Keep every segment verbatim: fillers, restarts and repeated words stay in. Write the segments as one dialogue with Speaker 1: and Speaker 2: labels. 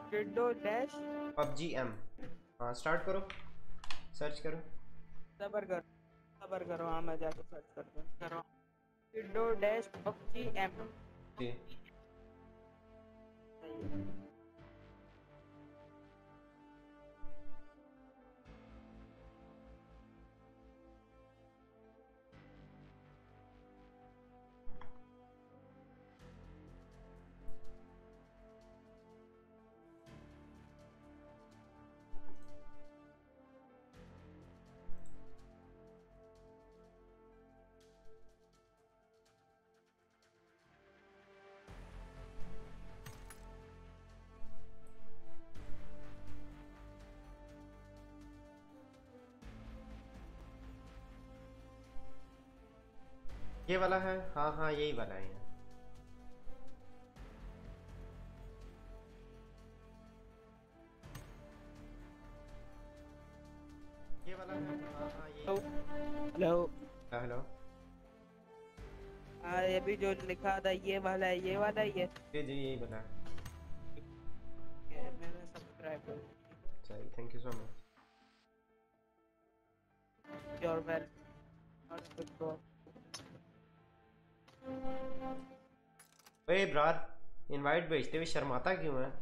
Speaker 1: टिड्डो dash
Speaker 2: PUBG M. हाँ start करो, search करो।
Speaker 1: सबर करो सबर करो हाँ मैं जाके सर्च करता हूँ करो टिड्डो डैश पबजी एम।
Speaker 2: जी। ये वाला है, हाँ हाँ यही वाला है। ये वाला है, हाँ हाँ यही।
Speaker 1: Hello
Speaker 2: hello.
Speaker 1: हाँ ये भी जो लिखा था ये वाला है ये वाला ही है।
Speaker 2: जी जी यही वाला है।
Speaker 1: मैंने सब्सक्राइब कर
Speaker 2: चलिए thank you so much.
Speaker 1: Your welcome.
Speaker 2: ओए ब्रार, इनवाइट भेजते हुए शर्माता क्यों है?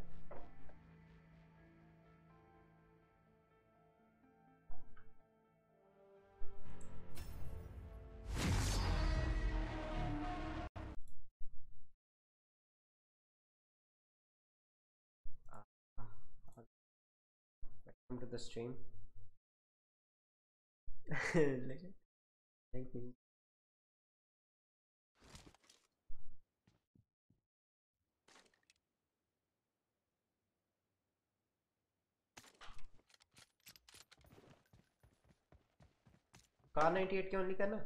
Speaker 2: Welcome to the stream. Thank you. Kar ninety eight क्यों ओनली करना?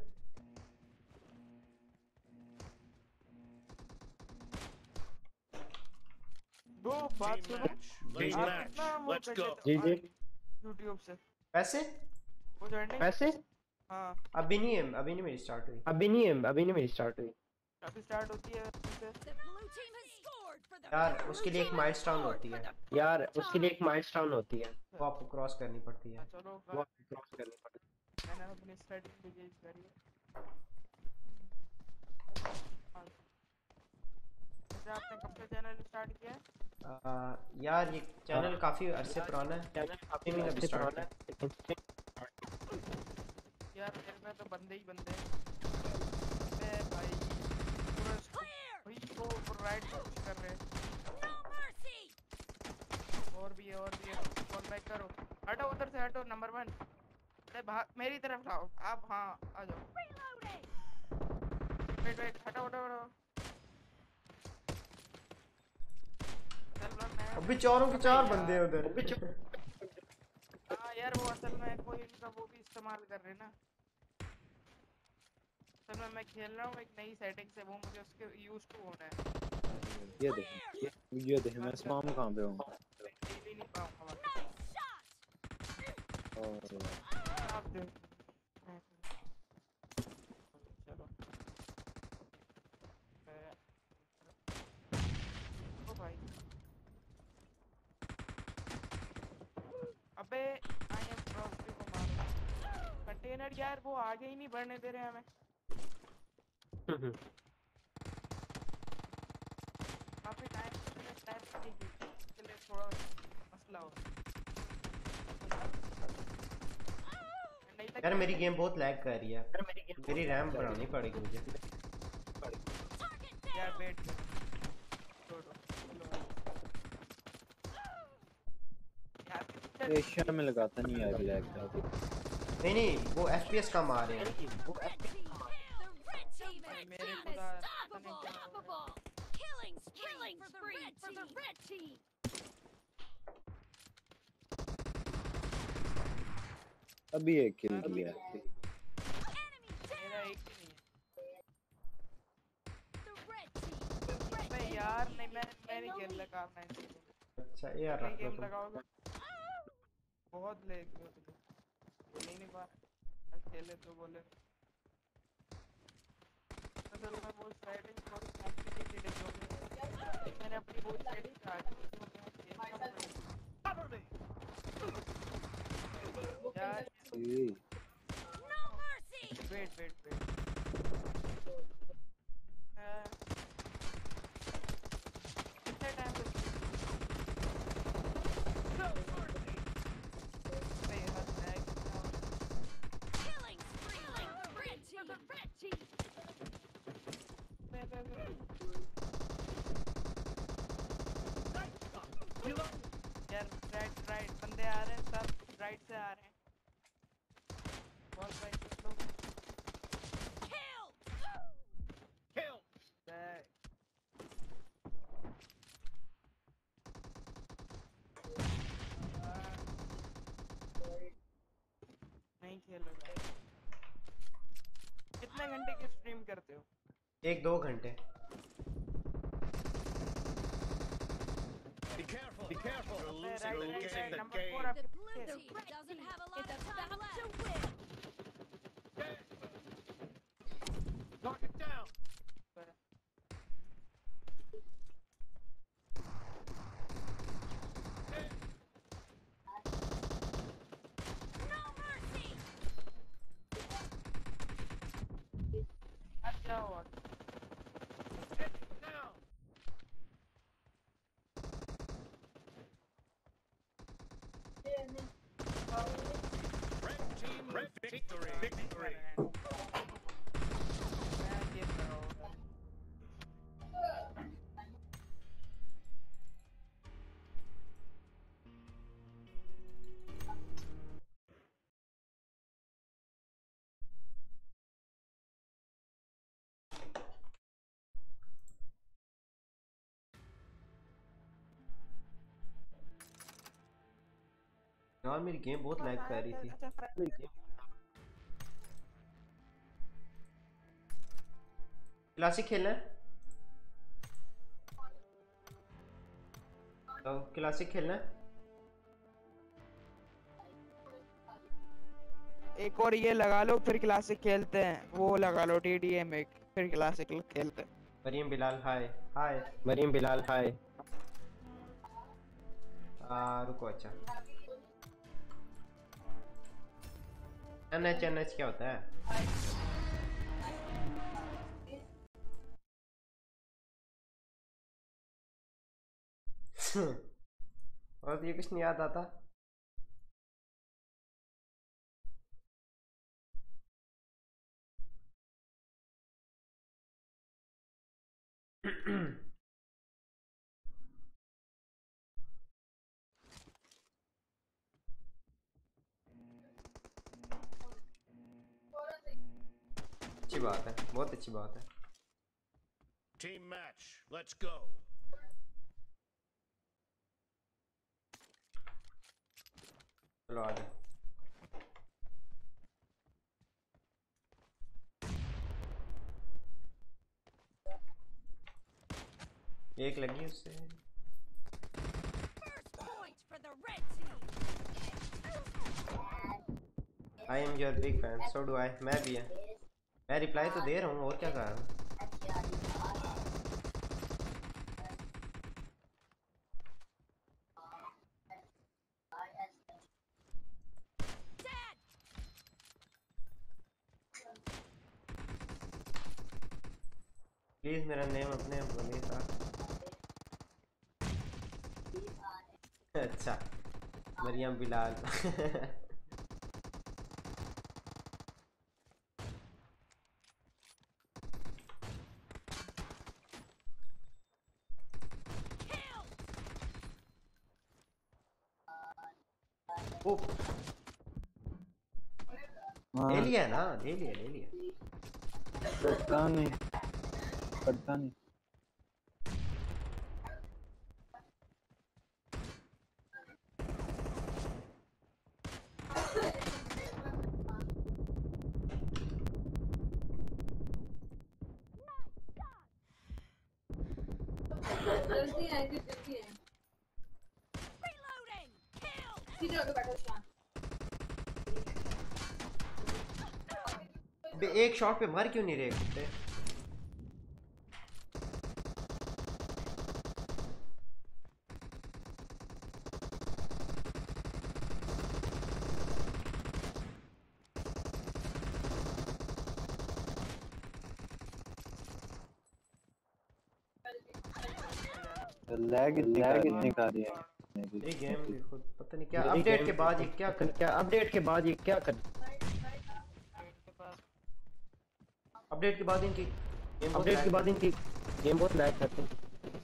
Speaker 1: वो बात सुनो आप कितना वो
Speaker 3: Let's
Speaker 1: कर
Speaker 3: go.
Speaker 1: लेते हो यूट्यूब से
Speaker 2: पैसे?
Speaker 1: वो जर्नी
Speaker 2: पैसे?
Speaker 1: हाँ
Speaker 2: अभी नहीं है, अभी नहीं मेरी स्टार्ट हुई।
Speaker 4: अभी नहीं है अभी नहीं मेरी स्टार्ट हुई।
Speaker 1: अभी स्टार्ट होती है उससे।
Speaker 2: यार उसके लिए एक माइलस्टोन होती है,
Speaker 4: यार उसके लिए एक माइलस्टोन होती है,
Speaker 2: वो आपको क्रॉस करनी पड़ती है।
Speaker 1: चलो
Speaker 4: वो आपको क्रॉस करनी पड़ती है।
Speaker 1: मैंने अपनी सेटिंग भी चेंज करी है। वैसे आपने कब से चैनल स्टार्ट किया है?
Speaker 2: आ, यार ये चैनल काफी अरसे पुराना है,
Speaker 4: चैनल काफी
Speaker 2: स्ट्रीमिंग अभी
Speaker 4: अच्छे
Speaker 2: स्टार्ट
Speaker 4: पुराना
Speaker 2: है।
Speaker 4: है लेकिन
Speaker 1: यार मेरे में तो बंदे ही बंदे हैं। बंदे भाई पूरा भाई वो ऊपर राइट पुश कर रहे हैं। और भी है और भी है कॉल बैक करो। हटो उधर से हटो नंबर वन। अरे भाग मेरी तरफ आओ आप हाँ आ जाओ। वेट वेट हटो हटो हटो। चल रहा मैं
Speaker 2: अभी चारों के चार बंदे हैं
Speaker 1: यार
Speaker 2: उधर।
Speaker 1: हाँ यार वो असल में कोई इनका वो भी इस्तेमाल कर रहे हैं ना। असल में मैं खेल रहा हूँ एक नई सेटिंग से, वो मुझे उसके यूज टू होना है।
Speaker 5: ये देख ये ये देख मैं स्पाम कहाँ पे हूँ।
Speaker 1: खेल ही नहीं पाऊंगा
Speaker 5: और
Speaker 1: आप देख। चलो ओ भाई अबे आई एम फ्रॉस्टी को मारो। कंटेनर यार वो आगे ही नहीं बढ़ने दे रहे हमें। काफी टाइम से स्नैप नहीं की इसलिए थोड़ा मसला हो।
Speaker 2: यार मेरी गेम बहुत लैग कर रही है, मेरी रैम बढ़ानी पड़ेगी मुझे।
Speaker 1: यार वेट
Speaker 5: एशिया में लगाता नहीं यार लैग का।
Speaker 2: नहीं नहीं वो एफपीएस कम आ रहे हैं।
Speaker 1: मेरे खुदा
Speaker 5: अभी एक किल किया।
Speaker 1: मेरा एक ही नहीं है। अबे यार नहीं मैं मैं नहीं खेल लगा मैं।
Speaker 2: अच्छा ये यार रख
Speaker 1: गेम
Speaker 2: दो
Speaker 1: लगाओगे बहुत लेग नहीं नहीं बात खेले तो बोले। असल में वो सेटिंग थोड़ी कॉम्प्लिकेटेड है। मैंने अपनी वो सेटिंग यार
Speaker 5: ए,
Speaker 1: वेट वेट वेट कितने टाइम पे नहीं हद है कितना बे बे बे यार राइट राइट बंदे आ रहे हैं सब राइट से आ रहे हैं बहुत राइट से लोग बे- आ, नहीं खेलो यार कितने घंटे की स्ट्रीम करते हो
Speaker 2: एक दो घंटे
Speaker 3: Be careful. Be careful. You're
Speaker 1: अबे
Speaker 3: losing
Speaker 1: right
Speaker 3: the
Speaker 1: right
Speaker 3: game.
Speaker 1: Right
Speaker 3: The
Speaker 1: number four
Speaker 3: game.
Speaker 1: आपके
Speaker 6: The blue
Speaker 1: पीछे
Speaker 6: team doesn't have a lot of time left.
Speaker 3: Knock it down.
Speaker 1: अच्छा हुआ
Speaker 3: Now. Red team. Red victory. Victory.
Speaker 1: मैं game कर रहा हूँ
Speaker 2: यार मेरी गेम बहुत लैग कर रही थी।
Speaker 1: अच्छा फ्रेंड
Speaker 5: मेरी गेम
Speaker 2: क्लासिक खेलना है तो क्लासिक खेलना है।
Speaker 1: एक और ये लगा लो फिर क्लासिक खेलते हैं वो लगा लो टी डी एम एक फिर क्लासिक खेलते हैं
Speaker 2: मरियम बिलाल हाय हाय।
Speaker 4: मरीम बिलाल हाय।
Speaker 2: आ, रुको अच्छा एन एच एन एच क्या होता है? और तो ये कुछ नहीं याद आता। अच्छी बात है बहुत अच्छी बात है।
Speaker 3: Team match. Let's go.
Speaker 2: चलो आगे। एक लगी उससे।
Speaker 6: First point for the red team.
Speaker 2: I am your big fan so do I. मैं भी है मैं रिप्लाई तो दे रहा हूँ और क्या कर रहा हूँ।
Speaker 6: Dad,
Speaker 2: प्लीज मेरा नेम अपने बोलिए था। अच्छा मरियम बिलाल।
Speaker 6: kill.
Speaker 2: ओ
Speaker 5: हाँ
Speaker 2: ले लिया ना ले लिया ले लिया।
Speaker 5: पता नहीं पता नहीं
Speaker 7: जल्दी आएंगे जल्दी आएंगे
Speaker 6: Reloading. Kill.
Speaker 7: सीधे आगे बैठो शान
Speaker 2: बे एक शॉट पे मर क्यों नहीं रहे कुत्ते?
Speaker 5: लैग लैग इतनी कर रही है
Speaker 2: मेरी गेम भी खुद पता नहीं क्या
Speaker 4: मेरी
Speaker 2: अपडेट
Speaker 4: game
Speaker 2: के बाद ये क्या कर
Speaker 4: क्या अपडेट के बाद ये क्या कर
Speaker 2: अपडेट के बाद इनकी गेम बहुत
Speaker 4: अपडेट के
Speaker 2: lag
Speaker 4: बाद इनकी गेम बहुत लैग करती है।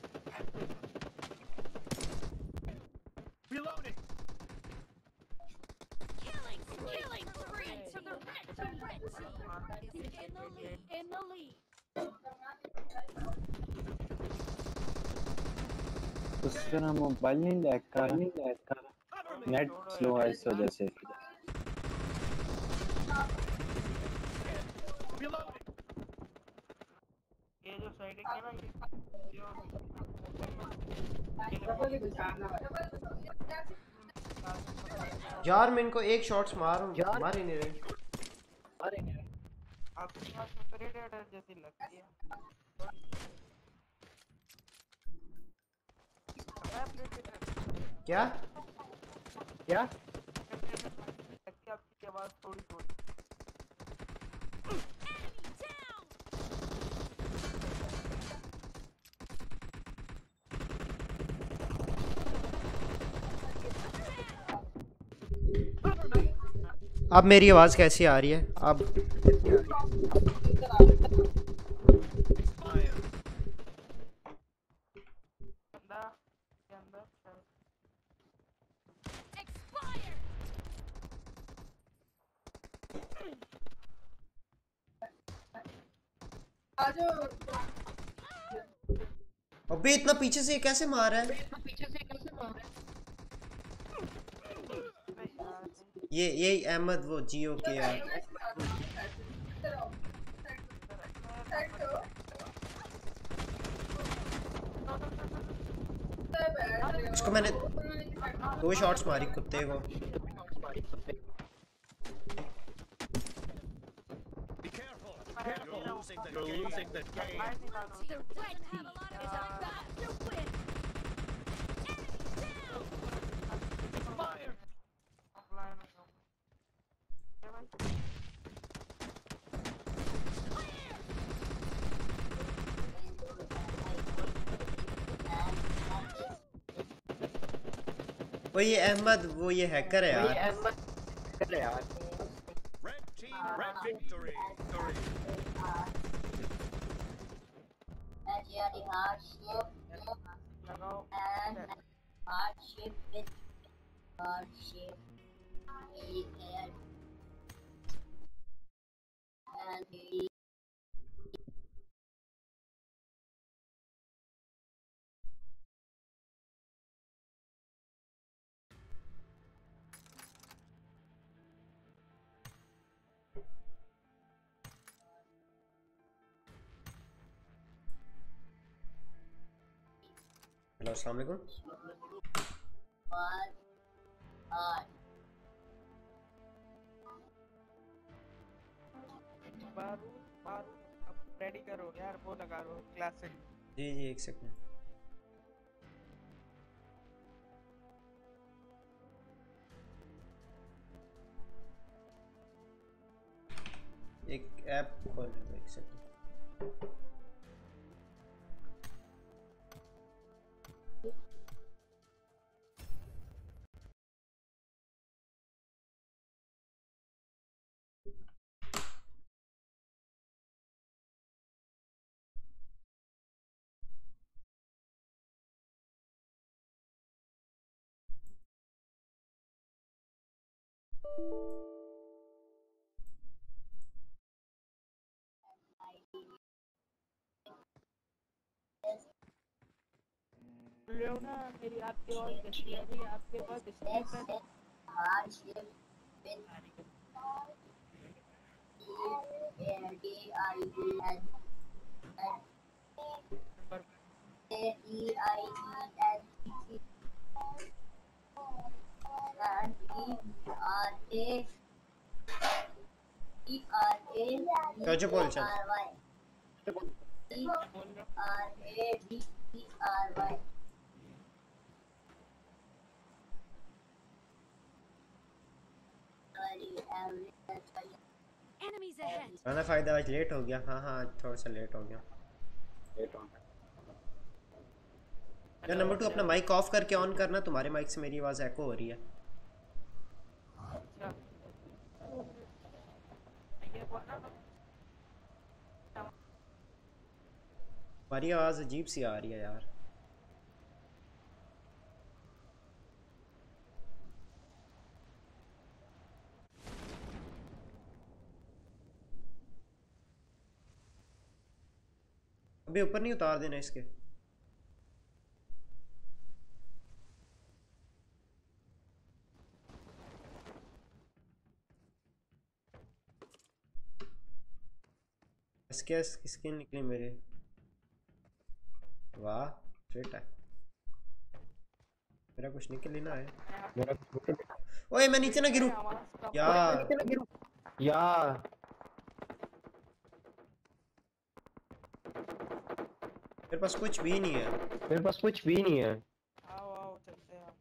Speaker 3: Reloading.
Speaker 6: Killing, killing spree to the red team. Red team is in the lead. In the lead.
Speaker 5: उसका ना मोबाइल नहीं लैग कर नहीं लैग कर नेट स्लो है इस वजह से
Speaker 3: Reloading.
Speaker 1: ये जो साइड है ना ये जो
Speaker 2: यार मैं इनको एक शॉट्स मार मार ही नहीं रहे
Speaker 1: आपके पास प्रेडेटर जैसी लगती है मैं प्रेडेटर
Speaker 2: क्या
Speaker 4: क्या
Speaker 1: लगती है आपकी आवाज थोड़ी थोड़ी
Speaker 2: अब मेरी आवाज कैसी आ रही है अब
Speaker 1: बंदा के अंदर
Speaker 6: Expired.
Speaker 2: अबे इतना पीछे से ये कैसे मार रहा है ये यही अहमद वो जियो के यार उसको मैंने दो शॉट्स मारी कुत्ते को
Speaker 3: Be careful. You're losing the You're losing the game.
Speaker 6: Team doesn't have a lot of time back to win.
Speaker 3: Fire.
Speaker 2: वो ये अहमद वो ये हैकर है यार
Speaker 4: कर यार
Speaker 3: Red team, red victory. Victory.
Speaker 1: लगाओ
Speaker 2: हेलो अस्सलाम वालेकुम
Speaker 1: बारू बारू अब रेडी करो यार वो लगा लो क्लासिक
Speaker 2: जी जी एक सेकंड एक ऐप खोल लो एक सेकंड
Speaker 1: लेना मेरी आपकी और कैसी है अभी आपके पास स्किप है
Speaker 2: क्या जो बोल चल
Speaker 6: Enemies ahead.
Speaker 2: मैंने फायदा आज लेट हो गया हाँ हाँ आज थोड़ा सा लेट हो गया यार नंबर टू अपना माइक ऑफ करके ऑन करना, तुम्हारे माइक से मेरी आवाज़ एको हो रही है।
Speaker 1: अच्छा ये बोलना
Speaker 2: तुम्हारी आवाज़ अजीब सी आ रही है यार। अभी ऊपर नहीं उतार देना इसके। इसके स्किन निकली मेरे, वाह स्ट्रेट है। मेरा कुछ निकल ही ना है।
Speaker 4: मेरा
Speaker 2: ओए मैं नीचे ना गिरूं यार।
Speaker 4: यार
Speaker 2: मेरे पास कुछ भी नहीं है।
Speaker 4: मेरे पास कुछ भी नहीं है।
Speaker 1: आओ आओ चलते हैं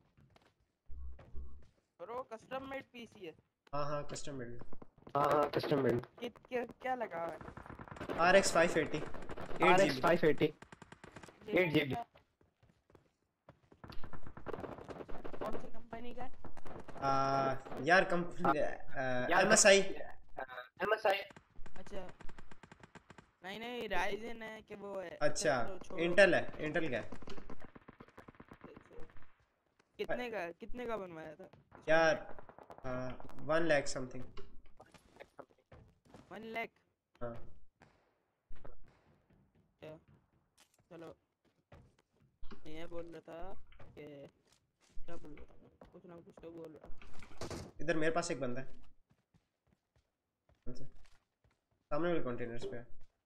Speaker 1: ब्रो। कस्टम मेड पीसी है।
Speaker 2: हाँ हाँ कस्टम मेड।
Speaker 4: हाँ हाँ कस्टम मेड।
Speaker 1: कित क्या, क्या लगा है?
Speaker 2: R X five eighty
Speaker 4: R X five eighty eight GB.
Speaker 1: कौन सी कंपनी का है?
Speaker 2: आ, यार company M S I.
Speaker 4: M S I.
Speaker 1: अच्छा नहीं नहीं राइजन है कि वो है।
Speaker 2: अच्छा
Speaker 1: छोड़ो, छोड़ो।
Speaker 2: इंटेल है, इंटेल का है।
Speaker 1: कितने का कितने का बनवाया था
Speaker 2: यार one lakh something.
Speaker 1: One lakh?
Speaker 2: हाँ
Speaker 1: क्या? चलो ये बोल रहा था कि क्या बोल रहा था, कुछ ना कुछ तो बोल रहा।
Speaker 2: इधर मेरे पास एक बंदा है सामने वाले कंटेनर्स पे है।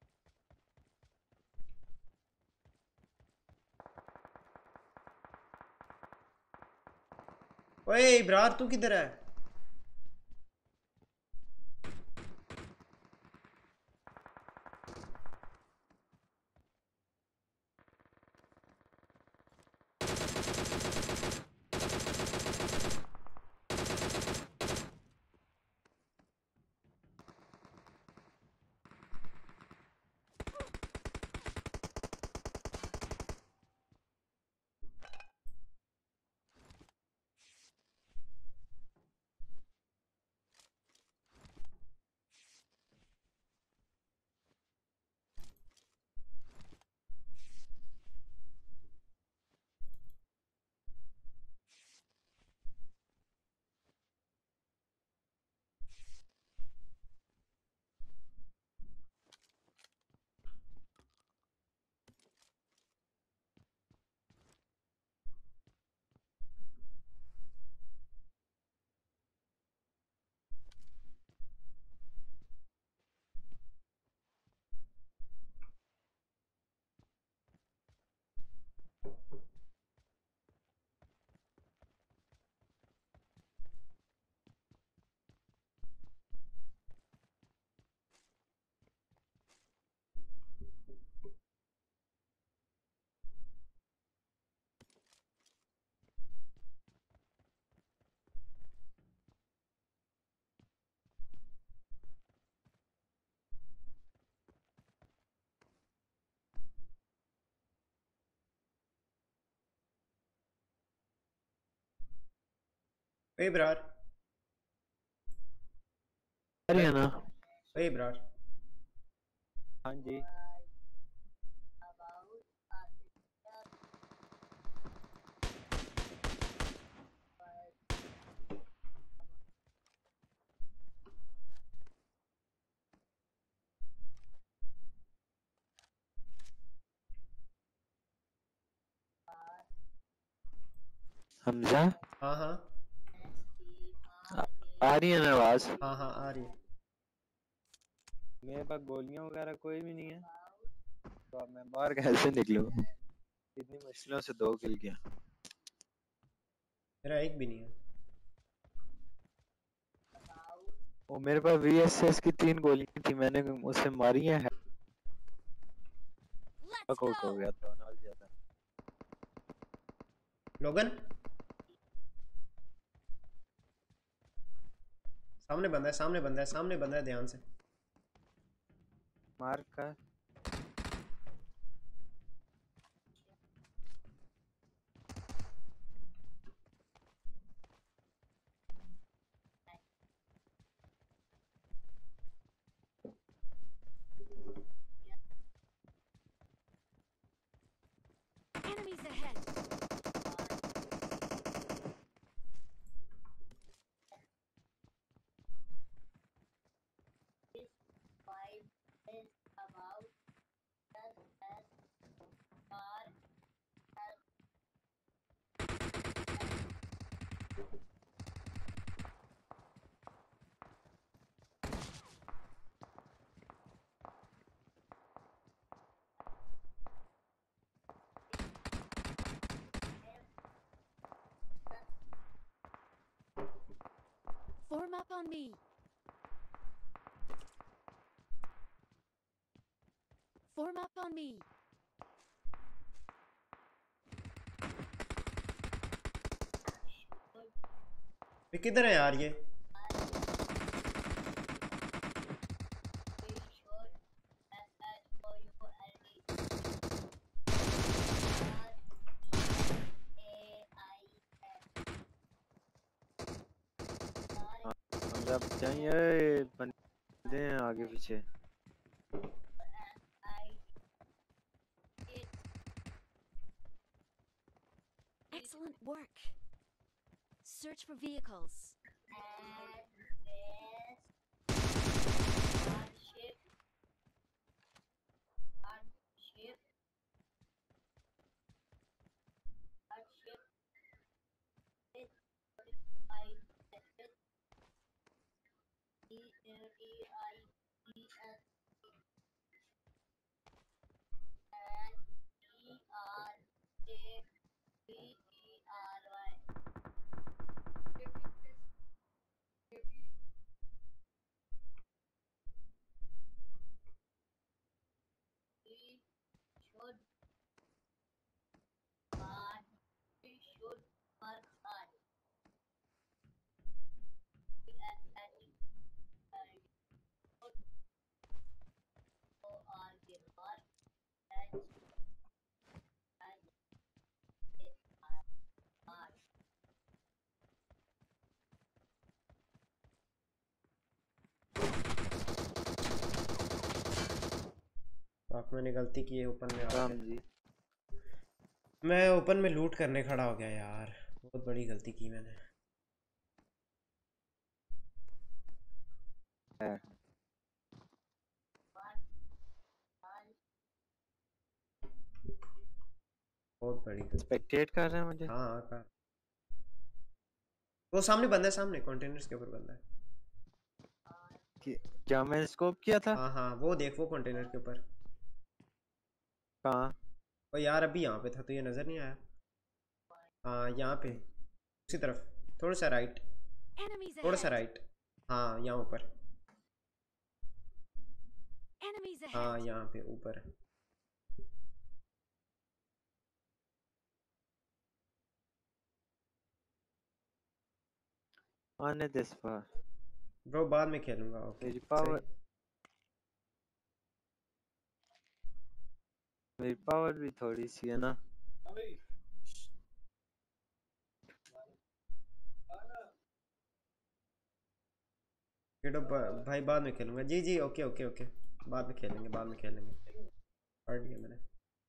Speaker 2: ओए इब्रार तू किधर है? ओए इब्रार,
Speaker 5: अरे है ना।
Speaker 2: ओए इब्रार।
Speaker 5: हाँ जी हमजा।
Speaker 2: हाँ हाँ
Speaker 5: आ रही है ना आवाज?
Speaker 2: हाँ हाँ आ रही है।
Speaker 5: मेरे पास गोलियां वगैरह कोई भी नहीं है, तो अब मैं बाहर कैसे निकलूं? इतनी मुश्किलों से दो किल किया।
Speaker 2: मेरा एक भी नहीं है।
Speaker 5: वो मेरे पास वीएसएस की तीन गोलियां थी, मैंने उससे मारी है।
Speaker 6: Let's
Speaker 5: आउट हो
Speaker 6: go.
Speaker 5: गया था ना ज्यादा।
Speaker 2: लोगन सामने बंदा है, सामने बंदा है, सामने बंदा है, ध्यान से।
Speaker 5: मार का
Speaker 6: up on me. Form up on me.
Speaker 2: ये किधर है यार ये?
Speaker 5: अब चाहिए बंदे हैं आगे पीछे।
Speaker 6: Excellent work. Search for vehicles.
Speaker 2: आप मैंने गलती की है ओपन में
Speaker 5: राम
Speaker 2: आके।
Speaker 5: जी
Speaker 2: मैं ओपन में लूट करने खड़ा हो गया यार, बहुत बड़ी गलती की मैंने।
Speaker 5: है।
Speaker 2: बहुत बड़ी गलती।
Speaker 5: स्पेक्टेट कर रहे हैं मुझे।
Speaker 2: हाँ हाँ कर। वो सामने बंदा है, सामने कंटेनर्स के ऊपर बंदा है।
Speaker 5: कि- क्या मैंने स्कोप किया था?
Speaker 2: हाँ हाँ वो देख, वो कंटेनर के ऊपर।
Speaker 5: कहाँ?
Speaker 2: और यार अभी यहाँ पे था तो ये नजर नहीं आया। हाँ यहाँ पे उसी तरफ, थोड़ा सा राइट,
Speaker 6: Enemies
Speaker 2: थोड़ा सा
Speaker 6: ahead.
Speaker 2: राइट। हाँ यहाँ ऊपर,
Speaker 6: Enemies ahead.
Speaker 2: हाँ यहाँ पे ऊपर है।
Speaker 5: आने दे इस बार।
Speaker 2: ब्रो बाद में खेलूंगा। ओके
Speaker 5: मेरी पावर
Speaker 2: सही।
Speaker 5: मेरी पावर भी थोड़ी सी है ना।
Speaker 2: केटो भाई बाद में खेलूंगा। जी जी ओके ओके ओके, बाद में खेलेंगे, बाद में खेलेंगे। पढ़ लिया मैंने।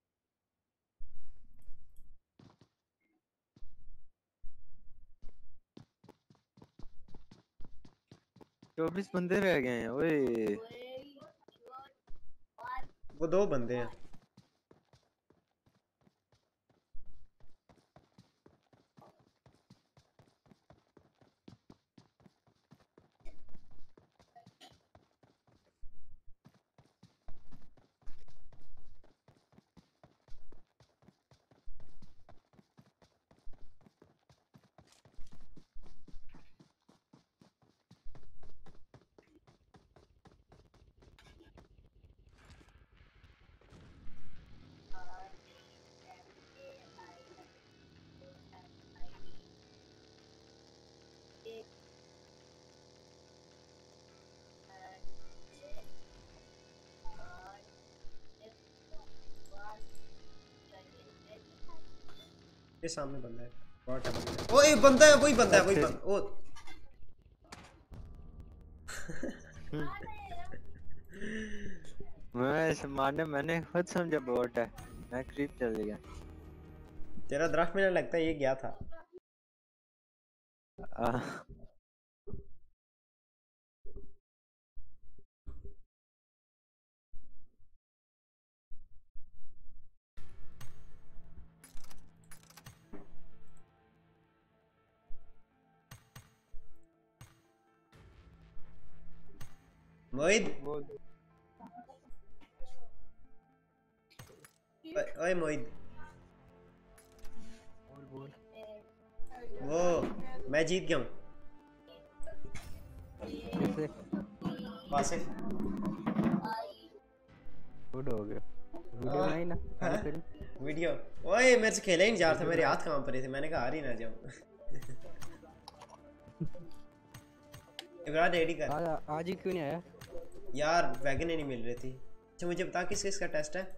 Speaker 5: चौबीस बंदे रह गए हैं। ओए
Speaker 2: वो दो बंदे हैं। ये सामने बंदा है। बहुत है। ओ एक बंदा है, वही बंदा है, वही बंदा। ओ
Speaker 5: मैं इसे मारने मैंने खुद समझा बोट है। मैं क्रीप चल गया।
Speaker 2: तेरा दरख्त में लगता है ये गया था।
Speaker 5: आ,
Speaker 2: मोहित,
Speaker 5: वो
Speaker 2: ओए मोहित,
Speaker 5: बोल बोल।
Speaker 2: वो मैं जीत गया हूँ।
Speaker 8: कैसे
Speaker 2: वासिफ
Speaker 8: गुड हो गया वीडियो बनाई ना
Speaker 2: हाँ?
Speaker 8: फिल्म
Speaker 2: वीडियो ओए मेरे से खेला ही नहीं जा रहा था मेरे हाथ कांप रहे थे मैंने कहा हार ही ना जाऊं इब्रार रेडी कर
Speaker 8: आज आज ही क्यों नहीं आया
Speaker 2: यार वैगन ही नहीं मिल रही थी अच्छा मुझे बता किस किस का टेस्ट है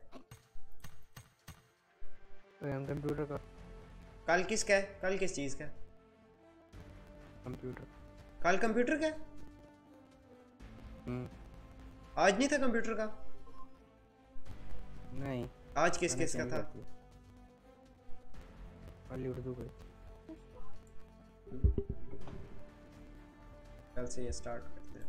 Speaker 8: कंप्यूटर का
Speaker 2: कल किसका है कल किस चीज का
Speaker 8: कंप्यूटर
Speaker 2: कल कंप्यूटर का
Speaker 8: हम्म
Speaker 2: आज नहीं था कंप्यूटर का
Speaker 8: नहीं
Speaker 2: आज किस किस का था
Speaker 8: कल उर्दू का
Speaker 2: कल से ये स्टार्ट करते हैं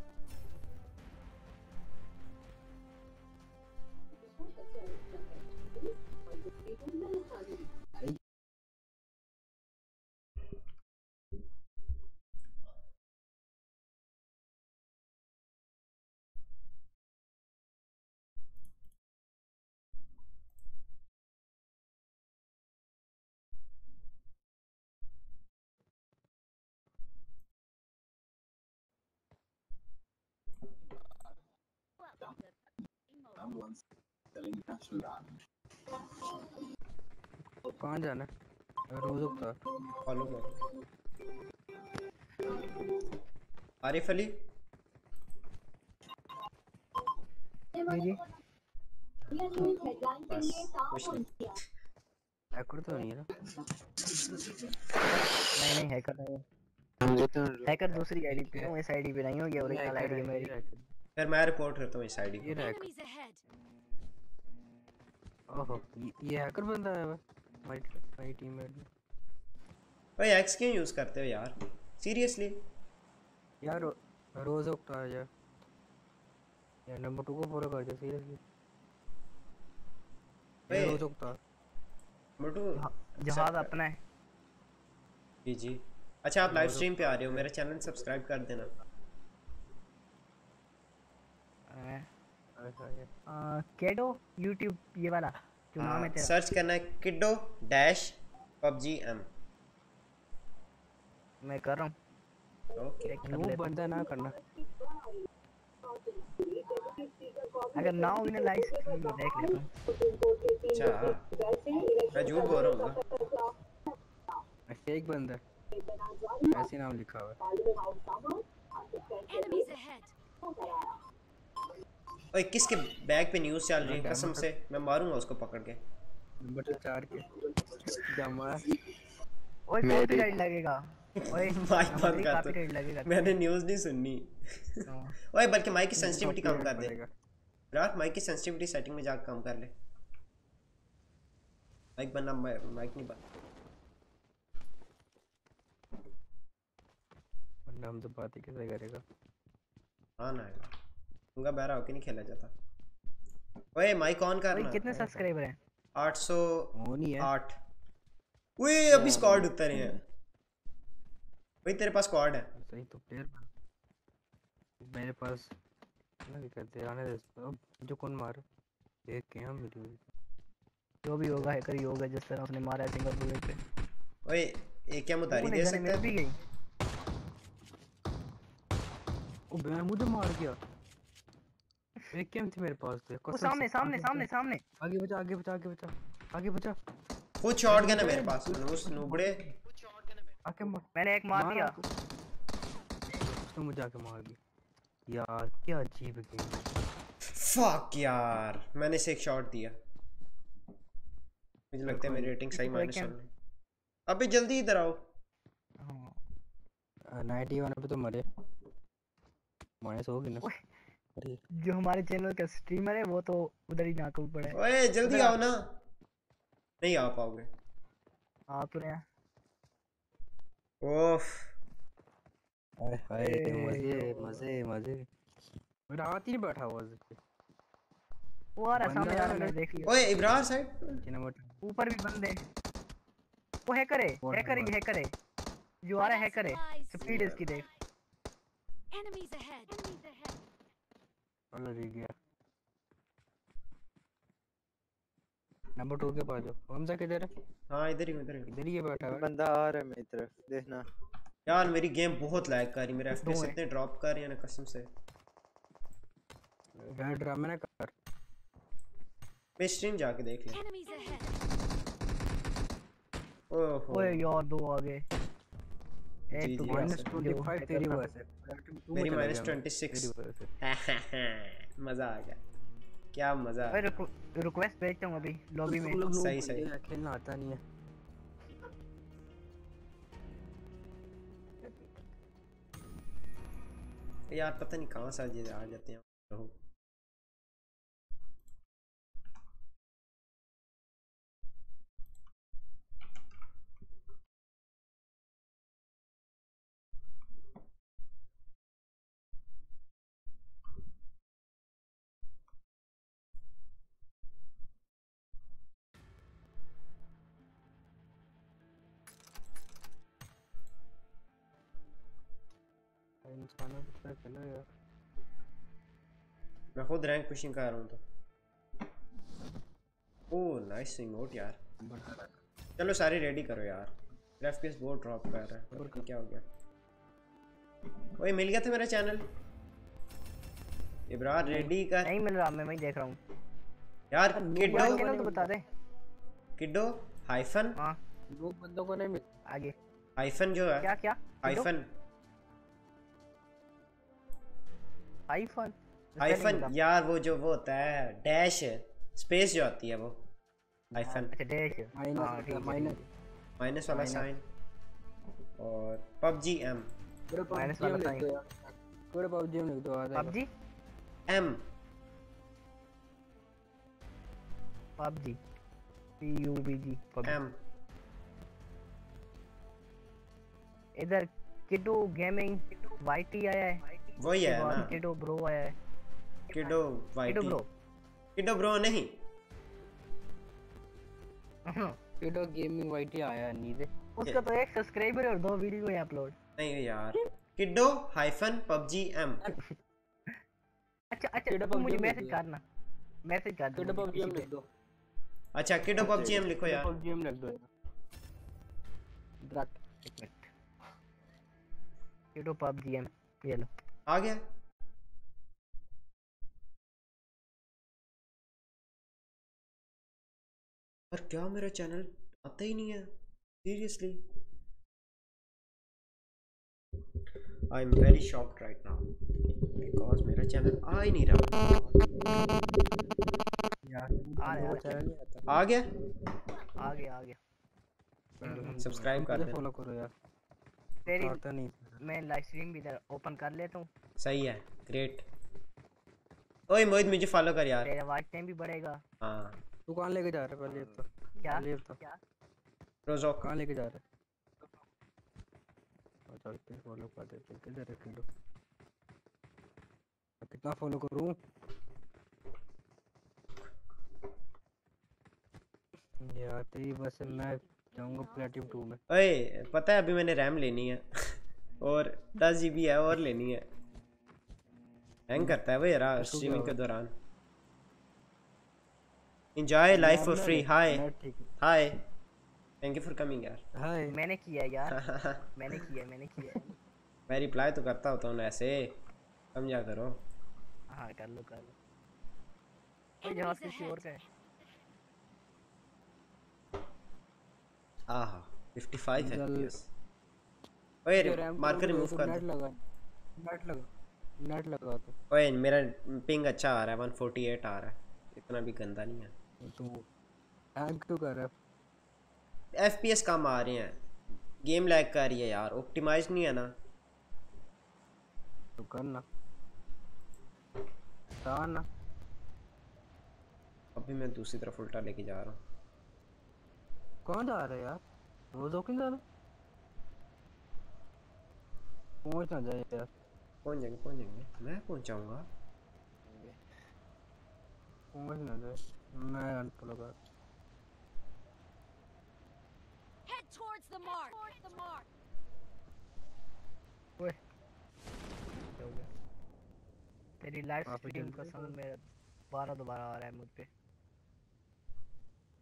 Speaker 8: कहाँ जाना है रोज का
Speaker 2: फॉलो करो आरिफ अली
Speaker 8: जी
Speaker 2: बस कुछ नहीं
Speaker 8: हैकर तो नहीं है ना
Speaker 4: नहीं नहीं हैकर नहीं
Speaker 5: मुझे तो
Speaker 4: हैकर दूसरी आईडी पे है इस आईडी पे नहीं हो गया ओरिजिनल आईडी है मेरी
Speaker 2: फिर मैं रिपोर्ट करता हूँ इस आईडी
Speaker 8: ये
Speaker 2: को
Speaker 8: हैकर
Speaker 6: Enemies ahead.
Speaker 8: ओहो ये, ये हैकर बंदा है हमारी हमारी टीममेट में
Speaker 2: भाई एक्स क्यों यूज करते हो यार सीरियसली
Speaker 8: यार रो, रोज उठता है यार यार नंबर टू को फॉलो कर दे सीरियसली
Speaker 2: भाई
Speaker 8: रोज उठता
Speaker 2: मोटू
Speaker 4: जहाज अपना है
Speaker 2: जी जी अच्छा आप लाइव स्ट्रीम पे आ रहे हो मेरा चैनल सब्सक्राइब कर देना
Speaker 4: केडो यूट्यूब ये वाला जो नाम है तेरा
Speaker 2: सर्च करना है किड्डो डैश पबजी एम
Speaker 4: मैं कर रहा हूँ
Speaker 2: ओके
Speaker 8: वो बंदा ना करना
Speaker 4: अगर ना हो ना लाइव स्ट्रीम में देख लेता हूँ
Speaker 2: अच्छा मैं झूठ बोल रहा हूँ
Speaker 8: अच्छा एक बंदा ऐसे नाम लिखा हुआ है
Speaker 6: Enemies ahead.
Speaker 2: ओए किसके बैग पे न्यूज़ चल रही है कसम से मैं मारूंगा उसको पकड़ के
Speaker 8: नंबर तो चार के जमा
Speaker 4: ओए कॉपीराइट लगेगा ओए
Speaker 2: माइक बंद कर
Speaker 4: कॉपीराइट लगेगा
Speaker 2: तो मैंने न्यूज़ नहीं सुननी ओए बल्कि माइक की सेंसिटिविटी कम कर दे रात माइक की सेंसिटिविटी सेटिंग में जाकर कम कर ले माइक बनना माइक नहीं बन
Speaker 8: नाम तो बात ही कैसे करेगा
Speaker 2: हाँ ना आएगा उनका बहरा होके नहीं खेला जाता ओए माइक ऑन करना
Speaker 4: ओए कितने सब्सक्राइबर हैं
Speaker 2: आठ सौ
Speaker 8: वो नहीं है
Speaker 2: आठ ओए अभी स्क्वाड उतर हैं भाई तेरे पास स्क्वाड है
Speaker 8: सही तो प्लेयर मेरे पास ना कहते आने दे अब जो कौन मार देख के हम मिली
Speaker 4: जो भी होगा हैकर ही होगा जिस तरह उसने मारा है सिंगापुर पे
Speaker 2: ओए ये क्या मुतारी दे सकता है
Speaker 4: भी गई
Speaker 8: ओ मैं मुझे मार गया एक कैम थी मेरे पास तो
Speaker 4: वो सामने सामने सामने सामने
Speaker 8: आगे बचा आगे बचा आगे बचा आगे बचा
Speaker 2: खुद शॉटगन है मेरे पास उस नुबड़े
Speaker 8: आके मार
Speaker 4: मैंने एक मार दिया
Speaker 8: उसने मुझे आके मार दिया यार क्या अजीब गेम है
Speaker 2: फक यार मैंने से एक शॉट दिया मुझे लगता है मेरी रेटिंग सही मायने चल अबे जल्दी इधर आओ
Speaker 8: हां नाइंटी वन पे तो मरे माइनस हो गई ना
Speaker 4: जो हमारे चैनल का स्ट्रीमर है वो तो उधर ही नाक ऊपर है
Speaker 2: ओए जल्दी आओ ना नहीं आ पाओगे
Speaker 4: आ तो रहे
Speaker 2: ओफ
Speaker 8: हाय हाय मजे मजे मजे मेरा हाथ ही नहीं बैठा हुआ उस
Speaker 4: वो आ रहा सामने आ रहा है देख लियो
Speaker 2: ओए इब्रार साइड
Speaker 4: ऊपर भी बंदे वो हैकर है हैकर ही हैकर है जो आ रहा है हैकर है स्पीड इसकी देख
Speaker 6: Enemies ahead. Enemies ahead.
Speaker 8: अल्लाह रे गया नंबर टू के पास जाओ हमजा किधर है
Speaker 2: हां इधर ही इधर ही
Speaker 5: इधर ही बैठा है बंदा आ रहा है मेरी तरफ देखना
Speaker 2: यार मेरी गेम बहुत लैग कर रही, मेरे एफपीएस
Speaker 4: दो है।
Speaker 2: इतने ड्रॉप कर रही है ना कसम से।
Speaker 8: रेड ड्रामे ना कर।
Speaker 2: मैं स्ट्रीम जाके देख ले।
Speaker 6: Enemies ahead.
Speaker 2: ओहो
Speaker 4: ओए यार दो आ गए।
Speaker 2: जी,
Speaker 4: एक तो
Speaker 2: जी,
Speaker 4: गया।
Speaker 8: माइनस
Speaker 2: वैसे।
Speaker 8: ट्वेंटी फाइव तेरी
Speaker 4: जो-
Speaker 8: वजह से। तू
Speaker 2: मेरी
Speaker 8: में चला
Speaker 2: माइनस
Speaker 8: गया मैं,
Speaker 2: ट्वेंटी सिक्स।
Speaker 8: तेरी वजह से।
Speaker 2: मजा आ गया, क्या मजा आ
Speaker 4: ओए
Speaker 2: गया।
Speaker 4: रिक्वेस्ट भेजता हूँ अभी लॉबी में।
Speaker 8: तुम लोग
Speaker 2: सही,
Speaker 8: लोग
Speaker 2: सही।
Speaker 8: बंदे हैं, खेलना आता नहीं है।
Speaker 2: यार पता नहीं कहाँ से आ आ जाते हैं लोग।
Speaker 8: इंसानों की तरह खेलो यार।
Speaker 2: मैं खुद रैंक पुशिंग कर रहा हूँ तो। ओह नाइस इमोट यार। चलो सारे रेडी करो यार, मेरा एफपीएस बहुत ड्रॉप कर रहा है। और क्या हो गया? ओए मिल गया था मेरा चैनल। इब्रार रेडी कर
Speaker 4: नहीं मिल रहा, मैं वही देख रहा हूँ।
Speaker 2: यार।
Speaker 4: यार
Speaker 2: किड्डो
Speaker 4: चैनल तो बता दे।
Speaker 2: किड्डो हाइफन
Speaker 4: हाँ
Speaker 8: लोग बंदों को नहीं मिल।
Speaker 4: आगे
Speaker 2: हाइफन जो है
Speaker 4: क्या क्या
Speaker 2: हाइफन
Speaker 4: आईफोन
Speaker 2: हाइफन यार वो जो वो होता है डैश स्पेस जो आती है वो हाइफन
Speaker 4: अच्छा डैश।
Speaker 8: माइनस
Speaker 4: हाँ, ठीक है,
Speaker 8: माइनस
Speaker 2: माइनस वाला
Speaker 8: माइनस।
Speaker 2: साइन और पबजी एम
Speaker 8: पूरे
Speaker 4: माइनस
Speaker 8: पबजी
Speaker 4: वाला
Speaker 8: में लिख दो यार। पूरे पबजी में लिख दो आ जाएगा।
Speaker 4: PUBG
Speaker 2: M
Speaker 4: PUBG P U B G
Speaker 2: M
Speaker 4: इधर किडो गेमिंग वाईटी आया है।
Speaker 2: वही है ना।
Speaker 4: किडो ब्रो आया है।
Speaker 2: किडो वाईटी
Speaker 4: किडो ब्रो
Speaker 2: किडो ब्रो नहीं
Speaker 8: किडो गेमिंग वाईटी आया नीचे।
Speaker 4: उसका तो एक सब्सक्राइबर और दो वीडियो है अपलोड।
Speaker 2: नहीं यार किडो हाइफन पबजी एम।
Speaker 4: अच्छा अच्छा
Speaker 8: किडो
Speaker 4: तुम मुझे
Speaker 8: PUBG में
Speaker 4: मैसेज
Speaker 8: लिख दो।
Speaker 4: करना मैसेज कर
Speaker 8: किडो
Speaker 4: दो
Speaker 8: पबजी में लिख दो।
Speaker 2: अच्छा किडो पबजी एम लिखो यार।
Speaker 8: पबजी में लिख दो यार। ड्रग
Speaker 4: एक मिनट किडो पबजी एम ये लो।
Speaker 2: आ गया। पर क्या मेरा चैनल आता ही नहीं है seriously. I am very shocked right now because मेरा चैनल आ ही नहीं रहा।
Speaker 8: यार
Speaker 4: आ रहा है,
Speaker 8: चैनल नहीं आता।
Speaker 2: आ गया।
Speaker 4: आ गया आ गया।
Speaker 2: सब्सक्राइब कर देना।
Speaker 8: फॉलो करो यार।
Speaker 4: तेरी
Speaker 8: आता नहीं।
Speaker 4: मैं लाइव स्ट्रीम भी इधर ओपन कर लेता हूँ।
Speaker 2: सही है ग्रेट। ओए मोहित मुझे फॉलो कर यार।
Speaker 4: तेरा वॉच टाइम भी बढ़ेगा।
Speaker 2: हाँ
Speaker 8: तू कहाँ लेके जा रहा है पहले तो?
Speaker 4: क्या
Speaker 8: पहले तो
Speaker 4: क्या
Speaker 2: रोजोक
Speaker 8: कहाँ लेके जा रहा है? चल के फॉलो कर दे। चल किधर है किलो? कितना फॉलो करूँ? यार तेरी बस मैं जाऊंगा प्लेटिनम टू में।
Speaker 2: ओए पता है अभी मैंने रैम लेनी है और दस जीबी है और लेनी है। हैंग करता है वो यार स्ट्रीमिंग के दौरान। Enjoy life for free. Hi. Hi. Thank you for coming यार।
Speaker 8: हाय
Speaker 4: मैंने किया यार मैंने किया मैंने किया
Speaker 2: मैं रिप्लाई तो करता होता हूँ ना ऐसे समझा करो।
Speaker 4: हाँ कर लो कर लो। कोई जहाज किसी और का है।
Speaker 2: आहा पचपन
Speaker 8: जल-
Speaker 2: एफपीएस। ओए मार्कर रिमूव कर
Speaker 8: नेट
Speaker 2: दो।
Speaker 8: लगा नेट लगा नेट लगा तो
Speaker 2: ओए मेरा पिंग अच्छा आ रहा है एक सौ अड़तालीस आ रहा है, इतना भी गंदा नहीं है।
Speaker 8: तू हैंग क्यों कर रहा है?
Speaker 2: एफपीएस कम आ रहे हैं, गेम लैग कर रही है यार, ऑप्टिमाइज नहीं है ना।
Speaker 8: तो करना ना।
Speaker 2: अभी मैं दूसरी तरफ उल्टा लेके जा रहा हूँ।
Speaker 8: कौन जा रहा है यार? रोज हो क्यों जा रहा है? पहुंच ना जाए यार।
Speaker 2: पहुंच जाएंगे पहुंच जाएंगे मैं पहुंचाऊंगा।
Speaker 8: पहुंच ना जाए। मैं अनफॉलो कर।
Speaker 6: Head towards the mark. The mark.
Speaker 4: ओए क्या हो गया? तेरी लाइव
Speaker 8: काफी
Speaker 4: स्ट्रीम
Speaker 8: जल्दी
Speaker 4: का साउंड मेरा दोबारा दोबारा आ रहा है मुझ पे।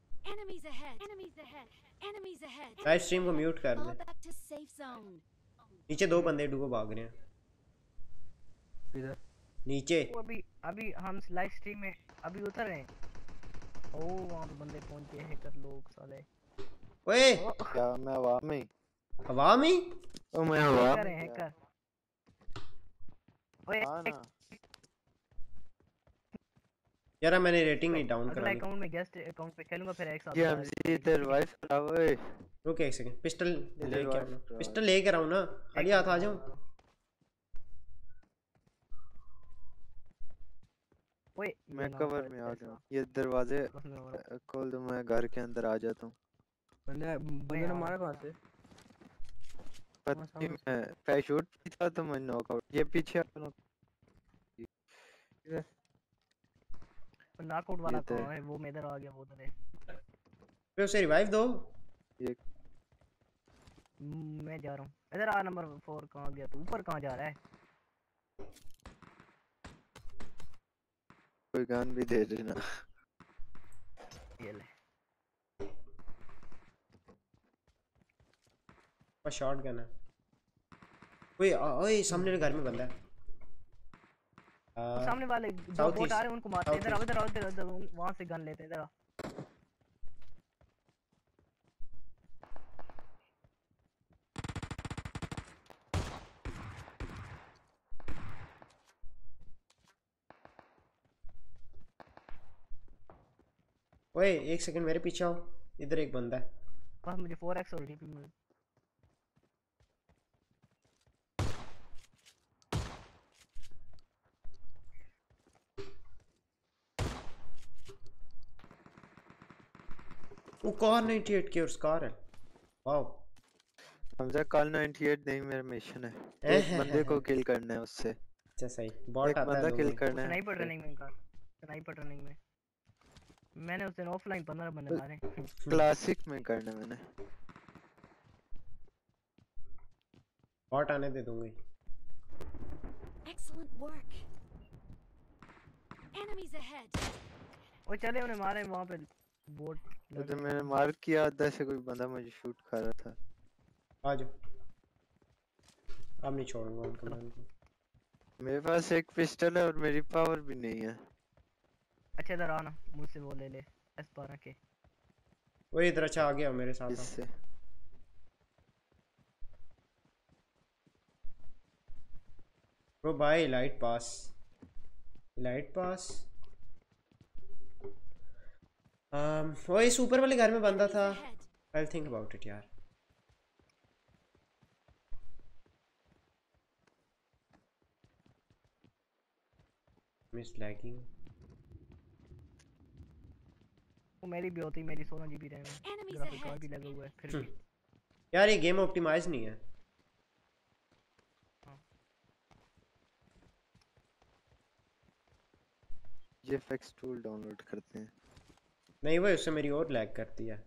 Speaker 6: Enemies ahead. Enemies ahead. Enemies ahead.
Speaker 2: Live stream को म्यूट कर
Speaker 6: Fall
Speaker 2: दे।
Speaker 6: back to safe zone.
Speaker 2: नीचे दो बंदे डुओ भाग रहे हैं
Speaker 8: इधर
Speaker 2: नीचे।
Speaker 4: वो अभी अभी हम लाइव स्ट्रीम में अभी उतर रहे हैं। ओ वहां पे बंदे पहुंच गए हैकर लोग साले।
Speaker 2: ओए
Speaker 5: क्या मैं हवा में ही?
Speaker 2: हवा में?
Speaker 5: ओ मैं हवा
Speaker 4: हैकर
Speaker 5: में
Speaker 4: है
Speaker 5: क्या?
Speaker 4: हैकर। ओए
Speaker 5: हाँ ना
Speaker 2: यार मैंने रेटिंग नहीं डाउन
Speaker 4: अगला
Speaker 2: करा ली।
Speaker 4: अकाउंट में गेस्ट अकाउंट पे खेलूंगा फिर एक साथ
Speaker 5: ये हमजी इधर वाइफ खराब ओए
Speaker 2: रुक एक सेकंड, पिस्टल
Speaker 5: इधर
Speaker 2: लेके
Speaker 5: वाइफ
Speaker 2: आऊँ ना,
Speaker 5: खराब
Speaker 2: पिस्टल लेके आऊँ ना, खाली हाथ आ जाऊँ?
Speaker 4: ओए
Speaker 5: मैं कवर में आ गया। ये दरवाजे खोल दो, मैं घर के अंदर आ जाता हूँ।
Speaker 8: बंदे बंदे ने मारा कहाँ से?
Speaker 5: पता नहीं, मैं पैराशूट भी था तो मैं नॉकआउट। ये पीछे अपना
Speaker 4: नॉकआउट वाला
Speaker 5: ये तो
Speaker 4: कौन है? वो मैं इधर आ गया, वो उधर है।
Speaker 2: फिर उसे रिवाइव दो।
Speaker 5: ये
Speaker 4: हम्म, मैं जा रहा हूँ इधर आ। नंबर फोर कहाँ गया तू? ऊपर कहाँ जा रहा है?
Speaker 5: कोई गन भी दे देना।
Speaker 4: ये ले
Speaker 2: और शॉट गन है। ओए आ- ओए सामने वाले घर में बंदा है।
Speaker 4: वो
Speaker 2: आ,
Speaker 4: सामने वाले जो
Speaker 2: South
Speaker 4: बोट
Speaker 2: east,
Speaker 4: आ रहे हैं उनको मारते हैं। इधर आओ
Speaker 2: South
Speaker 4: इधर आओ इधर इधर वहां से गन लेते हैं। इधर आओ।
Speaker 2: ओए एक सेकंड मेरे पीछे आओ, इधर एक बंदा है।
Speaker 4: बस मुझे फोर एक्स और डीपी मिल।
Speaker 2: वो कार अट्ठानवे की और स्कार है। वाओ
Speaker 5: हमजा कल अट्ठानवे नहीं मेरा मिशन है। एक बंदे को किल करना है उससे।
Speaker 2: अच्छा सही, बॉट
Speaker 5: एक
Speaker 2: आता है
Speaker 5: बंदा
Speaker 2: दो
Speaker 5: किल
Speaker 2: में।
Speaker 5: करना है।
Speaker 4: स्नाइपर ट्रेनिंग में कर स्नाइपर ट्रेनिंग में मैंने उस दिन ऑफलाइन पंद्रह बंदे मारे।
Speaker 5: क्लासिक में करना है मैंने।
Speaker 2: बॉट आने दे दूंगी।
Speaker 6: Excellent work. Enemies ahead.
Speaker 4: वो चले उन्हें मारे वहां पे बोट
Speaker 5: वो तो मैंने मार किया आधा से, कोई बंदा मुझे शूट कर रहा था।
Speaker 2: आ जाओ, अब नहीं छोड़ूंगा उनको मैन को।
Speaker 5: मेरे पास एक पिस्टल है और मेरी पावर भी नहीं है।
Speaker 4: अच्छा इधर आना, मुझसे वो ले ले एस बारह के।
Speaker 2: वो इधर अच्छा आ गया मेरे साथ आओ।
Speaker 5: इससे
Speaker 2: ब्रो भाई light pass, light pass. um, वो इस ऊपर वाले घर में बंदा
Speaker 6: Enemies
Speaker 2: था।
Speaker 6: ahead.
Speaker 2: I think about it यार। Miss lagging.
Speaker 4: वो मेरी भी होती, मेरी सोलह जीबी रैम है,
Speaker 6: Enemies
Speaker 4: ग्राफिक कार्ड
Speaker 6: ahead.
Speaker 4: भी लगा हुआ है फिर भी।
Speaker 2: यार ये गेम ऑप्टिमाइज नहीं है।
Speaker 5: ये एफएक्स टूल डाउनलोड करते हैं।
Speaker 2: नहीं वो उससे मेरी और लैग करती है।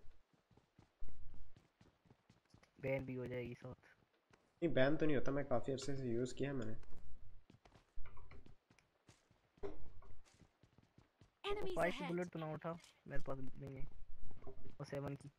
Speaker 4: बैन भी हो जाएगी साथ।
Speaker 2: नहीं बैन तो नहीं होता, मैं काफी अरसे से यूज किया है मैंने।
Speaker 6: Enemies
Speaker 4: फाइव की
Speaker 6: ahead.
Speaker 4: बुलेट तो ना उठा, मेरे पास नहीं है वो सेवन की।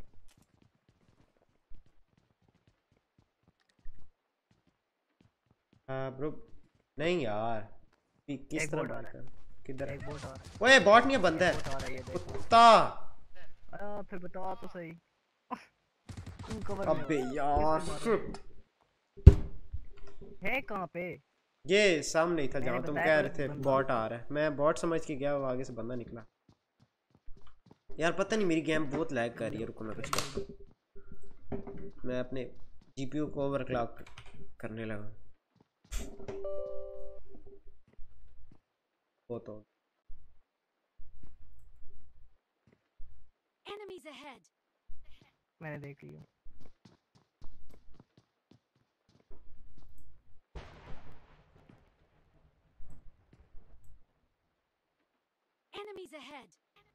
Speaker 2: हाँ ब्रो नहीं यार, कि- किस
Speaker 4: एक
Speaker 2: तरह
Speaker 4: बोट आ
Speaker 2: मार
Speaker 4: रहा
Speaker 2: कर किधर है?
Speaker 4: एक बोट आ रहा है,
Speaker 2: ओए बॉट नहीं है, बंदा
Speaker 4: बोट
Speaker 2: है।
Speaker 4: आ रहा है ये देखो।
Speaker 2: कुत्ता।
Speaker 4: आ, फिर बता तो सही। तू कवर में
Speaker 2: अबे
Speaker 4: हो।
Speaker 2: यार
Speaker 4: किसको मारा? है कहाँ पे?
Speaker 2: ये सामने ही था
Speaker 4: मैंने
Speaker 2: जहाँ तुम
Speaker 4: बताया
Speaker 2: कह
Speaker 4: तो
Speaker 2: रहे थे
Speaker 4: बंदा।
Speaker 2: बॉट आ रहा है। मैं बॉट समझ के गया, वो आगे से बंदा निकला। यार पता नहीं मेरी गेम बहुत लैग कर रही है, रुको मैं कुछ करता हूँ। मैं अपने जीपीयू को ओवरक्लॉक करने लगा। वो तो
Speaker 6: Enemies ahead.
Speaker 4: मैंने देख लिया।
Speaker 6: Enemies ahead.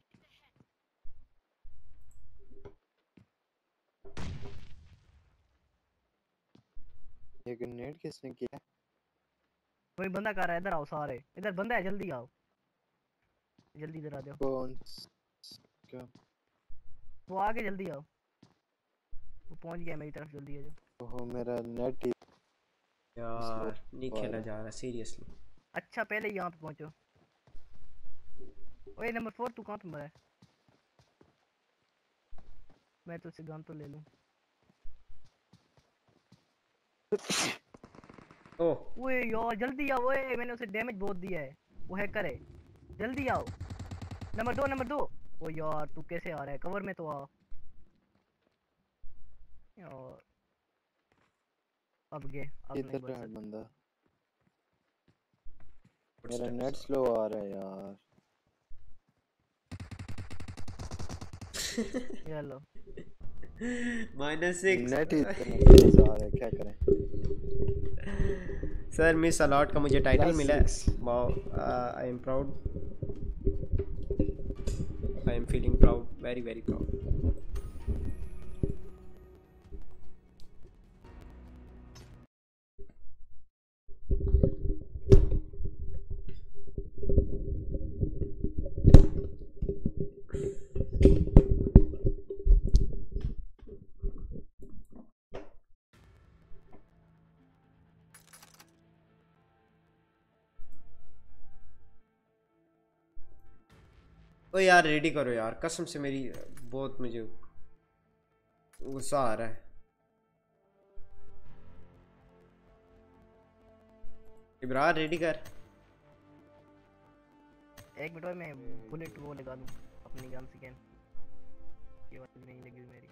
Speaker 5: ये ग्रेनेड किसने किया?
Speaker 4: कोई बंदा कर रहा है, इधर आओ सारे, इधर बंदा है, जल्दी आओ, जल्दी इधर आ जाओ।
Speaker 5: कौन क्या?
Speaker 4: वो आगे जल्दी आओ, वो पहुंच गया मेरी तरफ, जल्दी आ जाओ।
Speaker 5: ओहो मेरा नेट ही
Speaker 2: यार नहीं खेला जा रहा सीरियसली।
Speaker 4: अच्छा पहले यहाँ पे पहुंचो। ओए नंबर फोर तू कहाँ पे मरा है? मैं तुझसे गन तो ले लूं।
Speaker 2: ओह
Speaker 4: ओए यार जल्दी आओ, ओए मैंने उसे डैमेज बहुत दिया है, वो हैकर है। जल्दी आओ। नंबर दो नंबर दो। ओ यार तू कैसे आ रहा है, कवर में तो आ यार। अब गए, अब नहीं
Speaker 5: किधर
Speaker 4: बच
Speaker 5: है
Speaker 4: सकता।
Speaker 5: बंदा? मेरा नेट स्लो आ रहा है यार।
Speaker 4: ये लो
Speaker 2: माइनस सिक्स।
Speaker 5: नेट ही इतना तेज आ रहा है, क्या करें?
Speaker 2: सर मिस अलॉट का मुझे टाइटल
Speaker 5: Plus
Speaker 2: मिला है।
Speaker 5: six.
Speaker 2: Wow I am proud, I am feeling proud, very very proud. ओ यार रेडी करो यार, कसम से मेरी बहुत मुझे गुस्सा आ रहा है। इब्रार रेडी कर।
Speaker 4: एक मिनट में मैं बुलेट वो लगा दूं अपनी गन से। कैन ये वाली नहीं लगी हुई मेरी।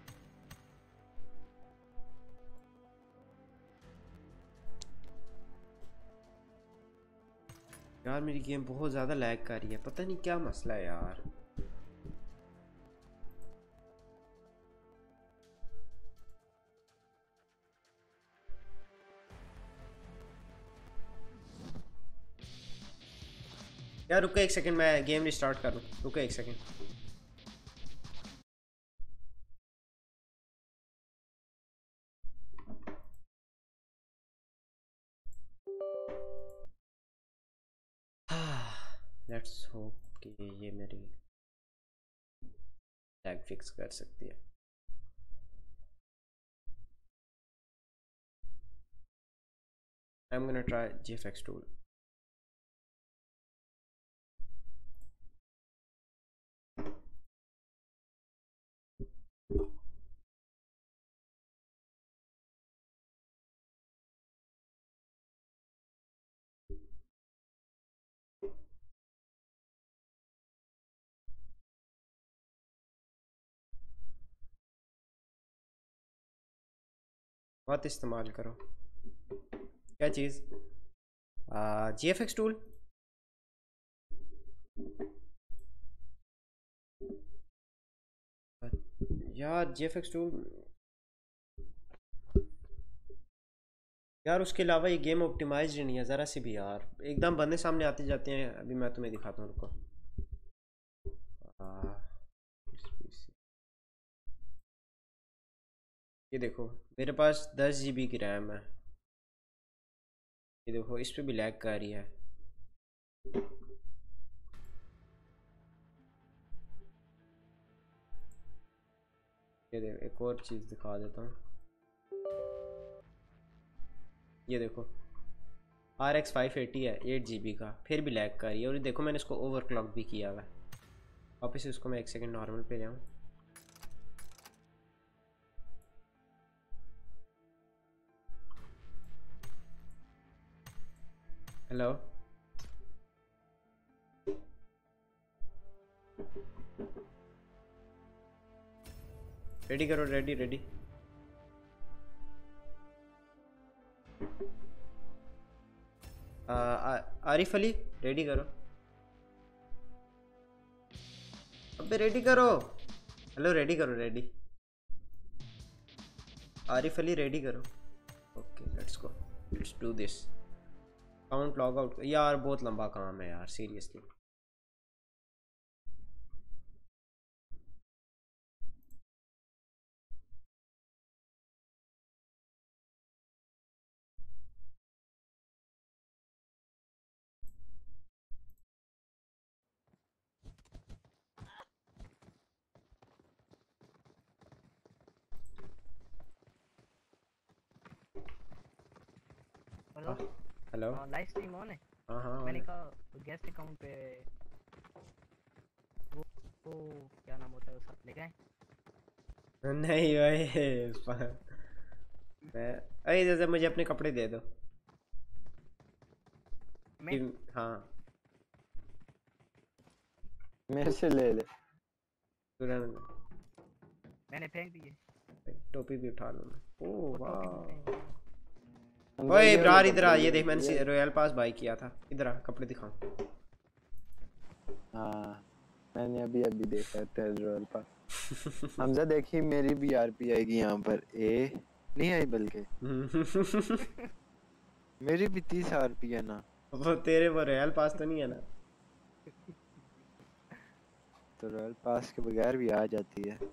Speaker 2: यार मेरी गेम बहुत ज़्यादा लैग कर रही है, पता नहीं क्या मसला है यार। यार रुको एक सेकंड, मैं गेम रिस्टार्ट करूँ, रुको एक सेकंड। लेट्स होप कि ये मेरी टैग फिक्स कर सकती है। I'm gonna try G F X tool. बहुत इस्तेमाल करो। क्या चीज़? G F X tool. यार जी एफ एक्स टूल यार, उसके अलावा ये गेम ऑप्टिमाइज्ड नहीं है ज़रा सी भी यार। एकदम बंदे सामने आते जाते हैं। अभी मैं तुम्हें दिखाता हूँ, रुको। ये देखो मेरे पास दस जी बी की रैम है। ये देखो इस पे भी लैग कर रही है। ये देखो एक और चीज़ दिखा देता हूँ। ये देखो आर एक्स फाइव एटी है, एट जी बी का, फिर भी लैग कर रही है। और ये देखो मैंने इसको ओवरक्लॉक भी किया हुआ है। वापस इसको मैं एक सेकंड नॉर्मल पे जाऊँ। हेलो रेडी करो, ready ready. Arif Ali ready करो। अबे रेडी करो। हेलो रेडी करो, रेडी। आरिफ अली रेडी करो। Okay let's go, let's do this. Count log out. यार बहुत लंबा काम है यार seriously.
Speaker 4: Hello
Speaker 2: hello.
Speaker 4: Live stream on है।
Speaker 2: हाँ हाँ
Speaker 4: मैंने कहा गेस्ट अकाउंट पे वो, वो क्या नाम होता है उसका लेके आए।
Speaker 2: नहीं भाई मैं अरे जैसे मुझे अपने कपड़े दे दो।
Speaker 4: मैं
Speaker 2: कि- हाँ
Speaker 5: मेरे से ले ले।
Speaker 2: तुरंत
Speaker 4: मैंने फेंक दिए
Speaker 2: टोपी भी उठा लूँ मैं। ओह
Speaker 4: वो टोपी
Speaker 2: वाह।
Speaker 4: भी फेंक दिए।
Speaker 5: अंदर
Speaker 2: ओए
Speaker 5: ये
Speaker 2: इब्रार
Speaker 5: वाले
Speaker 2: इधर आ,
Speaker 5: कपड़े
Speaker 2: ये
Speaker 5: ले
Speaker 2: देख मैंने
Speaker 5: लिए।
Speaker 2: रॉयल पास बाई किया था। इधर आ कपड़े दिखाऊं।
Speaker 5: हाँ मैंने अभी अभी देखा तेरे रोल पर। हमजा देखी मेरी भी आरपी आएगी यहाँ पर। ए नहीं आई बल्कि मेरी भी तीस आरपी है ना।
Speaker 2: वो तेरे वो रॉयल पास तो नहीं है ना?
Speaker 5: तो रॉयल पास के बगैर भी आ जाती है।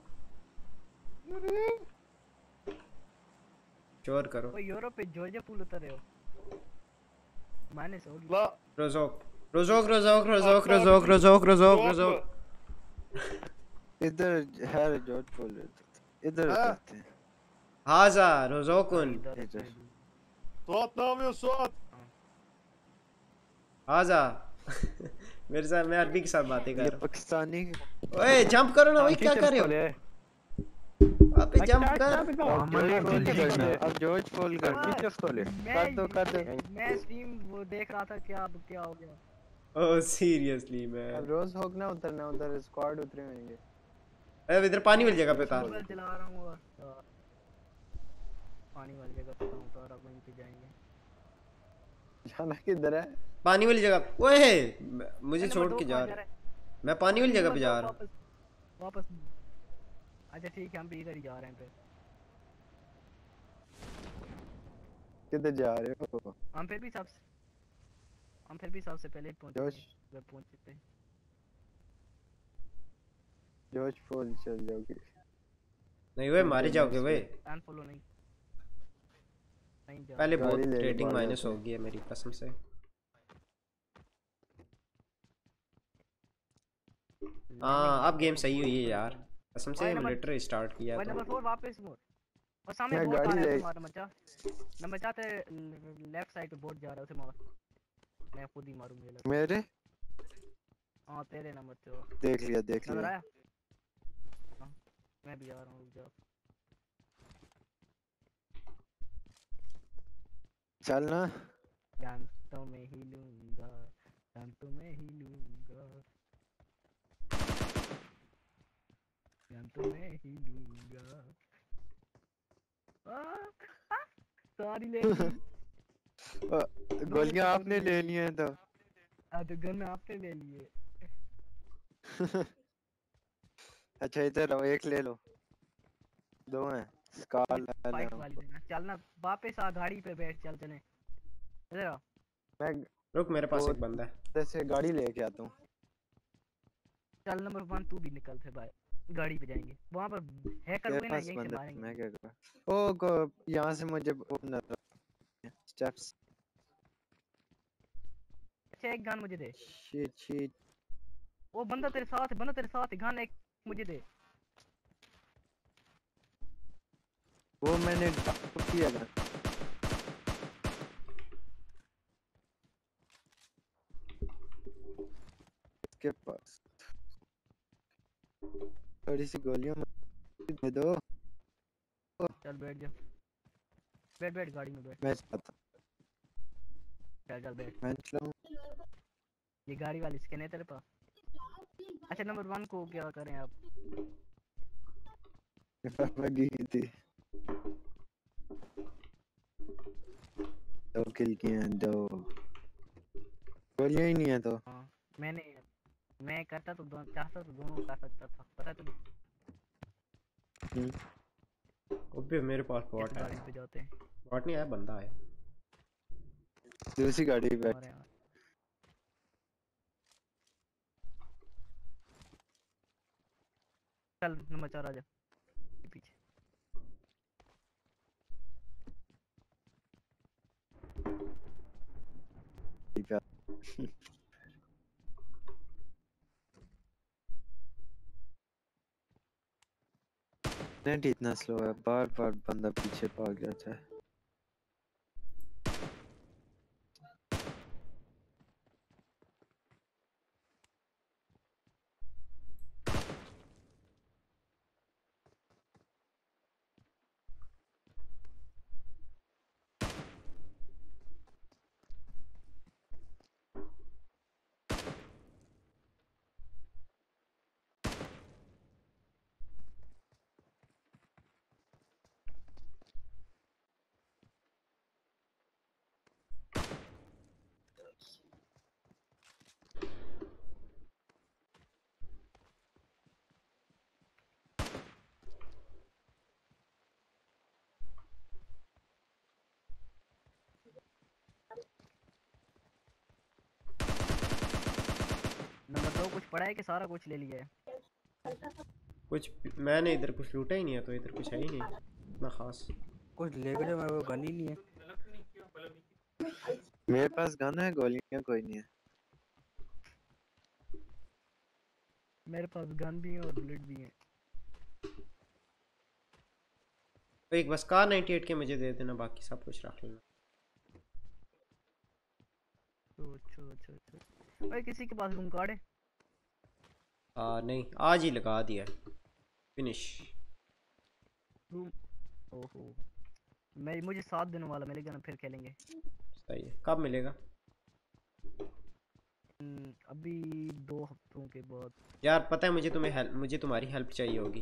Speaker 2: चोर करो।
Speaker 4: ओ यूरोप पे जॉर्जिया पुल उतरे हो माइनस हो गई।
Speaker 1: ला
Speaker 2: रोजोक रोजोक रोजोक रोजोक रोजोक रोजोक रोजोक रोजोक
Speaker 5: इधर है जॉर्ज पोल। इधर
Speaker 1: हाँ।
Speaker 5: उतरते हैं।
Speaker 2: हाजा रोजोकुन
Speaker 4: इधर
Speaker 5: इधर।
Speaker 4: उतरे दूँ।
Speaker 1: صوت نامي وصوت
Speaker 2: हाजा मेरे साथ मैं अरबी के साथ बातें कर
Speaker 5: ये
Speaker 2: रहा
Speaker 5: पाकिस्तानी
Speaker 2: हूँ। ओए जंप करो ना भाई, क्या कर रहे हो? अबे जंप कर।
Speaker 5: अब जॉर्ज पोल करना। अब जॉर्ज पोल करना।
Speaker 4: मैं
Speaker 5: कर दो कर दो।
Speaker 4: मैं स्ट्रीम वो देख रहा था क्या अब क्या हो गया।
Speaker 2: ओह सीरियसली मैं
Speaker 5: अब रोज होक ना उतरना। उधर स्क्वाड उतरे होंगे।
Speaker 2: अब इधर पानी वाली जगह पे उतार।
Speaker 4: मोबाइल चला रहा हूँ और और पानी वाली जगह पे हूँ तो और अब वहीं पे जाएंगे।
Speaker 5: जाना किधर है?
Speaker 2: पानी वाली जगह। ओए मुझे
Speaker 4: नंबर
Speaker 2: छोड़
Speaker 4: दो
Speaker 2: के
Speaker 4: कहाँ
Speaker 2: जा
Speaker 4: जा
Speaker 2: रहा
Speaker 4: रहा
Speaker 2: है। मैं पानी वाली जगह पे जा रहा हूँ।
Speaker 4: वापस वापस अच्छा ठीक है हम भी इधर ही जा रहे हैं फिर।
Speaker 5: किधर जा रहे हो?
Speaker 4: हम फिर भी सबसे हम फिर भी सबसे पहले पहुंचे
Speaker 5: जोश
Speaker 4: अगर पहुंचे थे।
Speaker 5: जॉर्ज पोल चल जाओगे।
Speaker 2: नहीं वे मारे जाओगे वे।
Speaker 4: अनफॉलो नहीं नहीं जा
Speaker 2: पहले बहुत
Speaker 5: गाड़ी ले के
Speaker 2: रेटिंग
Speaker 5: भाग
Speaker 2: माइनस
Speaker 5: जाते
Speaker 2: हो
Speaker 5: हैं।
Speaker 2: गई है मेरी कसम से। हाँ अब गेम सही हुई है यार कसम से।
Speaker 4: भाई नंबर-
Speaker 2: मिलिट्री स्टार्ट किया
Speaker 4: भाई
Speaker 2: तो
Speaker 4: नंबर फोर वापस मोड़ और सामने
Speaker 5: मैं
Speaker 4: बोट आ
Speaker 5: गाड़ी
Speaker 4: रहा है
Speaker 5: ले-
Speaker 4: तुम्हारा मचा नंबर चाहते लेफ्ट साइड पे बोट जा रहा है उसे मार। मैं खुद ही मारूंगा ये लग।
Speaker 5: मेरे
Speaker 4: हाँ तेरे नंबर तो
Speaker 5: देख लिया देख
Speaker 4: नजर
Speaker 5: लिया।
Speaker 4: आया। हाँ, मैं भी आ रहा हूँ रुक जाओ।
Speaker 5: चल ना।
Speaker 4: शांतों में ही लूंगा शांतों में ही लूंगा शांतों में ही लूंगा। आ, आ, सारी ले ली।
Speaker 5: गोलियां आपने लेनी है तो।
Speaker 4: आ, तो गन आपने ले लिए।
Speaker 5: अच्छा इधर आओ एक ले लो। दो हैं। स्कार ले
Speaker 4: फाइट
Speaker 5: लो।
Speaker 4: वाली जगह चलना वापस आ गाड़ी पे बैठ चल चले इधर आओ।
Speaker 5: मैं
Speaker 2: रुक मेरे पास
Speaker 5: वो-
Speaker 2: एक बंदा है।
Speaker 5: इधर से गाड़ी लेके आता हूँ।
Speaker 4: चल नंबर वन तू भी निकल फिर भाई गाड़ी पे जाएंगे वहां पर हैकर
Speaker 5: तेरे
Speaker 4: हुए ना
Speaker 5: पास
Speaker 4: यहीं से
Speaker 5: बंदा
Speaker 4: मारेंगे।
Speaker 5: मैं क्या करूँ? ओ को यहाँ से मुझे वो नजर स्टेप्स।
Speaker 4: अच्छा एक गन मुझे दे।
Speaker 5: Shit shit.
Speaker 4: वो बंदा तेरे साथ है बंदा तेरे साथ है गन एक मुझे दे।
Speaker 5: वो मैंने किया था। इसके पास थोड़ी सी गोलियां मुझे दे दो।
Speaker 4: चल बैठ जा बैठ बैठ गाड़ी में बैठ।
Speaker 5: मैं चाहता
Speaker 4: चल चल बैठ।
Speaker 5: मैं चलाऊं।
Speaker 4: ये गाड़ी वाली स्कैन है तेरे पास। अच्छा नंबर वन को क्या करें आप।
Speaker 5: लगी थी। दो किल किए हैं दो। गोलियां ही नहीं है तो।
Speaker 4: हाँ मैंने मैं करता तो दो, चाहता तो दोनों कर सकता था पता है तुम्हें।
Speaker 2: ओबे मेरे पास बॉट
Speaker 4: कैसे
Speaker 2: है।
Speaker 4: गाड़ी पे जाते हैं
Speaker 2: बॉट नहीं आया बंदा है।
Speaker 5: दूसरी गाड़ी पे बैठ।
Speaker 4: हमारे यहाँ। चल नंबर चार आ जा पीछे।
Speaker 5: नेट इतना स्लो है बार बार बंदा पीछे भाग जाता है।
Speaker 4: पड़ा है कि सारा कुछ ले लिया है?
Speaker 2: कुछ मैंने इधर कुछ लूटा ही नहीं है, तो इधर कुछ है ही नहीं इतना खास।
Speaker 8: कुछ लेके जाओ, मेरे को गन ही नहीं है।
Speaker 5: मेरे पास गन है, गोलियां कोई नहीं है।
Speaker 4: मेरे पास गन भी है और बुलेट भी है।
Speaker 2: तो एक बस कार नाइंटी एट के मुझे दे देना, बाकी सब कुछ रख लेना।
Speaker 4: अच्छा अच्छा अच्छा। भाई किसी के पास रूम कार्ड है?
Speaker 2: आ, नहीं आज ही लगा दिया, फिनिश।
Speaker 4: रूम, ओहो, मैं मुझे सात दिनों वाला मिलेगा ना, फिर खेलेंगे।
Speaker 2: सही है, कब मिलेगा?
Speaker 4: हम्म, अभी दो हफ्तों के बाद।
Speaker 2: यार पता है मुझे तुम्हें हेल्प मुझे तुम्हारी हेल्प चाहिए होगी।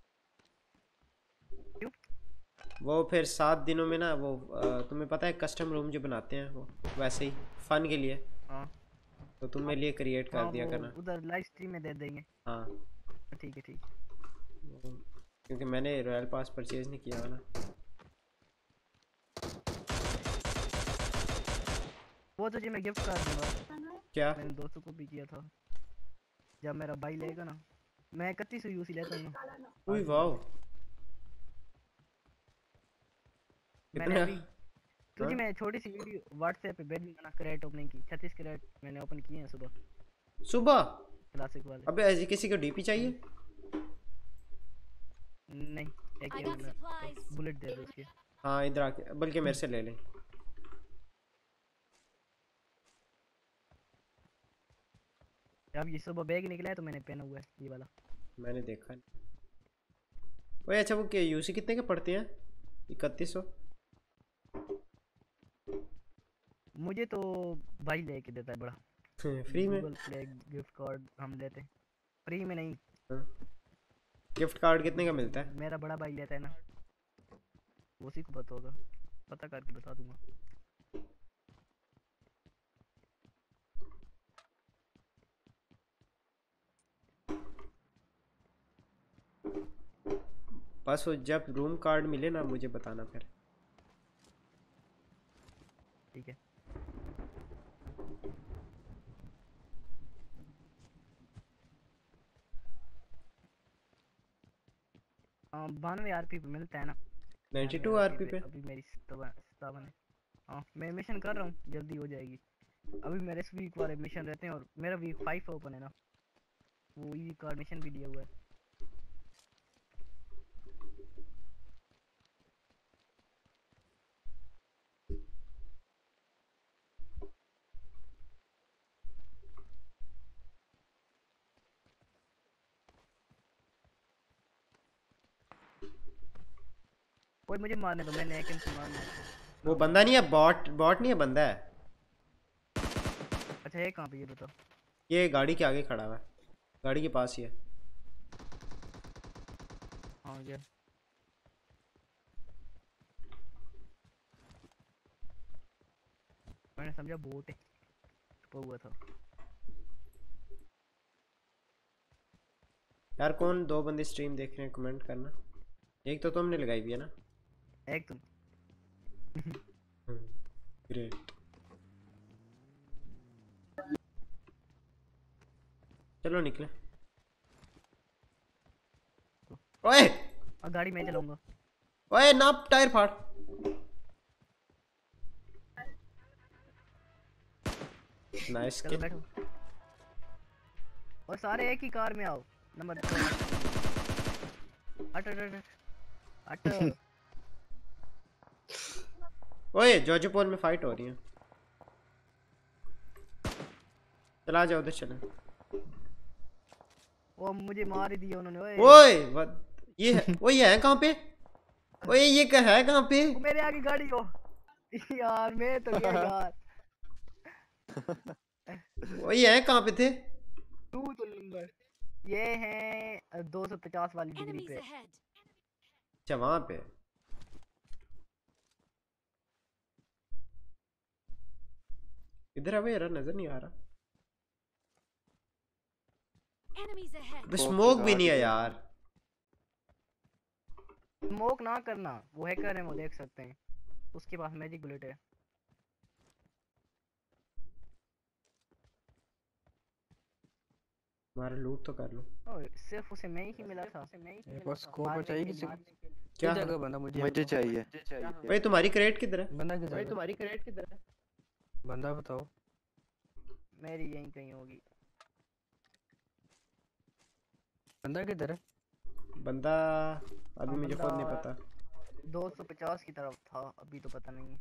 Speaker 4: क्यों?
Speaker 2: वो फिर सात दिनों में ना, वो आ, तुम्हें पता है कस्टम रूम जो बनाते हैं वो वैसे ही फन के लिए।
Speaker 4: हाँ
Speaker 2: तो तुम मेरे लिए क्रिएट कर
Speaker 4: हाँ,
Speaker 2: दिया
Speaker 4: वो
Speaker 2: करना।
Speaker 4: उधर लाइव स्ट्रीम में दे देंगे।
Speaker 2: हाँ
Speaker 4: ठीक है ठीक है।
Speaker 2: वो- क्योंकि मैंने रॉयल पास परचेज नहीं किया हुआ ना।
Speaker 4: वो तुझे मैं गिफ्ट कर दूंगा।
Speaker 2: क्या?
Speaker 4: मैंने दोस्तों को भी किया था। जब मेरा भाई लेगा ना, मैं इकतीस सौ यूसी लेता हूँ ना।
Speaker 2: उई वाओ,
Speaker 4: मैंने
Speaker 2: कितना?
Speaker 4: अभी तुझे
Speaker 2: हाँ?
Speaker 4: मैं छोटी सी वीडियो व्हाट्सएप पे भेज दूंगा ना, क्रेट ओपनिंग की। छत्तीस क्रेट मैंने ओपन किए हैं सुबह,
Speaker 2: सुबह?
Speaker 4: क्लासिक वाले।
Speaker 2: अबे ऐसे किसी को डीपी चाहिए?
Speaker 4: नहीं, एक
Speaker 6: I
Speaker 4: ही
Speaker 6: got supplies.
Speaker 4: बुलेट दे दो उसके।
Speaker 2: हाँ इधर आके, बल्कि मेरे से ले लें।
Speaker 4: अब ये सुबह बैग निकला है तो मैंने पहना हुआ है ये वाला।
Speaker 2: मैंने देखा नहीं। ओए अच्छा, वो क्या यूसी कितने के पड़ते हैं? इकतीस सौ?
Speaker 4: मुझे तो भाई लेके देता है बड़ा।
Speaker 2: फ्री में?
Speaker 4: गूगल प्ले गिफ्ट कार्ड हम लेते हैं, फ्री में नहीं।
Speaker 2: गिफ्ट कार्ड कितने का मिलता है?
Speaker 4: मेरा बड़ा भाई लेता है ना, उसी को पता होगा, पता करके बता दूंगा।
Speaker 2: बस वो जब रूम कार्ड मिले ना मुझे बताना फिर।
Speaker 4: ठीक है। हाँ बानवे आरपी पे मिलता है ना।
Speaker 2: बानवे आरपी पे?
Speaker 4: अभी मेरी सतावन है। हाँ मैं मिशन कर रहा हूँ, जल्दी हो जाएगी। अभी मेरे इस वीक वाले मिशन रहते हैं और मेरा वीक फाइव ओपन है ना, वो ई कार्ड मिशन भी दिया हुआ है। कोई मुझे मारने दो, मैंने एक से मारना है।
Speaker 2: वो बंदा नहीं है, बॉट बॉट नहीं है, बंदा है।
Speaker 4: अच्छा है कहाँ पे ये बताओ?
Speaker 2: ये गाड़ी के आगे खड़ा हुआ है, गाड़ी के पास ही है।
Speaker 4: हाँ गया। मैंने समझा बोट है, छुपा हुआ था।
Speaker 2: यार कौन दो बंदे स्ट्रीम देख रहे हैं, कमेंट करना। एक तो तुमने लगाई हुई है ना?
Speaker 4: एक तुम।
Speaker 2: ग्रेट। चलो निकले। ओए
Speaker 4: अब गाड़ी मैं चलाऊंगा।
Speaker 2: ओए ना टायर फाड़। नाइस
Speaker 4: चलो बैठो और सारे एक ही कार में आओ। नंबर हट हट हट हट।
Speaker 2: ओए जॉर्जपोल में फाइट हो रही है, चला जाओ उधर चले।
Speaker 4: वो मुझे मार ही दिया उन्होंने। ओए
Speaker 2: ओए what- ये है, वो ये है कहाँ पे? ओए ये क्या है कहाँ पे?
Speaker 4: वो मेरे आगे गाड़ी हो यार, मैं तो गया यार।
Speaker 2: वो ये है कहाँ पे थे?
Speaker 4: तू तो नंबर ये है दो सौ पचास वाली डिग्री
Speaker 6: Enemies
Speaker 4: पे।
Speaker 6: ahead.
Speaker 2: अच्छा वहाँ पे। इधर है यार, नजर नहीं आ रहा।
Speaker 6: Enemies ahead.
Speaker 2: स्मोक भी नहीं है यार।
Speaker 4: स्मोक ना करना, वो हैकर है, वो देख सकते हैं। उसके पास मैजिक बुलेट है।
Speaker 2: हमारा लूट तो कर लो।
Speaker 4: ओए सिर्फ उसे मैं ही मिला था।
Speaker 8: मेरे पास स्कोप चाहिए किसी को?
Speaker 2: क्या
Speaker 8: जगह बंदा मुझे
Speaker 5: मुझे चाहिए।
Speaker 2: भाई तुम्हारी क्रेट किधर है?
Speaker 8: बंदा किधर
Speaker 1: भाई
Speaker 8: है?
Speaker 1: तुम्हारी क्रेट किधर है?
Speaker 8: बंदा बताओ।
Speaker 4: मेरी यहीं कहीं होगी।
Speaker 8: बंदा किधर है?
Speaker 2: बंदा अभी
Speaker 4: हाँ,
Speaker 2: मुझे खुद नहीं
Speaker 4: बंदा-
Speaker 2: पता।
Speaker 4: दो सौ पचास की तरफ था, अभी तो पता नहीं है।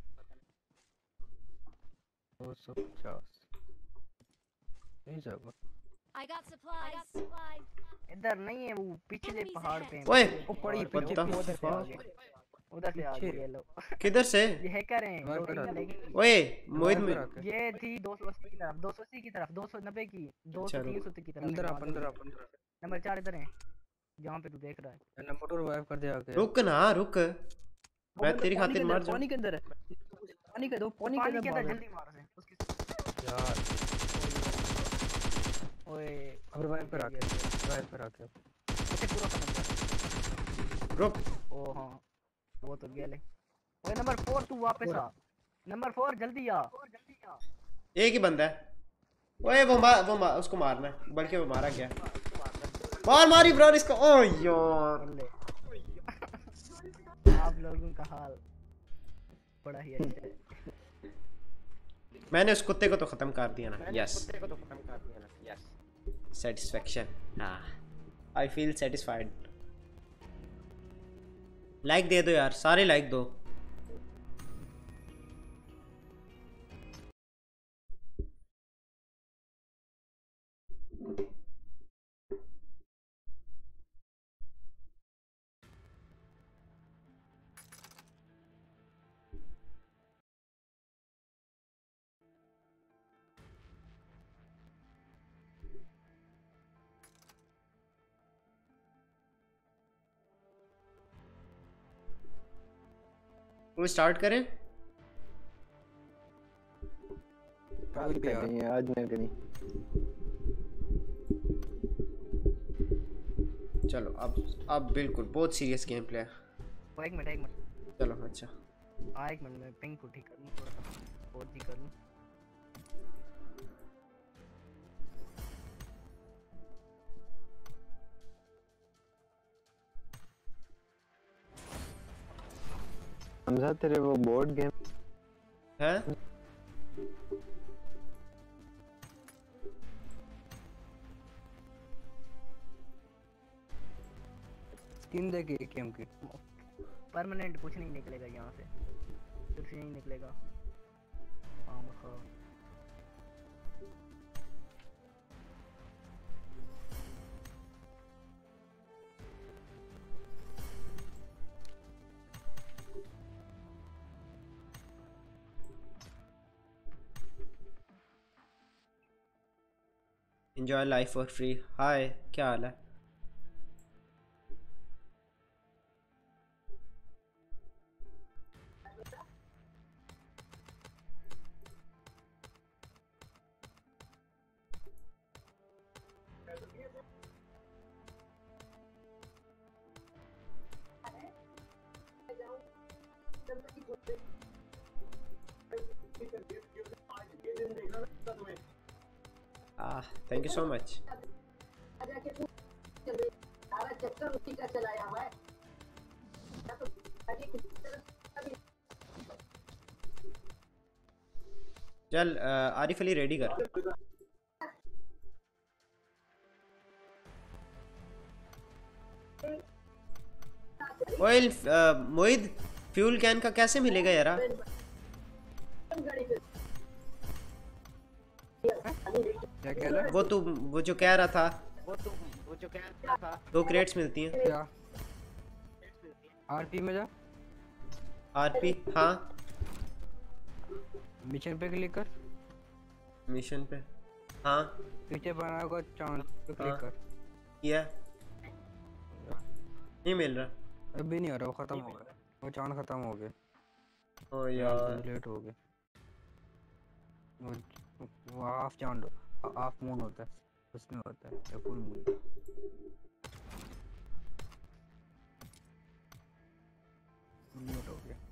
Speaker 8: दो सौ पचास नहीं जाएगा।
Speaker 6: I got supplies. I got supplies.
Speaker 4: इधर नहीं है, वो पिछले
Speaker 6: Enemies
Speaker 4: पहाड़
Speaker 6: ahead.
Speaker 4: पे है।
Speaker 2: ओए
Speaker 8: वो पड़ी
Speaker 4: पहाड़ पे
Speaker 2: पत्ता।
Speaker 4: वो उधर से आ गए। उधर से आ
Speaker 8: पीछे।
Speaker 4: गए ये लोग।
Speaker 2: किधर से?
Speaker 4: ये हैकर हैं,
Speaker 8: वहाँ
Speaker 4: दो
Speaker 8: पर
Speaker 4: तीन
Speaker 8: आ-
Speaker 4: लेकिन
Speaker 2: ओए मोहित
Speaker 8: बाहर
Speaker 2: में
Speaker 8: पर आके।
Speaker 4: ये थी दो सौ अस्सी की तरफ, दो सौ अस्सी की तरफ, दो सौ नब्बे की, दो सौ
Speaker 2: चलो।
Speaker 4: तीन सौ की तरफ।
Speaker 8: अंदर आप अंदर आप अंदर
Speaker 4: नंबर चार इधर है, जहाँ पे तू देख रहा है।
Speaker 8: नंबर टू रिवाइव कर दे आके।
Speaker 2: रुक ना रुक, मैं तेरी खातिर मर जाऊं।
Speaker 8: पानी के अंदर है। पानी के दो पानी
Speaker 4: पानी
Speaker 8: के
Speaker 4: के
Speaker 8: अंदर
Speaker 4: अंदर
Speaker 8: भागो।
Speaker 4: जल्दी मार उसे उसकी।
Speaker 8: यार
Speaker 4: ओए
Speaker 8: अब रिवाइव कर आके रिवाइव कर आके।
Speaker 4: उसे पूरा खत्म कर।
Speaker 2: रुक
Speaker 4: ओ हाँ वो तो गया ले। ओए नंबर फोर तू वापस आ, नंबर फोर जल्दी आ।
Speaker 2: एक ही बंदा है। ओए वो मार वो मार, उसको मारना है, बल्कि वो मारा गया। मार मारी ब्रो इसको। ओ यार
Speaker 4: ले। आप लोगों का हाल बड़ा ही अच्छा है।
Speaker 2: मैंने उस कुत्ते को तो खत्म कर दिया ना। Yes satisfaction. हाँ आई फील सेटिस्फाइड। लाइक दे दो यार, सारे लाइक दो। वो स्टार्ट करें?
Speaker 5: कल करेंगे, आज नहीं करेंगे।
Speaker 2: चलो अब अब बिल्कुल बहुत सीरियस गेम प्ले है।
Speaker 4: ओ, एक मिनट एक मिनट
Speaker 2: चलो अच्छा
Speaker 4: आ एक मिनट में पिंग को ठीक कर लूं, थोड़ा फोर जी कर लूं।
Speaker 5: हमजा तेरे वो बोर्ड गेम
Speaker 2: है।
Speaker 8: स्किन देखिए गेम की।
Speaker 4: परमानेंट कुछ नहीं निकलेगा यहाँ से, सिर्फ यही निकलेगा। आम खा
Speaker 2: enjoy life for free. Hi क्या हाल है? Ah, thank you so much. चल अ, आरिफ अली रेडी कर। ऑयल मोहित फ्यूल कैन का कैसे मिलेगा यार?
Speaker 8: क्या कह रहा है?
Speaker 2: वो तू वो जो कह रहा था,
Speaker 1: वो तो वो जो कह रहा था।
Speaker 2: दो क्रेट्स मिलती हैं।
Speaker 8: क्या आरपी में जा।
Speaker 2: आरपी हाँ
Speaker 8: मिशन पे क्लिक कर।
Speaker 2: मिशन पे हाँ
Speaker 8: पीछे बना होगा चांद पे क्लिक
Speaker 2: हाँ।
Speaker 8: कर।
Speaker 2: किया नहीं मिल रहा।
Speaker 8: अभी नहीं आ रहा, वो खत्म हो गया। वो चांद खत्म हो गया।
Speaker 2: ओ यार
Speaker 8: लेट हो गया। वो वो हाफ चांद हाफ मून होता है, उसमें होता है या फुल मून। लेट हो गया।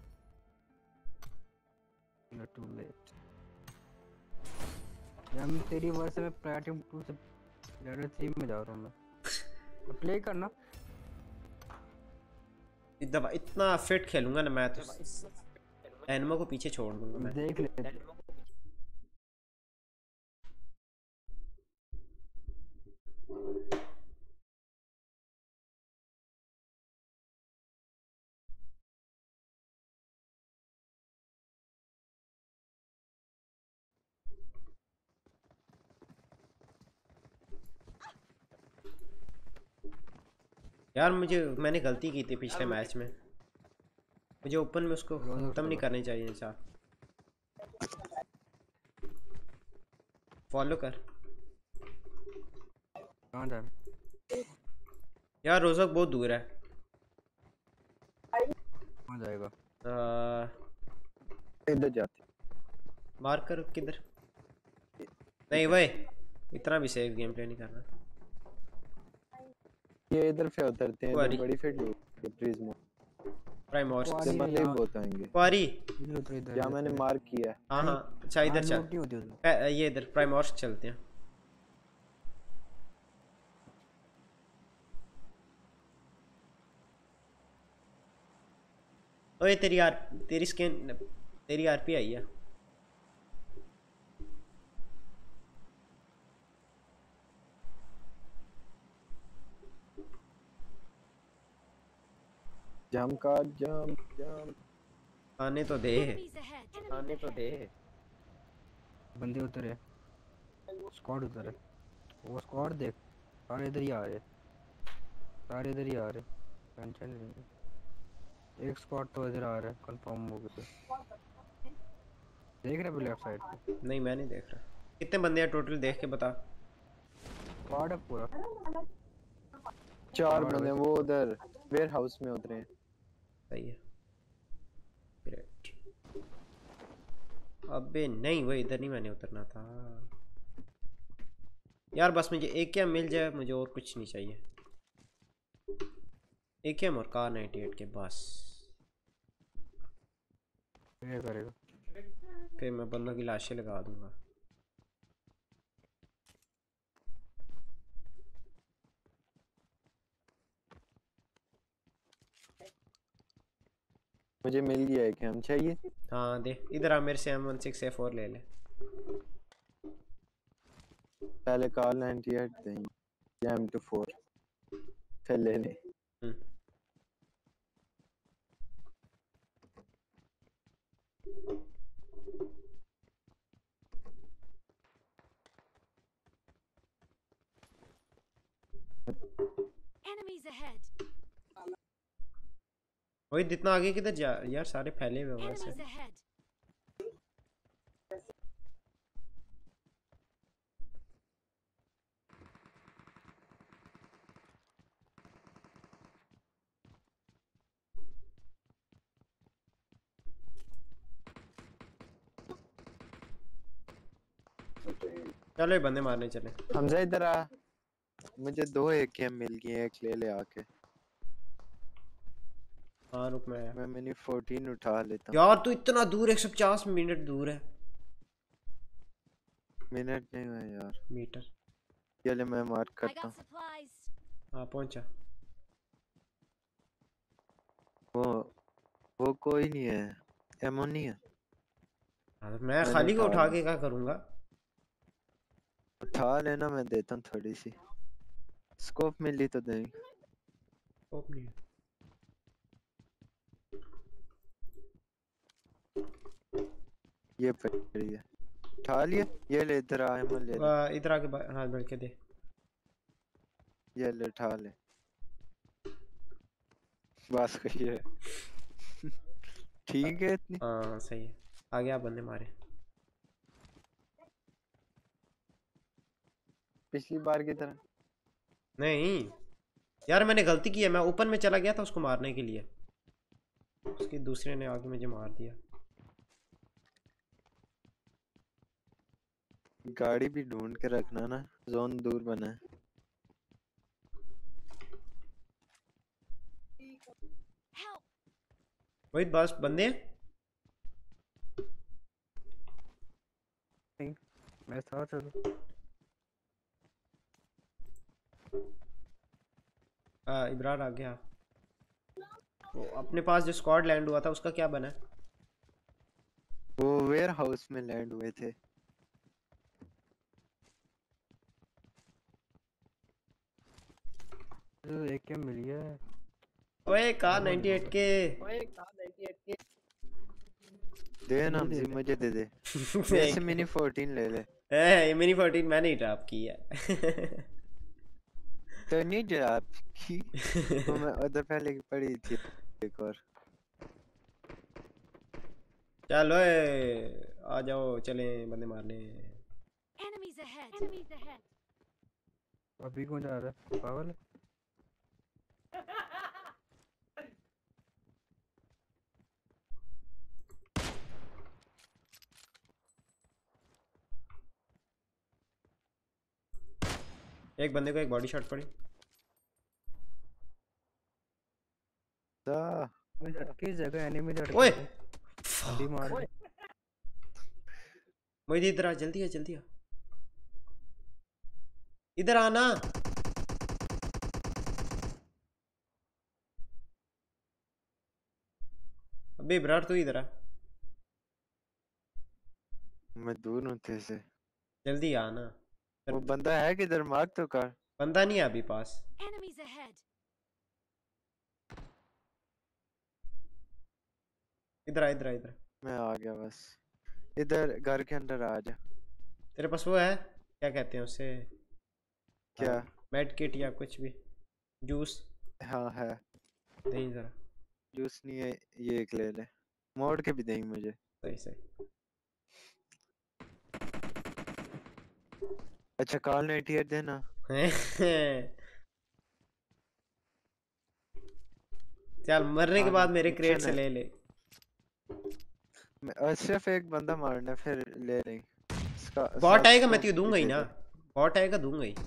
Speaker 8: You're too late. यार मैं तेरी वजह से मैं प्लेटिनम टू से लेवल थ्री में जा रहा हूँ मैं। प्ले करना
Speaker 2: इस दफा इतना फिट खेलूंगा ना मैं तो एनिमो को पीछे छोड़ दूंगा मैं।
Speaker 8: देख ले।
Speaker 2: यार मुझे मैंने गलती की थी पिछले मैच में, मुझे ओपन में उसको खत्म नहीं करनी चाहिए था। फॉलो कर
Speaker 8: कहाँ जा रहा?
Speaker 2: यार रोजक बहुत दूर है।
Speaker 8: कहाँ जाएगा?
Speaker 2: आ,
Speaker 5: इधर जाते
Speaker 2: मार कर किधर? नहीं भाई इतना भी सेफ गेम प्ले नहीं करना।
Speaker 5: ये इधर से उतरते हैं,
Speaker 2: क्वारी।
Speaker 5: इधर बड़ी फिट है प्रिज्म।
Speaker 2: प्राइमोर्स
Speaker 8: क्वारी
Speaker 5: से बंदे
Speaker 8: यहाँ-
Speaker 5: बहुत आएंगे।
Speaker 2: क्वारी
Speaker 8: इधर उतर, इधर
Speaker 5: क्या
Speaker 8: उतर।
Speaker 5: मैंने मार्क किया है।
Speaker 2: हाँ हाँ अच्छा इधर
Speaker 8: हाँ,
Speaker 2: चल।
Speaker 8: लूट नहीं होती उधर।
Speaker 2: ए, ये इधर प्राइमोर्स चलते हैं। ओए तेरी आर तेरी स्किन तेरी आरपी आई है।
Speaker 5: जम का जम जम
Speaker 2: आने तो दे
Speaker 6: Enemies ahead.
Speaker 2: आने तो दे।
Speaker 8: बंदे उतर है, स्क्वाड उतर है। वो स्क्वाड देख, सारे इधर ही आ रहे, सारे इधर ही आ रहे। टेंशन नहीं, एक स्क्वाड तो इधर आ रहा है कंफर्म हो गया। देख रहे हो लेफ्ट साइड पे?
Speaker 2: नहीं मैं नहीं देख रहा। कितने बंदे हैं टोटल देख के बता।
Speaker 8: स्क्वाड है पूरा।
Speaker 5: चार
Speaker 8: और
Speaker 5: बंदे
Speaker 8: वैसे-
Speaker 5: वो उधर वेयर हाउस में उतरे हैं।
Speaker 2: सही है ग्रेट। अबे नहीं वो इधर नहीं मैंने उतरना था यार। बस मुझे एक क्या मिल जाए, मुझे और कुछ नहीं चाहिए। एक क्या और कार नाइन्टी एट के बस।
Speaker 8: ये करेगा।
Speaker 2: फिर मैं बंदों की लाशें लगा दूंगा।
Speaker 5: मुझे मिल गया है कि हम चाहिए।
Speaker 2: हाँ दे इधर आ मेरे से M one six A four ले ले।
Speaker 5: पहले कार नाइन्टी एट दें एम टू फोर फिर ले ले।
Speaker 2: हम्म।
Speaker 6: Enemies ahead.
Speaker 2: वही जितना आगे किधर जा यार, सारे फैले हुए हैं वैसे।
Speaker 6: Enemies ahead.
Speaker 2: चलो ये बंदे मारने चले।
Speaker 5: हमजा इधर आ, मुझे दो एक के मिल गए, एक ले ले आके।
Speaker 2: हाँ रुक मैं
Speaker 5: मैं मिनी फोर्टीन उठा लेता हूँ।
Speaker 2: यार तू इतना दूर एक सौ पचास मिनट दूर है।
Speaker 5: मिनट नहीं हुए यार,
Speaker 2: मीटर।
Speaker 5: ये ले मैं मार्क
Speaker 6: I
Speaker 5: करता
Speaker 6: got
Speaker 5: हूँ।
Speaker 6: supplies.
Speaker 2: हाँ पहुंचा।
Speaker 5: वो वो कोई नहीं है, एमो नहीं है।
Speaker 2: हाँ तो मैं खाली को उठा के क्या करूंगा।
Speaker 5: उठा लेना, मैं देता हूँ थोड़ी सी। स्कोप मिली तो देंगे।
Speaker 2: स्कोप नहीं है।
Speaker 5: ये पड़ी है, उठा लिया। ये ले इधर आ, एमो ले ले।
Speaker 2: आ, इधर आके बा- हाँ बढ़ के दे।
Speaker 5: ये ले उठा ले, बस कही है। ठीक है इतनी।
Speaker 2: हाँ सही है। आगे आप बंदे मारे।
Speaker 5: पिछली बार की तरह।
Speaker 2: नहीं यार मैंने गलती की है, मैं ओपन में चला गया था उसको मारने के लिए, उसके दूसरे ने आके मुझे मार दिया।
Speaker 5: गाड़ी भी ढूंढ के रखना ना, जोन दूर बना है।
Speaker 6: Help.
Speaker 2: वही बस बंदे हैं।
Speaker 8: मैं साथ चलो।
Speaker 2: आ, इब्रार आ गया। वो अपने पास जो स्क्वाड लैंड हुआ था उसका क्या बना?
Speaker 5: वो वेयर हाउस में लैंड हुए थे।
Speaker 8: तो एक क्या मिली है?
Speaker 2: ओए कार अट्ठानवे के
Speaker 5: दे ना हमसे, मुझे दे दे। मेरे से मिनी फोर्टीन ले ले।
Speaker 2: ए, ये मिनी फोर्टीन मैंने ही ड्रॉप की है।
Speaker 5: तो नहीं ड्रॉप की वो मैं उधर पहले की पड़ी थी एक और।
Speaker 2: चलो आ जाओ चलें बंदे मारने।
Speaker 6: Enemies ahead. Enemies ahead.
Speaker 8: अभी कौन जा रहा है पागल?
Speaker 2: एक बंदे को एक बॉडी शॉट पड़ी।
Speaker 8: किस जगह एनिमी जड़
Speaker 2: ओए
Speaker 8: अभी मार दे।
Speaker 2: मोहित इधर आ, जल्दी आ जल्दी आ, इधर आना। अबे ब्रार तू इधर आ,
Speaker 5: मैं दूर हूँ तेरे से।
Speaker 2: जल्दी आना।
Speaker 5: वो बंदा है किधर? मार तो कर।
Speaker 2: बंदा नहीं है अभी पास।
Speaker 6: Enemies ahead.
Speaker 2: इधर आ इधर आ इधर।
Speaker 5: मैं आ गया बस। इधर घर के अंदर आ जा।
Speaker 2: तेरे पास वो है क्या कहते हैं उसे?
Speaker 5: क्या?
Speaker 2: मेड किट या कुछ भी, जूस?
Speaker 5: हाँ है।
Speaker 2: नहीं जरा।
Speaker 5: जूस नहीं है, ये एक ले ले। मोड़ के भी देंगे मुझे।
Speaker 2: सही सही।
Speaker 5: अच्छा कॉल नाइंटी एट देना।
Speaker 2: चल मरने के बाद मेरे क्रेट से ले ले।
Speaker 5: मैं सिर्फ एक बंदा मारना फिर ले लेंगे।
Speaker 2: बॉट आएगा मैं तुझे दूंगा ही ना, बॉट आएगा दूंगा ही।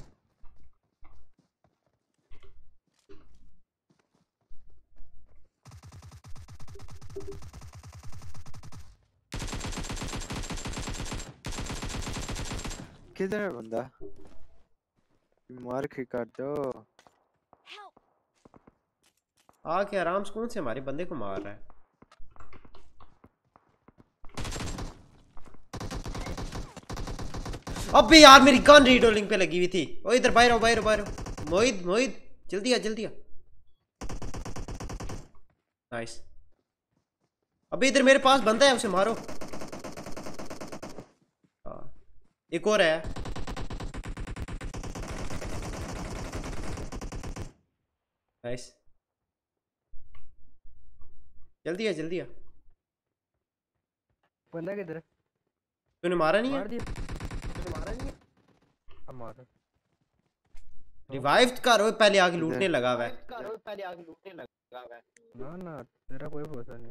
Speaker 5: किधर है बंदा? मार के काट दो।
Speaker 2: आके आराम से कौन से हमारे बंदे को मार रहा है? अबे यार मेरी गन रीलोडिंग पे लगी हुई थी। ओ इधर बाहर आओ बाहर आओ बाहर आओ। मोहित मोहित जल्दी आ जल्दी आ। नाइस। अबे इधर मेरे पास बंदा है, उसे मारो। हाँ एक और है। नाइस जल्दी आ जल्दी आ।
Speaker 8: बंदा किधर है?
Speaker 2: तूने मारा नहीं है?
Speaker 8: मार दिया। तूने मारा नहीं है? अब मार।
Speaker 2: रिवाइव कर, पहले आगे लूटने लगा हुआ है।
Speaker 8: पहले आगे लूटने लगा हुआ है। ना ना तेरा कोई भरोसा नहीं।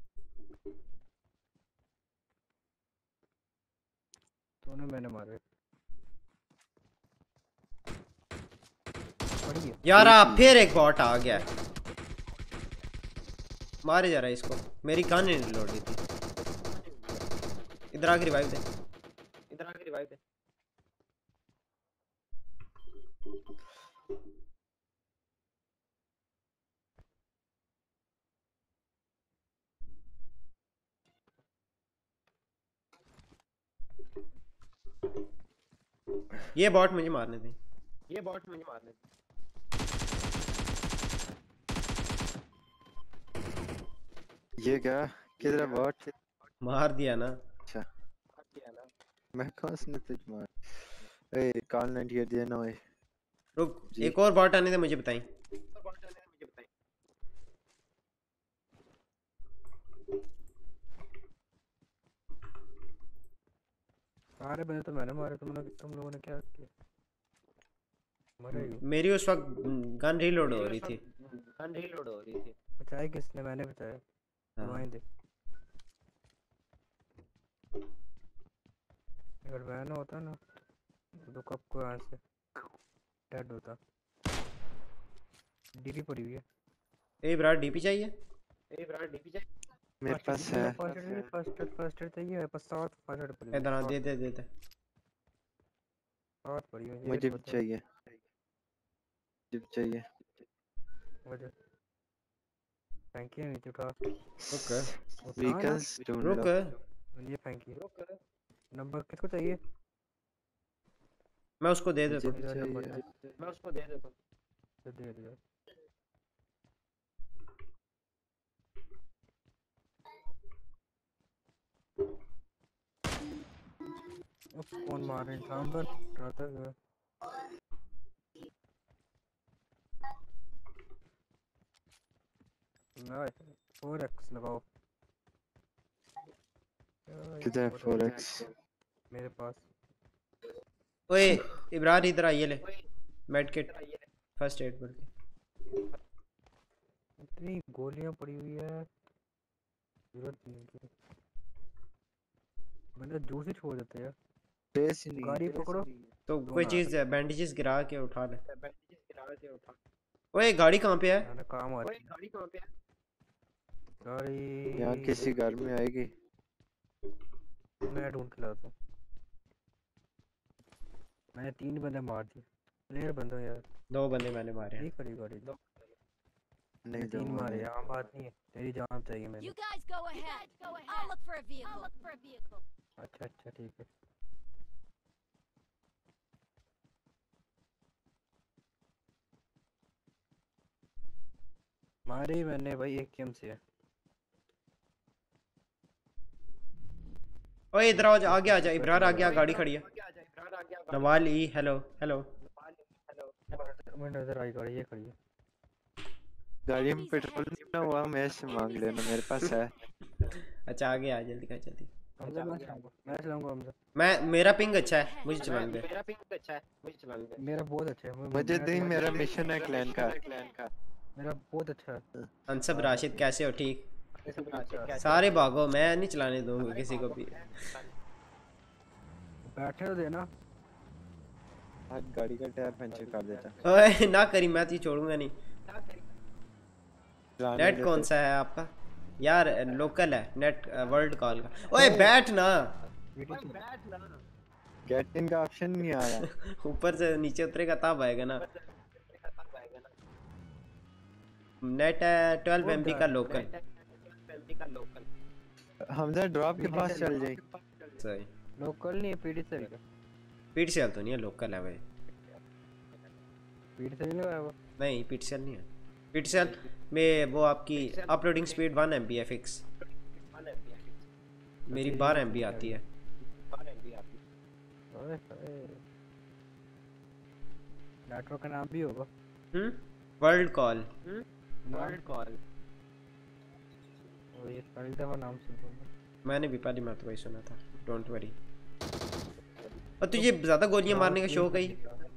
Speaker 8: तूने मैंने मारे।
Speaker 2: यार आप फिर एक बॉट आ गया। मारे जा रहा है इसको, मेरी गन नहीं रिलोड की थी। इधर आके रिवाइव दे,
Speaker 8: इधर आके रिवाइव दे।
Speaker 2: ये बॉट मुझे मारने थे।
Speaker 8: ये बॉट मुझे मारने थे।
Speaker 5: ये क्या? किधर बॉट?
Speaker 2: मार दिया ना।
Speaker 5: अच्छा मैं कौन सी तुझ मार। ए कॉल नाइंटी एट देना। ओए
Speaker 2: रुक एक और बॉट आने दे मुझे बताई।
Speaker 8: सारे बंदे तो मैंने मारे, तुम लोग तुम लोगों ने क्या किया? मरे ही।
Speaker 2: मेरी उस वक्त गन रीलोड हो रही थी।
Speaker 8: गन रीलोड हो रही थी। बचाया किसने? मैंने बचाया।
Speaker 2: हाँ।
Speaker 8: दे अगर मैं ना होता ना तो कब को यहाँ से डेड होता। डीपी पड़ी हुई है।
Speaker 2: ए ब्रा डीपी चाहिए?
Speaker 8: ए ब्रा डीपी चाहिए?
Speaker 5: मेरे पास है।
Speaker 8: First aid first aid first aid चाहिए। बस सात फर्स्ट एड पड़ी है।
Speaker 2: इधर आ दे दे दे दे।
Speaker 8: सात पड़ी है।
Speaker 5: मुझे भी चाहिए। जिप चाहिए।
Speaker 8: मुझे फैंकी है नीचे उठा।
Speaker 2: ओके
Speaker 5: व्हीकल्स ढूंढ
Speaker 2: रुक
Speaker 5: लो।
Speaker 8: ये फैंकी नंबर किसको चाहिए?
Speaker 2: मैं उसको दे देता
Speaker 5: जिप
Speaker 2: हूँ।
Speaker 5: चाहिए।
Speaker 8: मैं उसको दे देता हूँ। दे दिया। अब कौन मार रहे हैं सांबर रात है। नाइस फोर एक्स लगाओ।
Speaker 5: किधर फोर एक्स?
Speaker 8: मेरे पास।
Speaker 2: ओए इब्रार इधर आइए ले मेड किट फर्स्ट एड बोल के।
Speaker 8: इतनी गोलियां पड़ी हुई है जरूरत नहीं की। बंदे जूस ही छोड़ देते हैं।
Speaker 5: पेस ही नहीं।
Speaker 8: गाड़ी पकड़ो
Speaker 2: तो कोई चीज बैंडेजेस गिरा के उठा ले। ओए गाड़ी कहाँ पे है?
Speaker 8: मैंने काम आ रही गाड़ी कहाँ पे है? गाड़ी
Speaker 5: यहाँ किसी घर में आएगी।
Speaker 8: मैं ढूंढ के लाता हूँ। मैंने तीन बंदे मार दिए। प्लेयर बंदो यार।
Speaker 2: दो बंदे मैंने मारे हैं।
Speaker 8: ठीक खड़ी गाड़ी दो।
Speaker 5: नहीं
Speaker 8: तीन मारे आम बात नहीं है। तेरी जान चाहिए मैंने।
Speaker 6: You guys go ahead. I'll look for a vehicle. I'll look for a vehicle.
Speaker 8: अच्छा अच्छा ठीक है। मारे मैंने भाई एक गेम से है।
Speaker 2: ओए इधर आओ आगे आ जा इब्रार आगे आ गाड़ी खड़ी है। नवाल ई हेलो हेलो।
Speaker 8: मैं इधर आई गाड़ी ये खड़ी है।
Speaker 5: गाड़ी में पेट्रोल नहीं ना हुआ मैं से मांग लेना मेरे पास है।
Speaker 2: अच्छा आगे आ जल्दी का जल्दी।
Speaker 8: हमजा मैं चलाऊंगा मैं चलाऊंगा हमजा।
Speaker 2: मैं मेरा पिंग अच्छा है मुझे चलाने दे।
Speaker 8: मेरा पिंग अच्छा है मुझे चलाने दे। मेरा बहुत अच्छा है
Speaker 5: मुझे दे मेरा मिशन है क्लैन का।
Speaker 8: मेरा बहुत अच्छा है।
Speaker 2: अनसब राशिद कैसे हो? ठीक सारे भागो मैं नहीं चलाने दूंगा किसी को भी।
Speaker 8: बैठे तो देना।
Speaker 5: आज गाड़ी का टायर पंचर कर देता।
Speaker 2: ओए ना करी मैं तो छोड़ूंगा नहीं। नेट कौन सा है आपका यार? लोकल है नेट वर्ल्ड कॉल का। ओए बैठ ना।
Speaker 5: गेट इन का ऑप्शन नहीं आ रहा।
Speaker 2: ऊपर से नीचे उतरेगा तब आएगा ना। नेट है ट्वेल्व एम बी का लोकल।
Speaker 5: हमजा ड्रॉप के पास चल जाए।
Speaker 2: सही
Speaker 8: लोकल नहीं है पीडी से है।
Speaker 2: पीट सेल तो नहीं है लोकल है भाई।
Speaker 8: पीडी से नहीं लगाया वो।
Speaker 2: नहीं पीट सेल नहीं है। पीट सेल में वो आपकी uploading speed one M B है फिक्स। मेरी बारह एम बी आती है।
Speaker 8: नेटवर्क का नाम भी होगा।
Speaker 2: हम्म वर्ल्ड कॉल।
Speaker 8: World call. और ये पहली दफा नाम सुन रहा हूं।
Speaker 2: मैंने भी पहली बार तो वही सुना था। Don't worry. और तुझे ज्यादा गोलियां मारने का शौक है?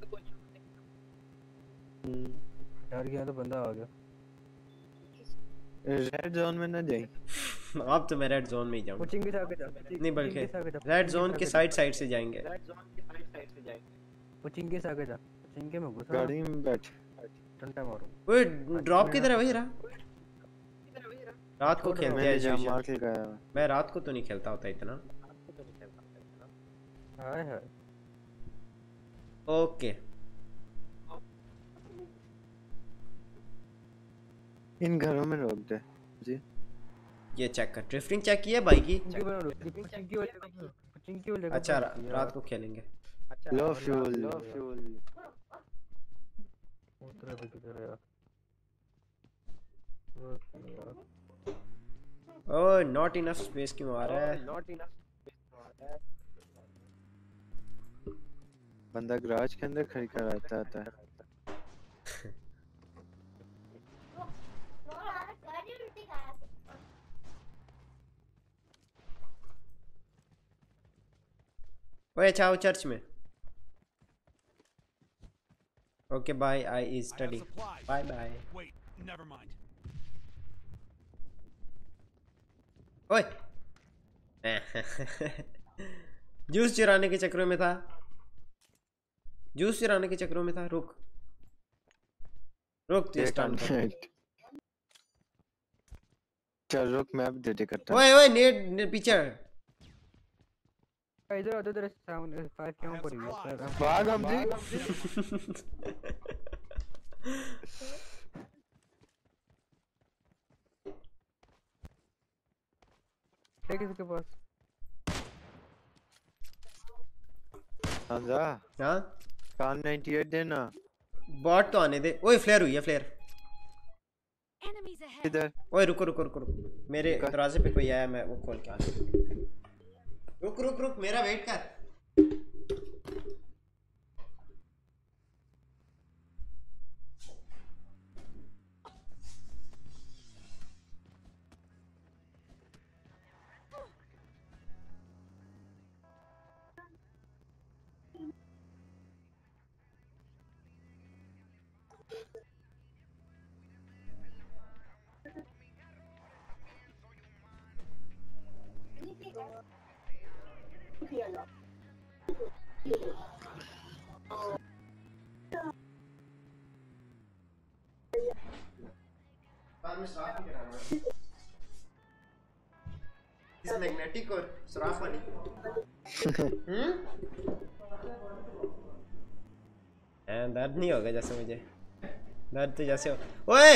Speaker 8: डर गया तो बंदा आ गया।
Speaker 5: रेड जोन में ना जाए।
Speaker 2: अब तो मैं रेड जोन में ही जाऊंगा।
Speaker 8: कोचिंग के साथ जा।
Speaker 2: नहीं बल्कि रेड जोन के साइड साइड से जाएंगे।
Speaker 8: कोचिंग के साथ जा। कोचिंग के में घुसा।
Speaker 5: गाड़ी में बैठ।
Speaker 8: टंटा मारो।
Speaker 2: ओए ड्रॉप किधर है? वही रहा। रात को खेलते हैं
Speaker 5: जब मार के गया।
Speaker 2: मैं रात को तो नहीं खेलता होता इतना।
Speaker 8: हाय हाय।
Speaker 2: ओके
Speaker 5: इन घरों में रोक दे जी।
Speaker 2: ये चेक कर। ड्रिफ्टिंग चेक की है बाइक की? अच्छा रा, रात को खेलेंगे।
Speaker 5: Low fuel low fuel.
Speaker 8: उतरे भी किधर है यार?
Speaker 2: ओह नॉट इनफ स्पेस क्यों आ रहा है?
Speaker 8: नॉट इनफ
Speaker 5: बंदा गराज के अंदर खड़ी कर रहता है।
Speaker 2: ओए चाओ चर्च में। Okay bye I is study. Bye bye.
Speaker 3: Wait, never mind.
Speaker 2: ओए जूस चुराने के चक्रों में था। जूस चुराने के चक्रों में था। रुक रुक तुझे स्टन कर।
Speaker 5: चल रुक मैं अब डेटे करता।
Speaker 2: ओए ओए नेट नेट पीछे।
Speaker 8: इधर उधर सामने फाइव क्यों पड़ी है?
Speaker 5: भाग हम जी।
Speaker 8: है किसके पास?
Speaker 5: हमजा
Speaker 2: हाँ
Speaker 5: कान अट्ठानवे देना।
Speaker 2: बॉट तो आने दे। ओए फ्लेयर हुई है फ्लेयर।
Speaker 6: Enemies ahead.
Speaker 5: इधर
Speaker 2: ओए रुको रुको रुको रुको, मेरे दरवाजे पे कोई आया, मैं वो खोल के आ रहा हूं। रुक रुक रुक, मेरा वेट कर। बाद में साफ ही कराना है। इस मैग्नेटिक और सुराख वाली। हम्म एंड दर्द नहीं होगा जैसे मुझे, दर्द तो जैसे हो। ओए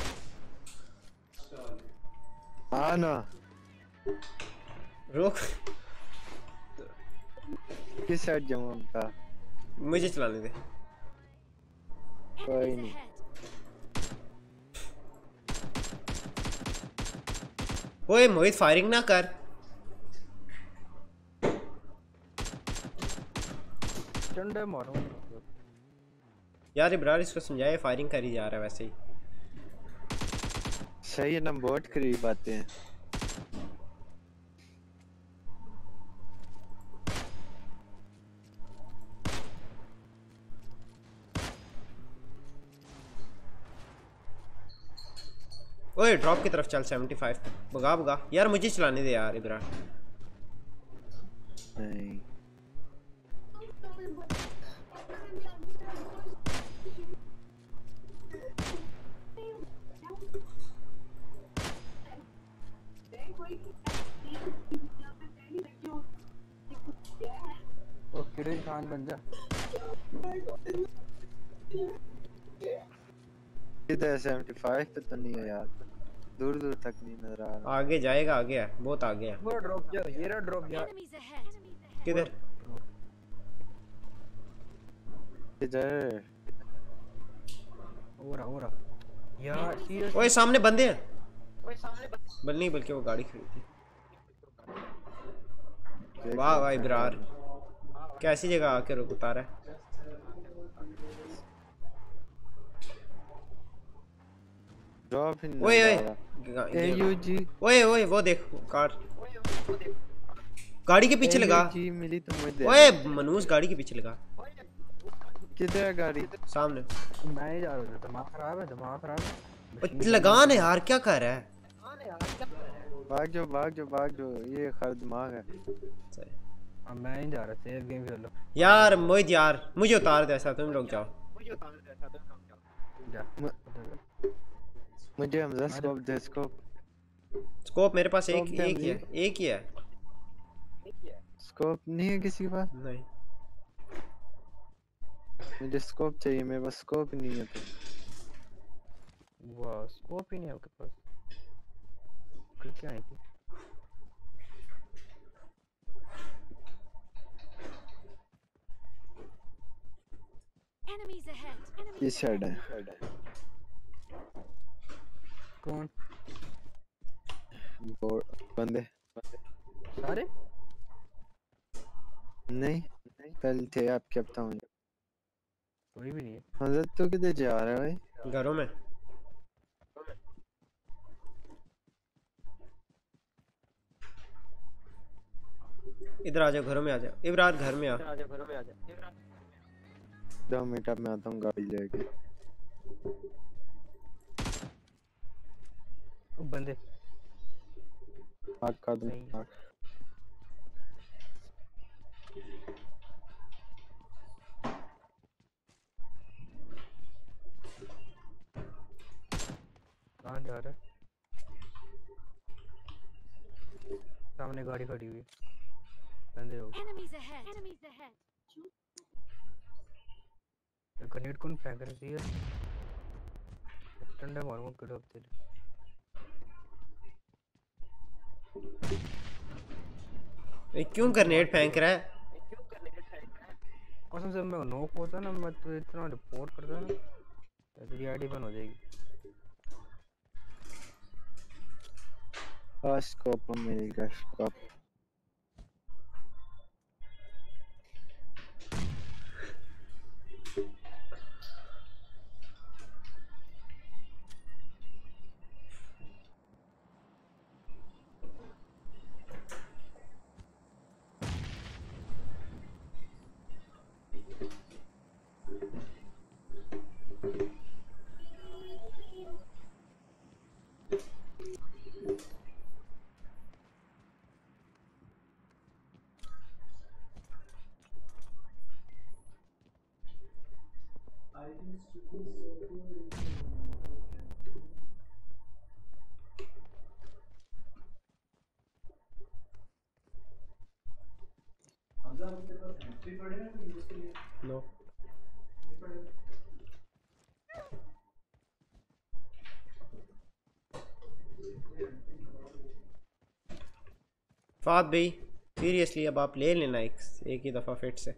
Speaker 5: हाँ ना
Speaker 2: रुक,
Speaker 5: किस साइड जाऊँ हमका?
Speaker 2: मुझे चलाने दे।
Speaker 5: कोई
Speaker 6: Enemies
Speaker 5: नहीं।
Speaker 6: ahead.
Speaker 2: ओए मोहित फायरिंग ना कर।
Speaker 8: चंडे मारो
Speaker 2: यार इब्रार इसको समझाए, फायरिंग कर ही जा रहा है वैसे ही।
Speaker 5: सही है ना, बहुत करीब आते हैं।
Speaker 2: ओए ड्रॉप की तरफ चल, पचहत्तर पे भगा भगा। यार मुझे चलाने दे यार इब्रार।
Speaker 5: नहीं
Speaker 8: ओ किरण खान बन जा।
Speaker 5: इधर पचहत्तर पे तो नहीं है यार, दूर दूर तक नहीं नजर आ रहा।
Speaker 2: आगे जाएगा, आगे है, बहुत आगे है।
Speaker 8: वो ड्रॉप जा, ये रहा ड्रॉप जा।
Speaker 6: Enemies ahead.
Speaker 2: किधर?
Speaker 5: इधर
Speaker 8: हो रहा हो रहा यार सीरियस।
Speaker 2: ओए सामने बंदे हैं। ओए सामने बल नहीं, बल्कि वो गाड़ी खड़ी थी। वाह वाह इब्रार, कैसी जगह आके रुक उतारा है।
Speaker 5: ड्रॉप ही नहीं
Speaker 2: ओए
Speaker 5: आ
Speaker 2: ओए
Speaker 5: रहा।
Speaker 2: ये-
Speaker 5: एयूजी
Speaker 2: ओए ओए वो देख कार, गाड़ी के पीछे लगा।
Speaker 5: एयूजी मिली तो मुझे
Speaker 2: ओए मनूस गाड़ी के पीछे लगा,
Speaker 5: किधर है गाड़ी?
Speaker 2: सामने।
Speaker 8: मैं ही जा रहा हूँ, दिमाग खराब है, दिमाग खराब है।
Speaker 2: ओए लगान है यार, क्या कर रहा है?
Speaker 5: भाग जाओ भाग जाओ भाग जाओ, ये खर दिमाग है।
Speaker 8: अब मैं ही जा रहा, सेफ गेम खेलो।
Speaker 2: यार मोहित यार मुझे उतार दे, ऐसा तुम लोग जाओ।
Speaker 8: जा
Speaker 5: मुझे हमजा स्कोप दे, स्कोप
Speaker 2: स्कोप मेरे पास एक
Speaker 5: स्कोप दे
Speaker 2: एक ही है,
Speaker 5: मुझे।
Speaker 2: एक ही है।
Speaker 5: स्कोप नहीं है किसी के पास?
Speaker 2: नहीं
Speaker 5: मुझे स्कोप चाहिए, मेरे पास स्कोप नहीं है। तो
Speaker 8: वाह स्कोप ही नहीं है आपके पास। क्या है कि
Speaker 6: Enemies ahead.
Speaker 5: किस साइड है?
Speaker 8: कौन
Speaker 5: वो बंदे
Speaker 8: सारे?
Speaker 5: नहीं पहले थे, आप क्या बताऊं?
Speaker 8: कोई भी नहीं है।
Speaker 5: हजरत तो किधर जा रहा है भाई?
Speaker 2: घरों में। इधर आ जाओ, घरों में आ जाओ इब्रार, घर में आ।
Speaker 5: दो मिनट अब मैं आता हूँ गाड़ी लेके।
Speaker 8: ओ बंदे
Speaker 5: भाग का दूं
Speaker 8: नहीं।
Speaker 5: भाग।
Speaker 8: कहाँ जा रहा है? सामने गाड़ी खड़ी हुई है, बंदे हो।
Speaker 6: Enemies ahead. Enemies ahead.
Speaker 8: Grenade कौन फेंक रही है? डंडे मारूंगा कड़े अब तेरे।
Speaker 2: ए, क्यों ग्रेनेड फेंक रहा है?
Speaker 8: कसम से मैं नॉक होता ना मैं तो इतना रिपोर्ट करता ना तेरी आईडी बंद हो जाएगी।
Speaker 5: आ स्कोप मिलेगा स्कोप।
Speaker 2: नो फाद भाई सीरियसली अब आप ले लेना एक एक ही दफ़ा फिट से।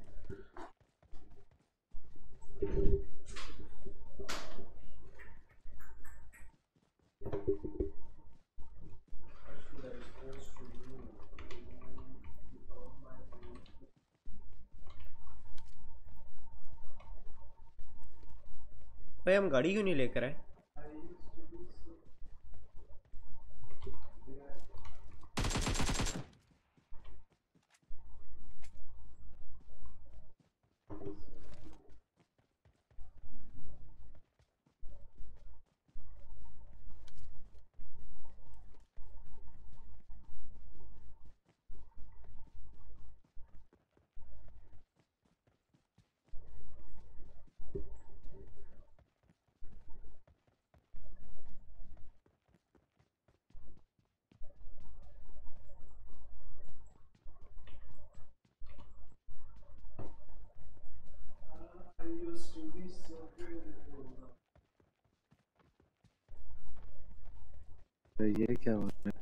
Speaker 2: भाई हम गाड़ी क्यों नहीं लेकर आए?
Speaker 5: तो ये क्या हो रहा है?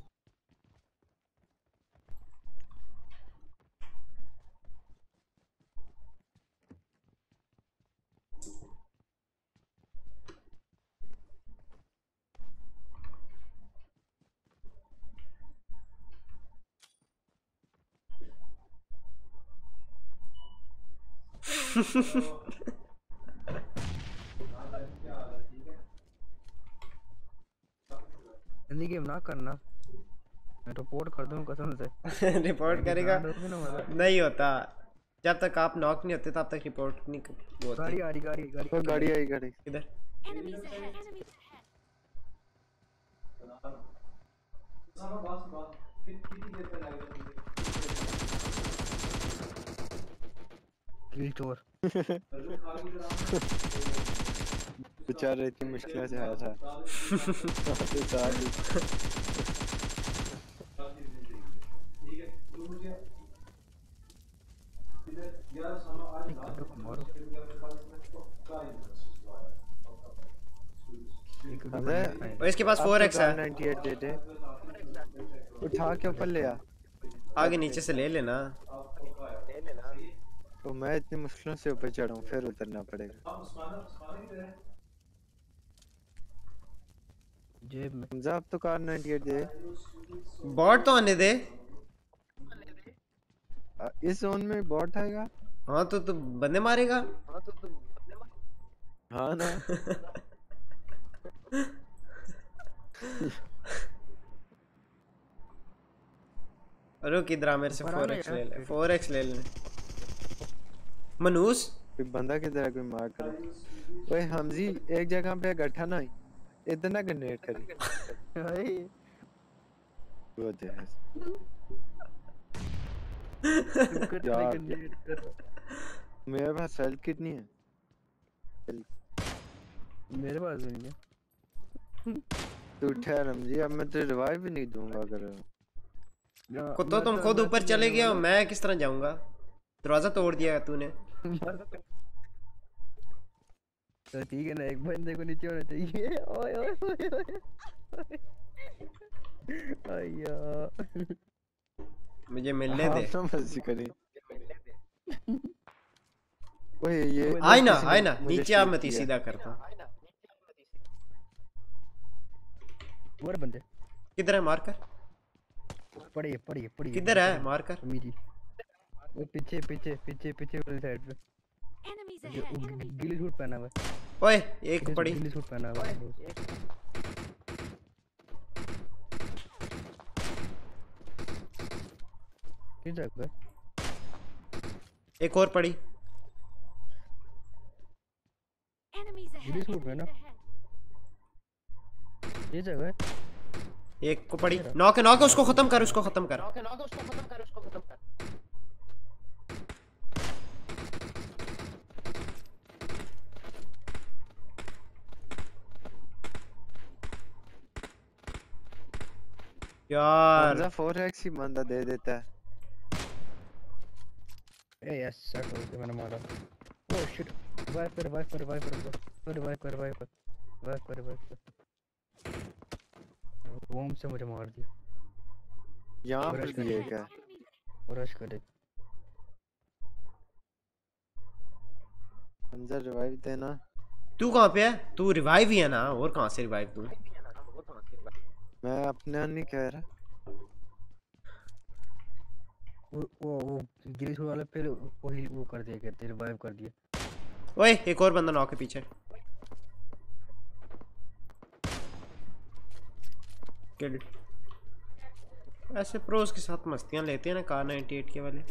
Speaker 8: जल्दी गेम ना करना मैं रिपोर्ट कर दूं कसम से।
Speaker 2: रिपोर्ट करेगा नहीं होता जब तक आप नॉक नहीं होते तब तक रिपोर्ट नहीं होती।
Speaker 8: गाड़ी आ रही गाड़ी गाड़ी
Speaker 5: तो गाड़ी आई गाड़ी
Speaker 2: इधर
Speaker 6: Enemies ahead. Enemies
Speaker 8: किल चोर।
Speaker 5: बेचारा इतनी मुश्किल से आया था। तो सारी
Speaker 2: और इसके पास फोर एक्स है।
Speaker 5: अठानवे दे दे उठा के ऊपर ले आ।
Speaker 2: आगे नीचे से ले लेना।
Speaker 5: तो मैं इतनी मुश्किलों से ऊपर चढ़ा हूँ फिर उतरना पड़ेगा।
Speaker 8: जेब में
Speaker 5: हमजा अब तो कार अट्ठानवे दे।
Speaker 2: बॉट तो आने दे।
Speaker 5: आ, इस जोन में बॉट आएगा।
Speaker 2: हाँ तो तू बंदे मारेगा।
Speaker 5: हाँ तो तुम हाँ ना
Speaker 2: रुक इधर आ मेरे से फोर एक्स ले ले फोर एक्स ले ले मनूस
Speaker 5: कोई बंदा किधर है कोई मार करे। ओए हमजी एक जगह पे गट्ठा ना इतना ग्रेनेड करे वो दे यार मेरे पास हेल्थ कितनी है।
Speaker 8: मेरे पास भी नहीं है।
Speaker 5: तू ठहर हमजी अब मैं तुझे रिवाइव भी नहीं दूंगा अगर
Speaker 2: कुत्तो तुम खुद ऊपर चले गए हो मैं किस तरह जाऊंगा? दरवाजा तोड़ दिया तूने।
Speaker 8: तो ठीक है ना, एक बंदे को नीचे होना चाहिए। ओए ओए ओए ओए अय्या
Speaker 2: मुझे मिलने दे।
Speaker 5: आप ना मस्ती करें। ओए ये
Speaker 2: आए ना
Speaker 5: किसी ने
Speaker 2: आए ना
Speaker 5: मुझे
Speaker 2: नीचे आ,
Speaker 5: shoot
Speaker 2: मैं ती
Speaker 5: किया।
Speaker 2: सीधा करता हूँ।
Speaker 8: और बंदे
Speaker 2: किधर है मारकर?
Speaker 8: पड़ी पड़ी पड़ी
Speaker 2: किधर है मारकर?
Speaker 8: मेरी वो पीछे पीछे पीछे पीछे वाली साइड पे
Speaker 6: Enemies
Speaker 8: जो
Speaker 6: ahead.
Speaker 8: वो
Speaker 6: Enemies
Speaker 8: गिली सूट पहना हुआ है।
Speaker 2: ओए एक
Speaker 8: गिली-
Speaker 2: पड़ी।
Speaker 8: गिली सूट पहना हुआ है। किस जगह?
Speaker 2: एक और पड़ी।
Speaker 6: Enemies
Speaker 8: गिली
Speaker 6: ahead.
Speaker 8: सूट में ना
Speaker 6: Enemies ahead.
Speaker 8: ये जगह है।
Speaker 2: एक को पड़ी। नॉक है नॉक है, उसको खत्म कर, उसको खत्म कर। यार
Speaker 5: हमजा फोर एक्स ही बंदा दे देता है।
Speaker 8: ए यस सेट हो गया, मैंने मारा। Oh shit, viper viper viper viper viper viper viper viper bomb से मुझे मार दिया।
Speaker 5: यहाँ
Speaker 8: और
Speaker 5: पर
Speaker 8: इसका
Speaker 5: भी एक है।
Speaker 8: और रश करे।
Speaker 5: हमजा रिवाइव देना।
Speaker 2: तू कहाँ पे है? तू रिवाइव ही है ना, और कहाँ से रिवाइव दूँ?
Speaker 5: मैं अपने नहीं कह रहा।
Speaker 8: वो वो वो गिली सूट वाला फिर वही वो कर दिया, कहते रिवाइव कर दिया।
Speaker 2: ओए एक और बंदा नॉक है पीछे। किल। ऐसे प्रोस के साथ मस्तियां लेते हैं ना कार नाइंटी एट के वाले।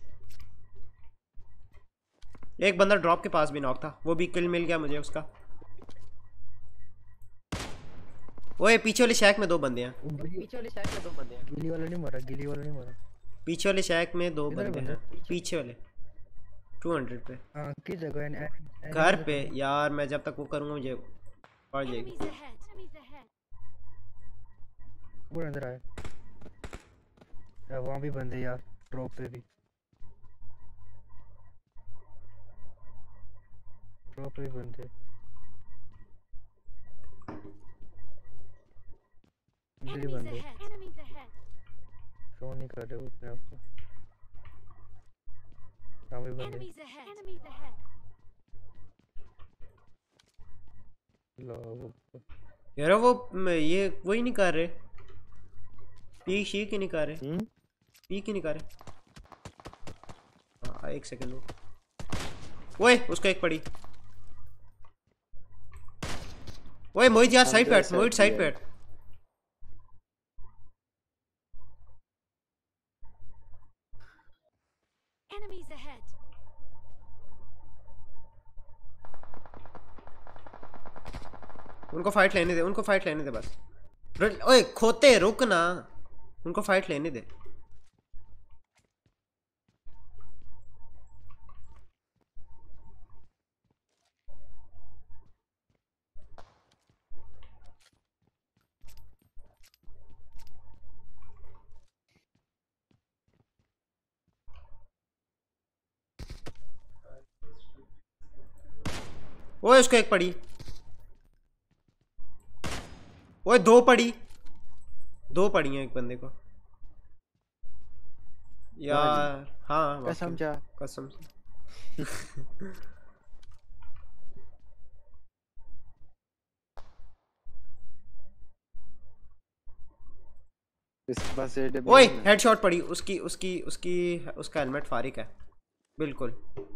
Speaker 2: एक बंदा ड्रॉप के पास भी नॉक था, वो भी किल मिल गया मुझे उसका। ओए पीछे वाले शैक में दो बंदे हैं।
Speaker 8: पीछे वाले शैक में दो बंदे हैं। गिली वाला नहीं मारा, गिली वाला नहीं मारा।
Speaker 2: पीछे वाले शैक में दो
Speaker 8: किधर
Speaker 2: बंदे
Speaker 8: बंदे?
Speaker 2: हैं, पीछे वाले टू हंड्रेड पे।
Speaker 8: हां किस जगह है?
Speaker 2: घर पे यार, मैं जब तक वो करूंगा मुझे पड़ जाएगी।
Speaker 6: Enemies ahead. Enemies ahead.
Speaker 8: वो अंदर आया यार, वहां भी बंदे यार, ड्रॉप पे भी ड्रॉप पे भी बंदे। गिली
Speaker 6: Enemies
Speaker 8: बंदे
Speaker 6: ahead. Enemies ahead.
Speaker 8: शो नहीं कर रहे हो अपने आप को। हाँ भी बंदे
Speaker 6: Enemies ahead. Enemies ahead.
Speaker 8: लो वो
Speaker 2: यार वो म- ये वही नहीं कर रहे, पीक शीक ही नहीं कर रहे,
Speaker 5: हम्म
Speaker 2: पीक ही नहीं कर रहे। हाँ एक सेकंड रुक। ओए उसको एक पड़ी। ओए मोहित यार साइड पे हट, मोहित साइड पे हट।
Speaker 6: Enemies ahead.
Speaker 2: उनको फाइट लेने दे, उनको फाइट लेने दे बस। रुक- ओए खोते रुक ना, उनको फाइट लेने दे। ओए उसको एक पड़ी। ओए दो पड़ी, दो पड़ी हैं एक बंदे को यार। हाँ
Speaker 5: कसम जा।
Speaker 2: कसम से।
Speaker 5: इसके पास एड
Speaker 2: ओए हेडशॉट पड़ी उसकी उसकी उसकी उसका हेलमेट फारिक है बिल्कुल।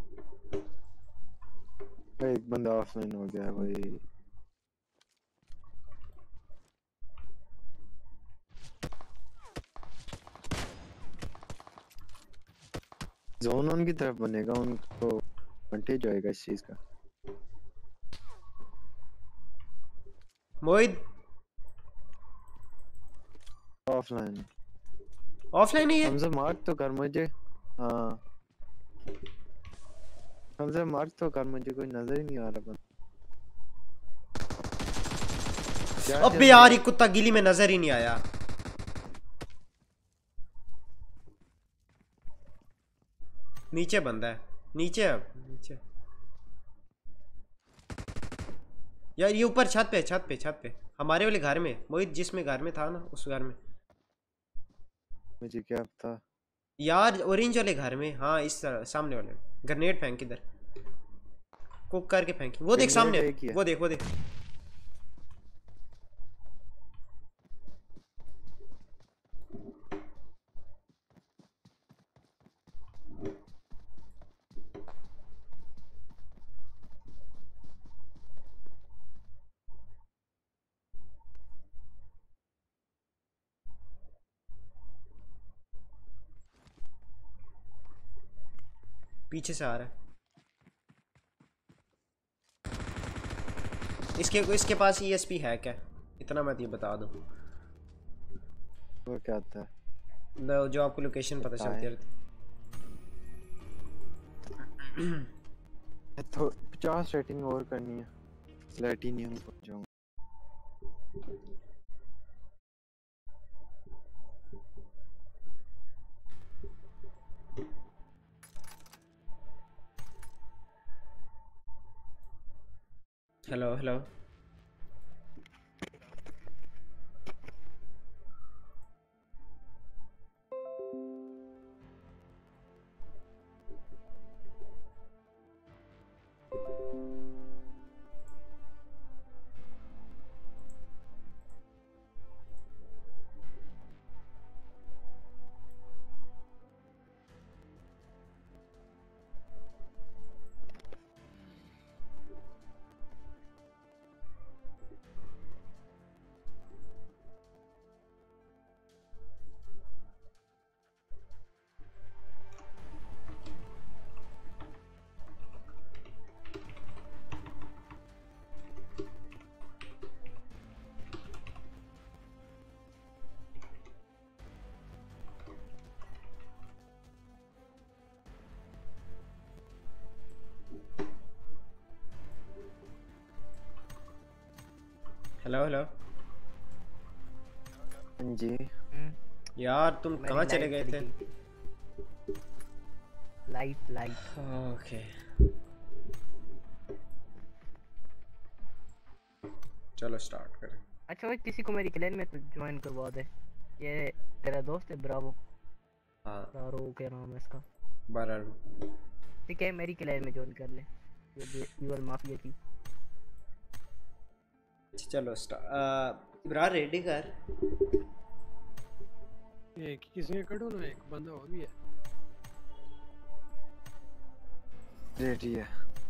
Speaker 5: एक बंदा ऑफलाइन हो गया भाई। जोन उनकी तरफ बनेगा, उनको एडवांटेज होएगा इस चीज का।
Speaker 2: मोहित
Speaker 5: ऑफलाइन
Speaker 2: ऑफलाइन ही है।
Speaker 5: हमसे मार्क तो कर मुझे। हाँ हमसे मार्क तो कर, मुझे कोई नजर ही नहीं आ रहा।
Speaker 2: अबे यार ये कुत्ता गिली में नजर ही नहीं आया। नीचे बंदा है, नीचे है नीचे। यार ये ऊपर छत पे छत पे छत पे हमारे वाले घर में, मोहित जिसमें घर में था ना उस घर में।
Speaker 5: मुझे क्या पता
Speaker 2: यार ऑरेंज वाले घर में, हाँ इस तरह सामने वाले। ग्रेनेड फेंक इधर, कुक करके फेंकी। वो देख सामने,
Speaker 5: ग्रेनेड एक ही है।
Speaker 2: वो देख वो देख। पीछे से आ रहा है। इसके इसके पास ईएसपी है क्या, इतना मैं ये बता दूं।
Speaker 5: वो क्या था
Speaker 2: लो, जो आपको लोकेशन पता चलती रहती।
Speaker 5: तो पचास रेटिंग और करनी है, प्लेटिनियम पहुंच जाऊंगा।
Speaker 2: Hello hello hello hello.
Speaker 5: जी
Speaker 2: यार तुम
Speaker 4: मेरी
Speaker 2: कहाँ चले
Speaker 4: लाइट
Speaker 2: गए थे?
Speaker 4: चली गई। लाइट लाइट
Speaker 2: ओके चलो स्टार्ट करें।
Speaker 4: अच्छा भाई, किसी को मेरी क्लैन में तो ज्वाइन करवा दे। ये तेरा दोस्त है ब्रावो,
Speaker 2: हाँ
Speaker 4: ब्रावो क्या नाम है इसका।
Speaker 2: बारह।
Speaker 4: ठीक है, मेरी क्लैन में ज्वाइन कर ले, ये यूएल माफिया की।
Speaker 2: चलो स्टार्ट। इब्रार रेडी कर।
Speaker 9: एक किसी ने कटो ना, एक बंदा और भी है।
Speaker 5: रेडी है।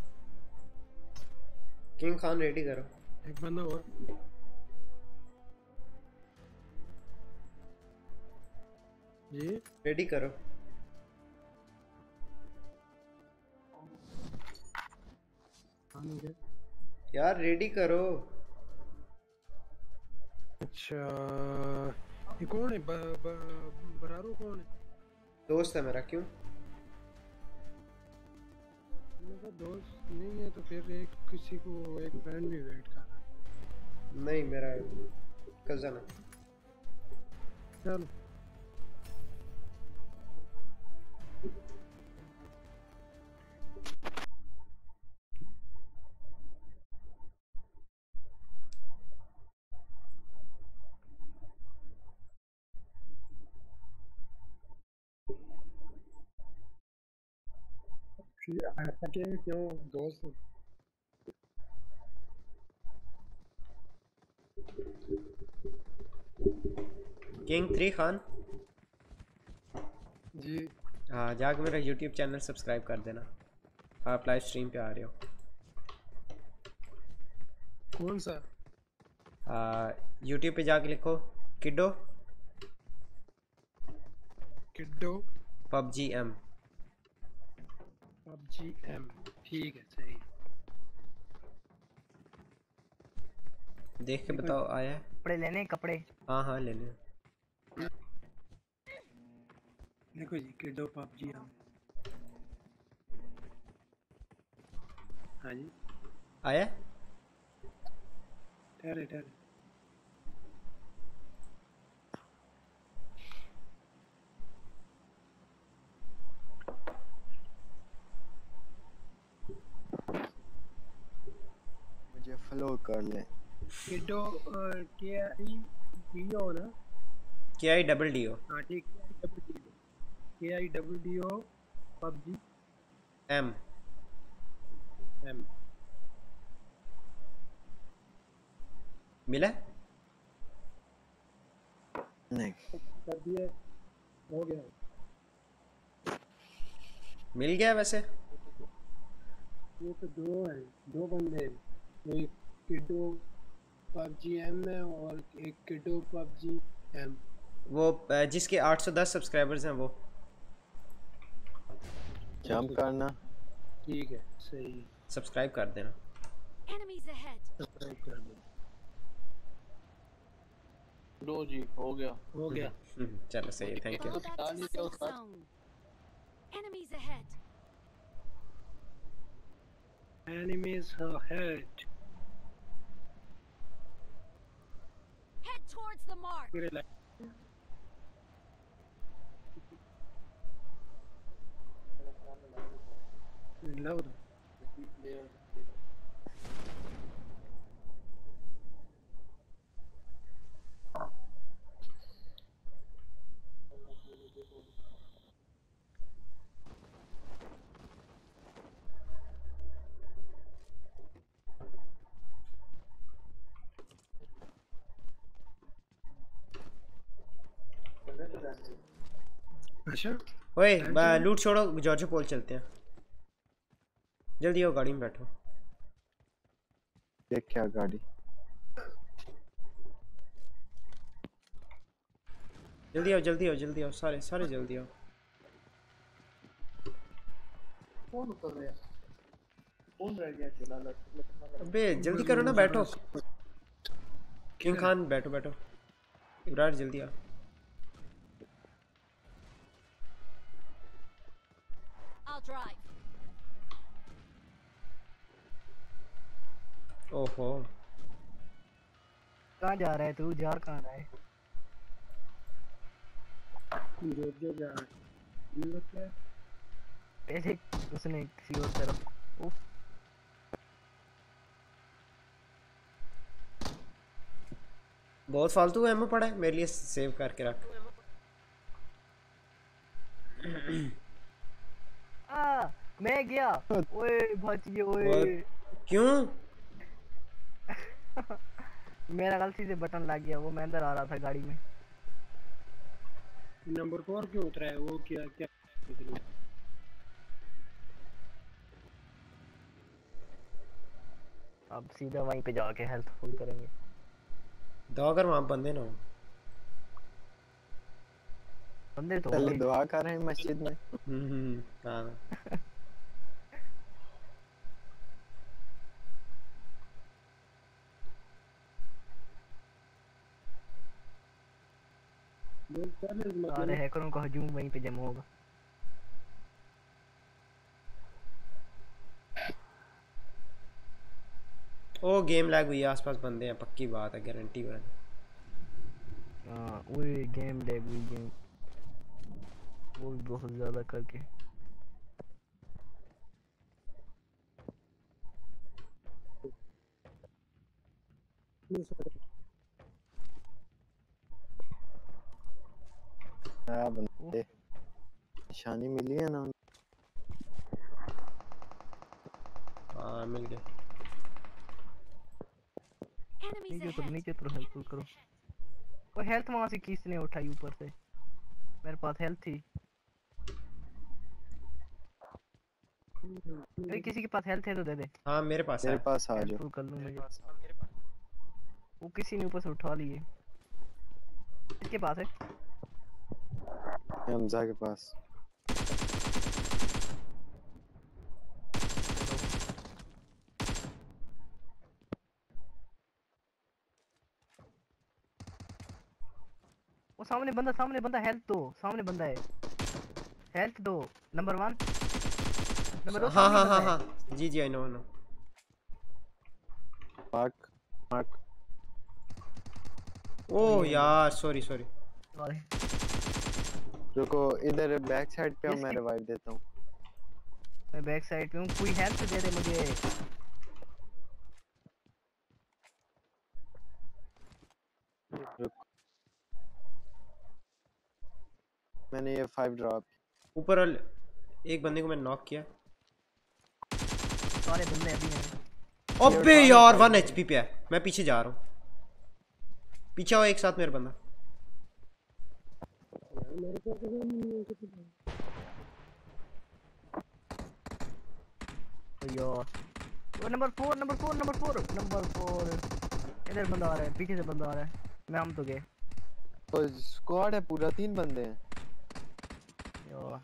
Speaker 2: किंग खान रेडी करो।
Speaker 9: एक बंदा और। जी
Speaker 2: रेडी करो।
Speaker 9: खान के
Speaker 2: यार रेडी करो।
Speaker 9: अच्छा ये कौन है? ब, ब, बरारो कौन है?
Speaker 2: दोस्त है मेरा। क्यों?
Speaker 9: मेरा दोस्त नहीं है तो फिर एक किसी को एक फ्रेंड भी वेट कर रहा है।
Speaker 2: नहीं मेरा कजन है।
Speaker 9: चलो ऐसा क्या क्यों दोस्त?
Speaker 2: किंग थ्री खान
Speaker 9: जी
Speaker 2: हाँ जाके मेरा यूट्यूब चैनल सब्सक्राइब कर देना। आप लाइव स्ट्रीम पे आ रहे हो।
Speaker 9: कौन सा?
Speaker 2: यूट्यूब पे जाके लिखो kiddo
Speaker 9: kiddo
Speaker 2: PUBG M.
Speaker 9: PUBG M ठीक है सही।
Speaker 2: देख के बताओ आया है?
Speaker 4: कपड़े लेने हैं, कपड़े।
Speaker 2: हाँ हाँ ले लें।
Speaker 9: देखो जी किड्डो पबजी एम। हाँ जी
Speaker 2: आया?
Speaker 9: ठहरे ठहरे
Speaker 5: मुझे फ्लो कर ले
Speaker 9: किडो के आई डी ओ ना
Speaker 2: के आई डबल डी ओ
Speaker 9: हाँ ठीक के I double D O PUBG
Speaker 2: M
Speaker 9: M
Speaker 2: मिला
Speaker 5: नहीं
Speaker 9: कर दिया हो गया
Speaker 2: मिल गया वैसे
Speaker 9: ये तो दो है दो बंदे हैं एक किडो पबजी एम है और एक किडो पबजी एम
Speaker 2: वो अ, जिसके आठ सौ दस सब्सक्राइबर्स हैं वो
Speaker 5: जंप करना
Speaker 9: ठीक है सही है
Speaker 2: सब्सक्राइब कर देना
Speaker 6: Enemies ahead.
Speaker 9: सब्सक्राइब कर दो
Speaker 10: दो जी हो गया
Speaker 9: हो गया
Speaker 2: हम्म, चलो सही है thank you
Speaker 6: Fall back to the safe zone. Enemies ahead.
Speaker 9: enemies ahead
Speaker 6: Head towards the mark.
Speaker 9: मेरे लाइक लव अच्छा
Speaker 2: ओए बा- लूट छोड़ो जॉर्जो पोल चलते हैं जल्दी आओ गाड़ी में बैठो
Speaker 5: ये क्या गाड़ी
Speaker 2: जल्दी आओ जल्दी आओ जल्दी आओ सारे सारे जल्दी आओ
Speaker 10: कौन उतर गया कौन रह गया चला लग
Speaker 2: अबे जल्दी करो ना बैठो किंग खान बैठो बैठो इब्रार जल्दी आओ
Speaker 6: I'll drive.
Speaker 2: ओहो
Speaker 4: कहाँ जा रहा है तू जार कहाँ रहा है
Speaker 9: जो जो जा रहा है ये लोग क्या है?
Speaker 4: पहले उसने किसी और तरफ उफ
Speaker 2: बहुत फालतू एमओ पड़ा है मेरे लिए सेव करके रख
Speaker 4: आ मैं गया ओए भाई ओए
Speaker 2: क्यों
Speaker 4: मेरा गलती से बटन लग गया वो मैं अंदर आ रहा था गाड़ी में
Speaker 9: नंबर फोर क्यों उतरा है वो क्या क्या
Speaker 4: अब सीधा वहीं पे जाके हेल्थ फुल करेंगे
Speaker 2: दुआ कर वहां बंदे ना हो
Speaker 4: बंदे तो
Speaker 5: पहले
Speaker 4: होंगे।
Speaker 5: दुआ कर रहे हैं मस्जिद में
Speaker 2: हम्म हम्म, हाँ
Speaker 9: लोग पहले
Speaker 4: सारे
Speaker 9: मतलब
Speaker 4: हैकरों का हजूम वहीं पे जमा होगा
Speaker 2: ओ गेम लैग हुई है आसपास बंदे हैं पक्की बात है गारंटी है
Speaker 4: हाँ ओए गेम लैग हुई गेम वो भी बहुत ज्यादा करके
Speaker 5: हाँ बंदे निशानी मिली है ना
Speaker 2: हाँ मिल गया
Speaker 6: Enemies
Speaker 4: नीचे उतर
Speaker 6: ahead.
Speaker 4: नीचे उतर हेल्थ फुल करो वो हेल्थ वहां से किसने उठाई ऊपर से मेरे पास हेल्थ थी अरे किसी के पास हेल्थ है तो दे दे
Speaker 2: हाँ मेरे पास
Speaker 5: मेरे
Speaker 2: है
Speaker 5: पास आ
Speaker 4: हेल्थ
Speaker 5: जाओ
Speaker 4: फुल कर लूं मैं वो किसी ने ऊपर से उठा लिए किसके पास है
Speaker 5: हमजा के पास
Speaker 4: वो सामने बंदा सामने बंदा हेल्थ दो सामने बंदा है हेल्थ दो नंबर वन नंबर दो
Speaker 2: हाँ
Speaker 4: सामने
Speaker 2: हाँ
Speaker 4: बंदा
Speaker 2: हाँ
Speaker 4: है।
Speaker 2: हाँ जी जी I know no
Speaker 5: mark mark
Speaker 2: ओ यार सॉरी सॉरी
Speaker 4: अरे,
Speaker 5: रुको इधर बैक साइड पे
Speaker 4: Yes,
Speaker 5: मैं
Speaker 4: yes.
Speaker 5: रिवाइव देता हूँ
Speaker 4: मैं बैक साइड पे हूँ कोई हेल्थ दे दे मुझे
Speaker 5: मैंने ये फाइव ड्रॉप
Speaker 2: ऊपर वाले एक बंदे को मैंने नॉक किया।
Speaker 4: सारे बंदे अभी हैं।
Speaker 2: अबे यार वन एचपी पे है, मैं पीछे जा रहा हूँ। पीछे आओ एक साथ मेरा बंदा।
Speaker 4: यार वो number four number four number four number four इधर बंदा आ रहा है, पीछे से बंदा आ रहा है। मैं हम तो गए
Speaker 5: तो स्क्वाड है पूरा, तीन बंदे हैं
Speaker 4: यार।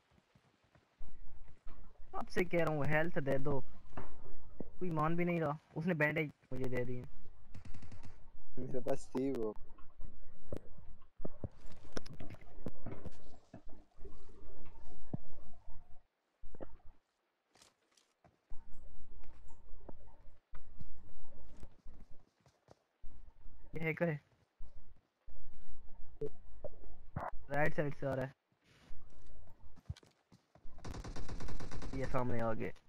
Speaker 4: आपसे कह रहा हूँ हेल्थ दे दो, कोई मान भी नहीं रहा। उसने बैंडेज मुझे दे दी।
Speaker 5: मेरे पास थी वो।
Speaker 4: ये हैकर है, राइट साइड से आ रहा है। ये सामने आ गए।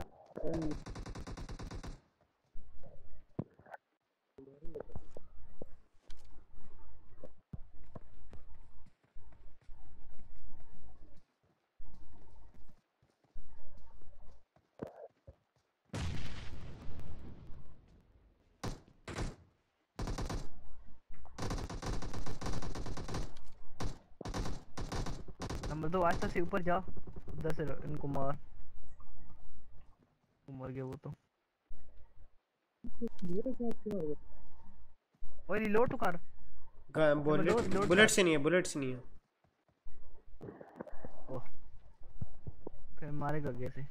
Speaker 4: नंबर दो आस्ते से ऊपर जा, उधर से इनको मार। मर गया वो तो।
Speaker 9: मेरे साथ क्या हुआ?
Speaker 4: ओए रिलोड तो कर।
Speaker 2: बुलेट बुलेट से नहीं है, बुलेट से नहीं है।
Speaker 4: ओह फिर मारेगा कैसे?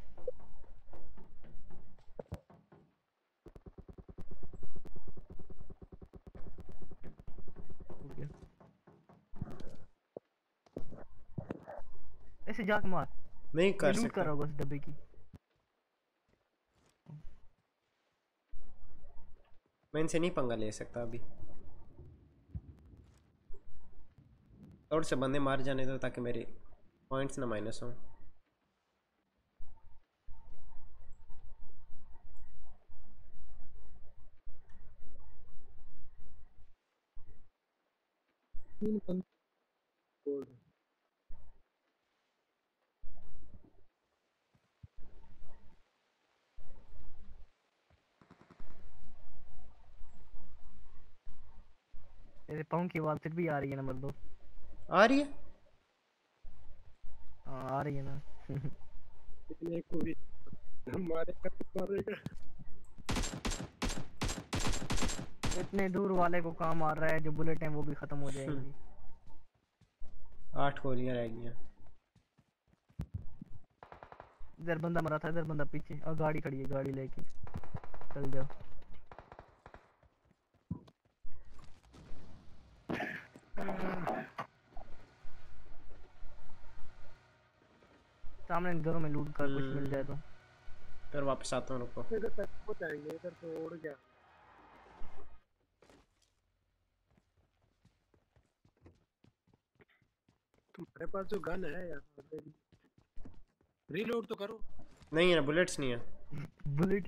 Speaker 4: ऐसे जाके मार।
Speaker 2: नहीं कर
Speaker 4: लूट
Speaker 2: सकता।
Speaker 4: कर रहा होगा उस डब्बे की।
Speaker 2: मैं इनसे नहीं पंगा ले सकता अभी। थोड़े से बंदे मार जाने दो ताकि मेरे पॉइंट्स ना माइनस हो।
Speaker 4: तेरे पाँव की आवाज फिर भी आ रही है। नंबर दो
Speaker 2: आ रही है।
Speaker 4: हाँ आ रही है ना।
Speaker 9: इतने को भी हमारे मारेगा।
Speaker 4: इतने दूर वाले को काम मार रहा है, जो बुलेट है वो भी खत्म हो जाएंगी।
Speaker 2: आठ गोलियां रह गई हैं।
Speaker 4: इधर बंदा मरा था, इधर बंदा पीछे। और गाड़ी खड़ी है, गाड़ी लेके चल जाओ। सामने घरों में लूट कर कुछ मिल जाए तो
Speaker 2: फिर वापस आता हूँ। रुको
Speaker 9: इधर तक पहुंचाएंगे, इधर तो उड़ गया। तुम्हारे पास जो गन है यार, रीलोड तो करो।
Speaker 2: नहीं है ना, बुलेट्स नहीं है।
Speaker 4: बुलेट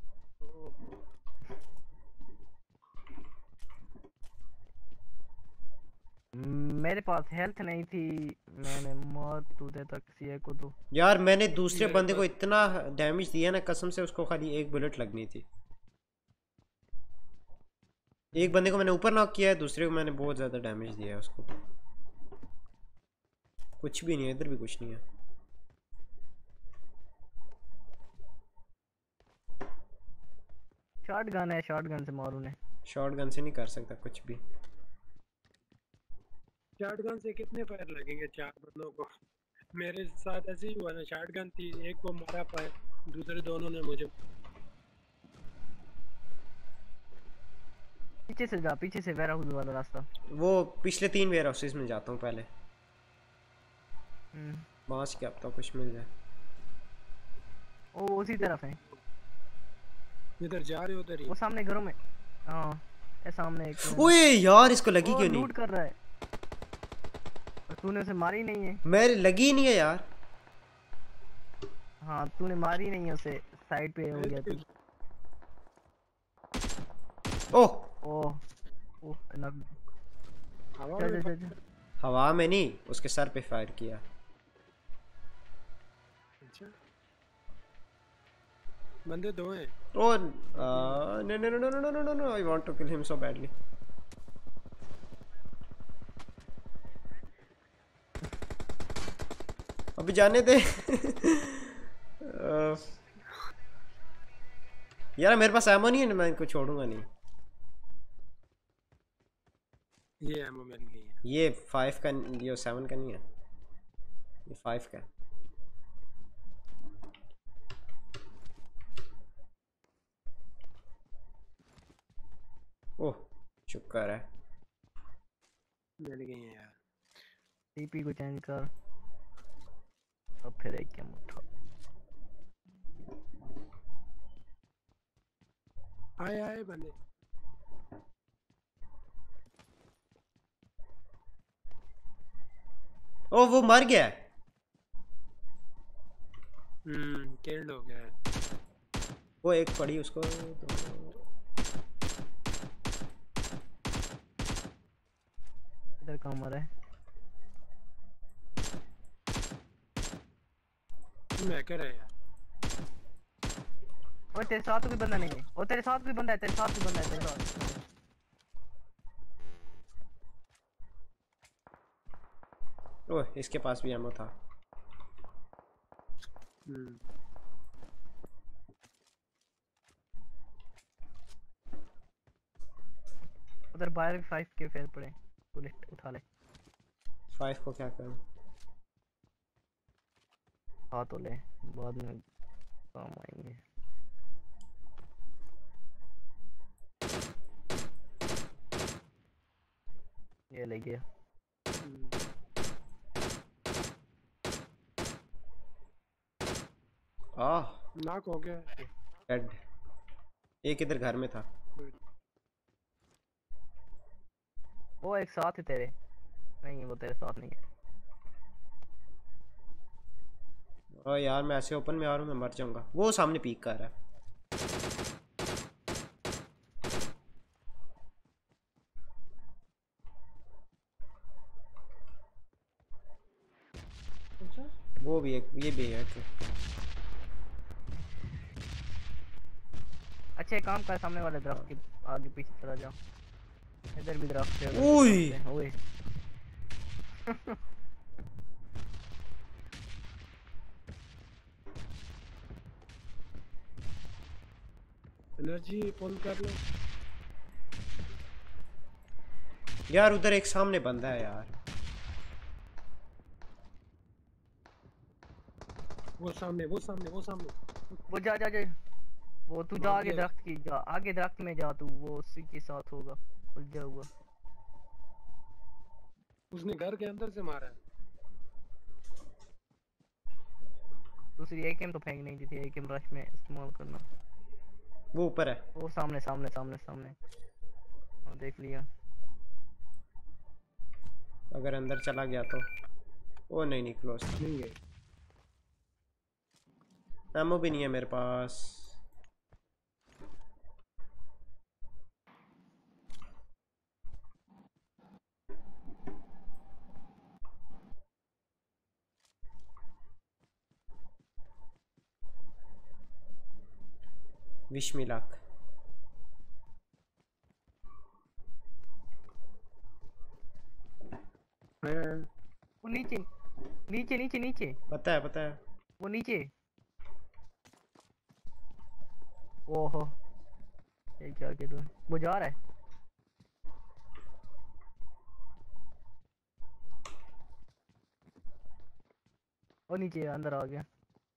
Speaker 4: मेरे पास हेल्थ नहीं थी, मैंने मार तो देता किसी एक को तो।
Speaker 2: यार मैंने दूसरे बंदे को इतना डैमेज दिया ना, कसम से उसको खाली एक बुलेट लगनी थी। एक बंदे को मैंने ऊपर नॉक किया है, दूसरे को मैंने बहुत ज्यादा डैमेज दिया है उसको। कुछ भी नहीं है इधर, भी कुछ नहीं है।
Speaker 4: शॉटगन है, शॉटगन से मारू ने।
Speaker 2: शॉटगन से नहीं कर सकता कुछ भी।
Speaker 9: शॉटगन से कितने फायर लगेंगे चार बंदों को? मेरे साथ ऐसे ही हुआ ना, शॉटगन थी, एक को मारा पाए, दूसरे दोनों ने मुझे।
Speaker 4: पीछे से जा, पीछे से वेयर हाउस वाला रास्ता।
Speaker 2: वो पिछले तीन वेयर हाउसेस में जाता हूँ पहले, वहां से क्या पता कुछ मिल जाए।
Speaker 4: ओ उसी तरफ है,
Speaker 9: इधर जा रहे हो उधर ही।
Speaker 4: वो सामने घरों में। हाँ ये सामने एक।
Speaker 2: ओए यार इसको लगी क्यों नहीं?
Speaker 4: लूट कर रहा है। तूने उसे मारी नहीं है?
Speaker 2: मेरे लगी नहीं है यार।
Speaker 4: हाँ तूने मारी नहीं है उसे, साइड पे हो गया तू।
Speaker 2: ओह
Speaker 4: ओह ओह नग
Speaker 9: हवा
Speaker 4: जा
Speaker 9: में
Speaker 4: जा जा
Speaker 2: हवा में नहीं, उसके सर पे फायर किया।
Speaker 9: अच्छा बंदे दो हैं।
Speaker 2: Oh no no no no no no no I want to kill him so badly. अभी जाने दे। अ, यार मेरे पास एमो नहीं है, मैं इनको छोड़ूंगा नहीं।
Speaker 9: ये एमो मिल गई है।
Speaker 2: ये फाइव का, ये सेवन का नहीं है, ये फाइव का है। ओह शुक्र है
Speaker 9: मिल गई है यार।
Speaker 4: टीपी को चेंज कर। अब फिर एक क्या मुठा
Speaker 9: आए आए बंदे।
Speaker 2: ओ वो मर गया है।
Speaker 9: हम्म किल्ड हो गया है।
Speaker 2: वो एक पड़ी उसको तो...
Speaker 4: इधर कहाँ मरा है?
Speaker 9: मैं कह रहा यार।
Speaker 4: और तेरे साथ कोई बंदा नहीं है। और तेरे साथ कोई बंदा है, तेरे साथ कोई बंदा है, तेरे साथ।
Speaker 2: ओह इसके पास भी एमो था।
Speaker 9: हम्म
Speaker 4: उधर बाहर फाइव के फेल पड़े। बुलेट उठा ले।
Speaker 2: फाइव को क्या करूं?
Speaker 4: हाँ तो ले, बाद में काम आएंगे। ये ले गया।
Speaker 2: आह
Speaker 9: नॉक हो गया।
Speaker 2: डेड। एक इधर घर में था।
Speaker 4: वो एक साथ है तेरे। नहीं वो तेरे साथ नहीं है।
Speaker 2: ओ यार मैं ऐसे ओपन में आ रहा हूँ, मैं मर जाऊंगा। वो सामने पीक कर रहा है। वो भी एक, ये भी है कि
Speaker 4: अच्छा एक काम कर, सामने वाले दरख्त के आगे पीछे चला जाओ। इधर भी दरख्त है।
Speaker 2: ओए
Speaker 4: ओए
Speaker 9: एनर्जी पुल कर लो
Speaker 2: यार। उधर एक सामने बंदा है यार।
Speaker 9: वो सामने वो सामने वो सामने
Speaker 4: वो जा जा जा। वो तू जा आगे दरख्त की जा, आगे दरख्त में जा तू। वो उसी के साथ होगा उलझा हुआ।
Speaker 9: उसने घर के अंदर से मारा है।
Speaker 4: दूसरी एकेएम तो फेंक नहीं दी थी, एकेएम रश में इस्तेमाल करना।
Speaker 2: वो ऊपर है।
Speaker 4: वो सामने सामने सामने सामने और देख लिया।
Speaker 2: अगर अंदर चला गया तो वो नहीं नहीं क्लोज
Speaker 9: नहीं है।
Speaker 2: एमो भी नहीं है मेरे पास। Wish me luck.
Speaker 4: वो नीचे नीचे नीचे नीचे
Speaker 2: पता है पता है।
Speaker 4: वो नीचे। ओहो ये क्या किया तू? वो जा रहा है। वो नीचे अंदर आ गया।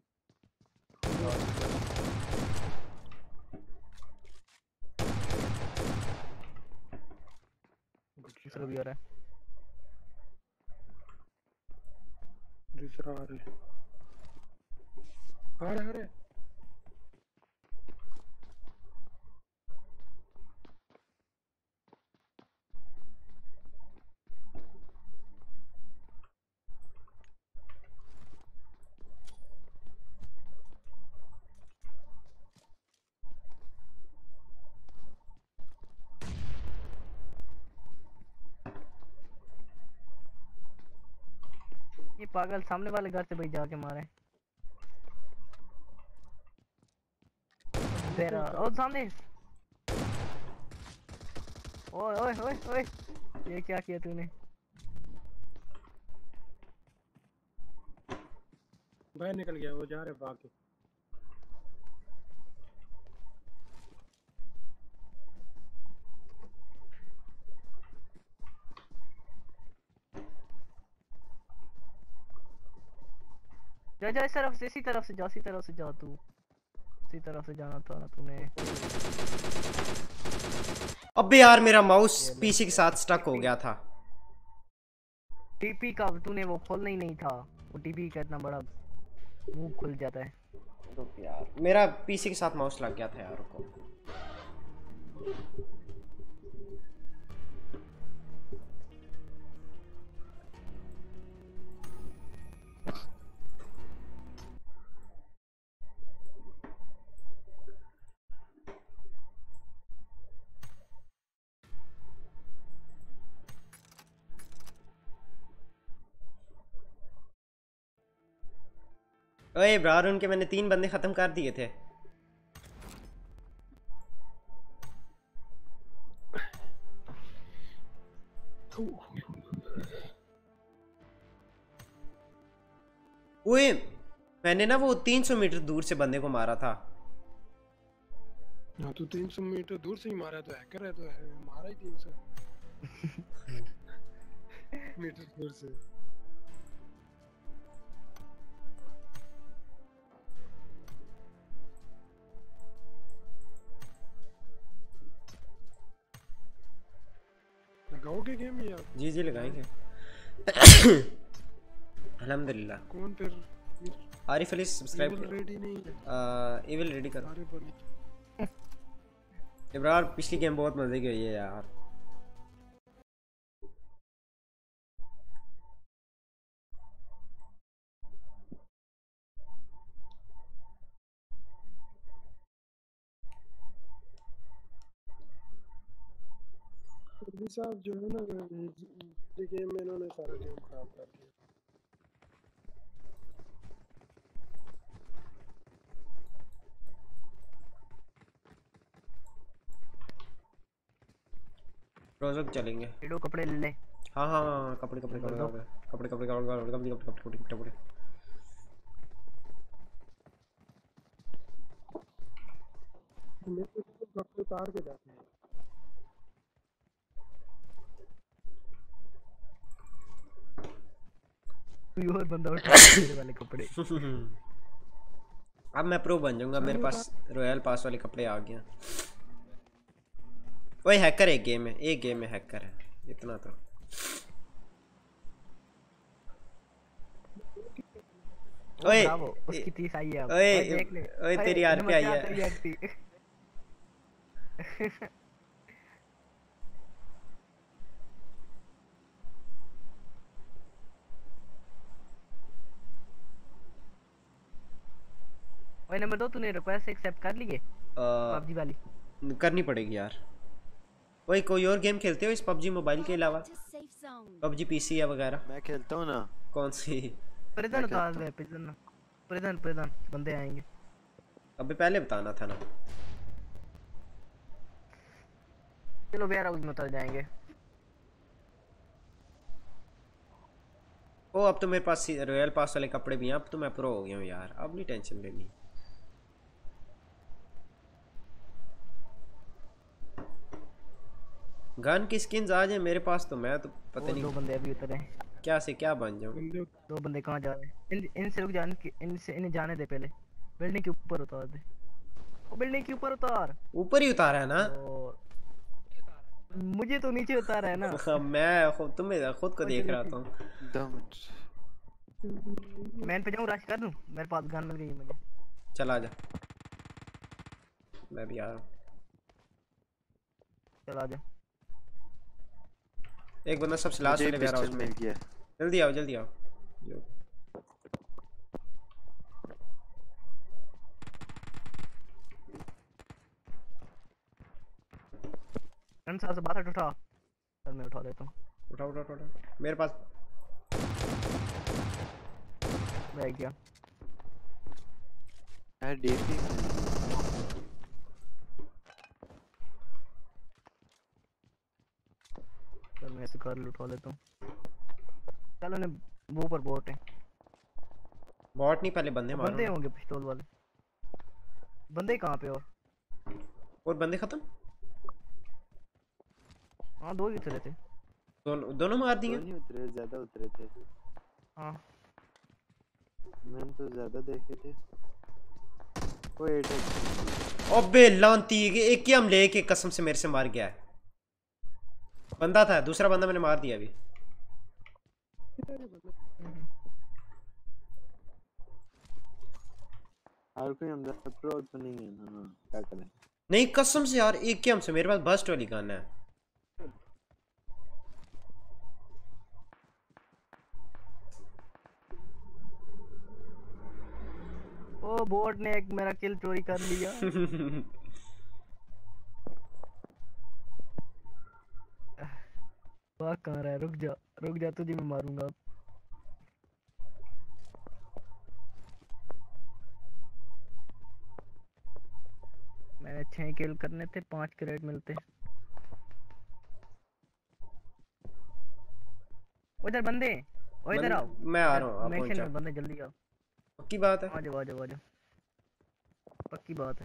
Speaker 4: दूसरा भी आ रहा है।
Speaker 9: दूसरा आ रहा है। आ रहा है।
Speaker 4: पागल सामने वाले घर से भाई जाके मारे तेरा ओ सामने ओए ओए ओए ओए ये क्या किया तूने
Speaker 9: बाहर निकल गया वो जा रहे भाग के
Speaker 4: जा जा इस तरफ से इसी तरफ से जा इसी तरफ से जा तू इसी तरफ से जाना था ना तूने
Speaker 2: अबे यार मेरा माउस पीसी के साथ स्टक हो गया था
Speaker 4: टीपी का तूने वो खोलना ही नहीं था वो टीपी का इतना बड़ा मुंह खुल जाता है
Speaker 2: तो यार मेरा पीसी के साथ माउस लग गया था यार को ओए ब्रार उनके मैंने तीन बंदे खत्म कर दिए थे ओए मैंने ना वो तीन सौ मीटर दूर से बंदे को मारा था
Speaker 9: हाँ तू तीन सौ मीटर दूर से ही मारा तो हैकर है तो है मारा ही तीन सौ मीटर दूर से लगाओगे गेम या
Speaker 2: जी जी लगाएंगे अल्हम्दुलिल्लाह
Speaker 9: कौन फिर
Speaker 2: आरिफ अली सब्सक्राइब
Speaker 9: रेडी नहीं
Speaker 2: है इविल रेडी करो इब्रार पिछली गेम बहुत मजे की हुई है यार
Speaker 9: साहब जो है ना गेम में इन्होंने सारा गेम खराब कर दिया
Speaker 2: रोज़ चलेंगे
Speaker 4: वीडियो कपड़े ले ले
Speaker 2: हाँ हाँ हाँ कपड़े कपड़े कपड़े कपड़े कपड़े कपड़े कपड़े कपड़े कपड़े कपड़े कपड़े
Speaker 9: मेरे को कपड़े उतार के जाते हैं
Speaker 4: कोई और बंदा उठा मेरे वाले कपड़े
Speaker 2: अब मैं प्रो बन जाऊंगा मेरे पास रॉयल पास वाले कपड़े आ गए वही हैकर एक गेम है एक गेम में हैकर है इतना तो ओए
Speaker 4: उसकी तीस आई है
Speaker 2: ओए ओए तेरी आरपी आई है
Speaker 4: ओए नंबर दो तूने रिक्वेस्ट एक्सेप्ट कर ली है पबजी वाली
Speaker 2: करनी पड़ेगी यार ओए कोई और गेम खेलते हो इस पबजी मोबाइल के अलावा पबजी पीसी या वगैरह
Speaker 5: मैं खेलता हूं ना
Speaker 2: कौन सी
Speaker 4: प्रिजन उतार दे प्रिजन प्रिजन प्रिजन बंदे आएंगे
Speaker 2: अबे पहले बताना था ना
Speaker 4: चलो वेयर हाउस में उतर जाएंगे
Speaker 2: ओ अब तो मेरे पास रॉयल पास वाले कपड़े भी हैं अब तो मैं प्रो हो गया हूँ यार अब नहीं टेंशन लेनी गन की स्किन्स आ जाए मेरे पास तो मैं तो पता नहीं
Speaker 4: दो बंदे अभी उतरे
Speaker 2: क्या से क्या बन जाऊं
Speaker 4: दो बंदे कहां जा रहे हैं इन इनसे रुक जाने इनसे इन्हें जाने दे पहले बिल्डिंग के ऊपर उतार दे वो बिल्डिंग के ऊपर उतार
Speaker 2: ऊपर ही उतारा है ना
Speaker 4: मुझे तो नीचे उतारा है ना
Speaker 2: मैं खुद तुम्हें खुद को देख रहा था
Speaker 4: मैं इन पे जाऊं रश कर दूं मेरे पास गन मिल गई मुझे
Speaker 2: चल आ जा मैं भी आ रहा हूं
Speaker 4: चल आ जा
Speaker 2: एक बंदा सबसे लास्ट वाले वेयर हाउस में मिल गया जल्दी आओ जल्दी आओ जो
Speaker 4: गन साथ से बात उठा चल मैं उठा देता हूं
Speaker 2: उठा उठा उठा मेरे पास
Speaker 4: बैग गया
Speaker 5: यार डीपी
Speaker 4: चल मैं ऐसे कार लुटा लेता हूँ। चलो ने वो पर बोट है।
Speaker 2: बॉट नहीं, पहले बंदे मारो।
Speaker 4: बंदे होंगे पिस्तौल वाले। बंदे कहाँ पे? और
Speaker 2: और बंदे खत्म?
Speaker 4: हाँ दो ही उतरे थे।
Speaker 2: दोनों दोनों मार दिए?
Speaker 5: नहीं उतरे, ज्यादा उतरे थे।
Speaker 4: हाँ
Speaker 5: मैंने तो ज्यादा देखे थे। वो एट एक्स।
Speaker 2: अबे लांती, एक ही हम लेके कसम से मेरे से मार गया है। बंदा था, दूसरा बंदा मैंने मार दिया अभी।
Speaker 5: और कोई अंदर प्रो तो नहीं है ना? हाँ, क्या करें?
Speaker 2: नहीं कसम से यार, एक ही हमसे, मेरे पास बस्ट वाली गन है।
Speaker 4: ओ बोट ने एक मेरा किल चोरी कर लिया। भाग कहाँ रहा है? रुक जा रुक जा, तुझे मैं मारूंगा। मैंने छह किल करने थे, पांच क्रेडिट मिलते। उधर बंदे, ओ इधर आओ।
Speaker 2: मैं आ रहा हूँ, आप
Speaker 4: मिशन
Speaker 2: पहुंच
Speaker 4: में बंदे, जल्दी आओ।
Speaker 2: पक्की बात है?
Speaker 4: आ जाओ आ जाओ आ जाओ, पक्की बात है।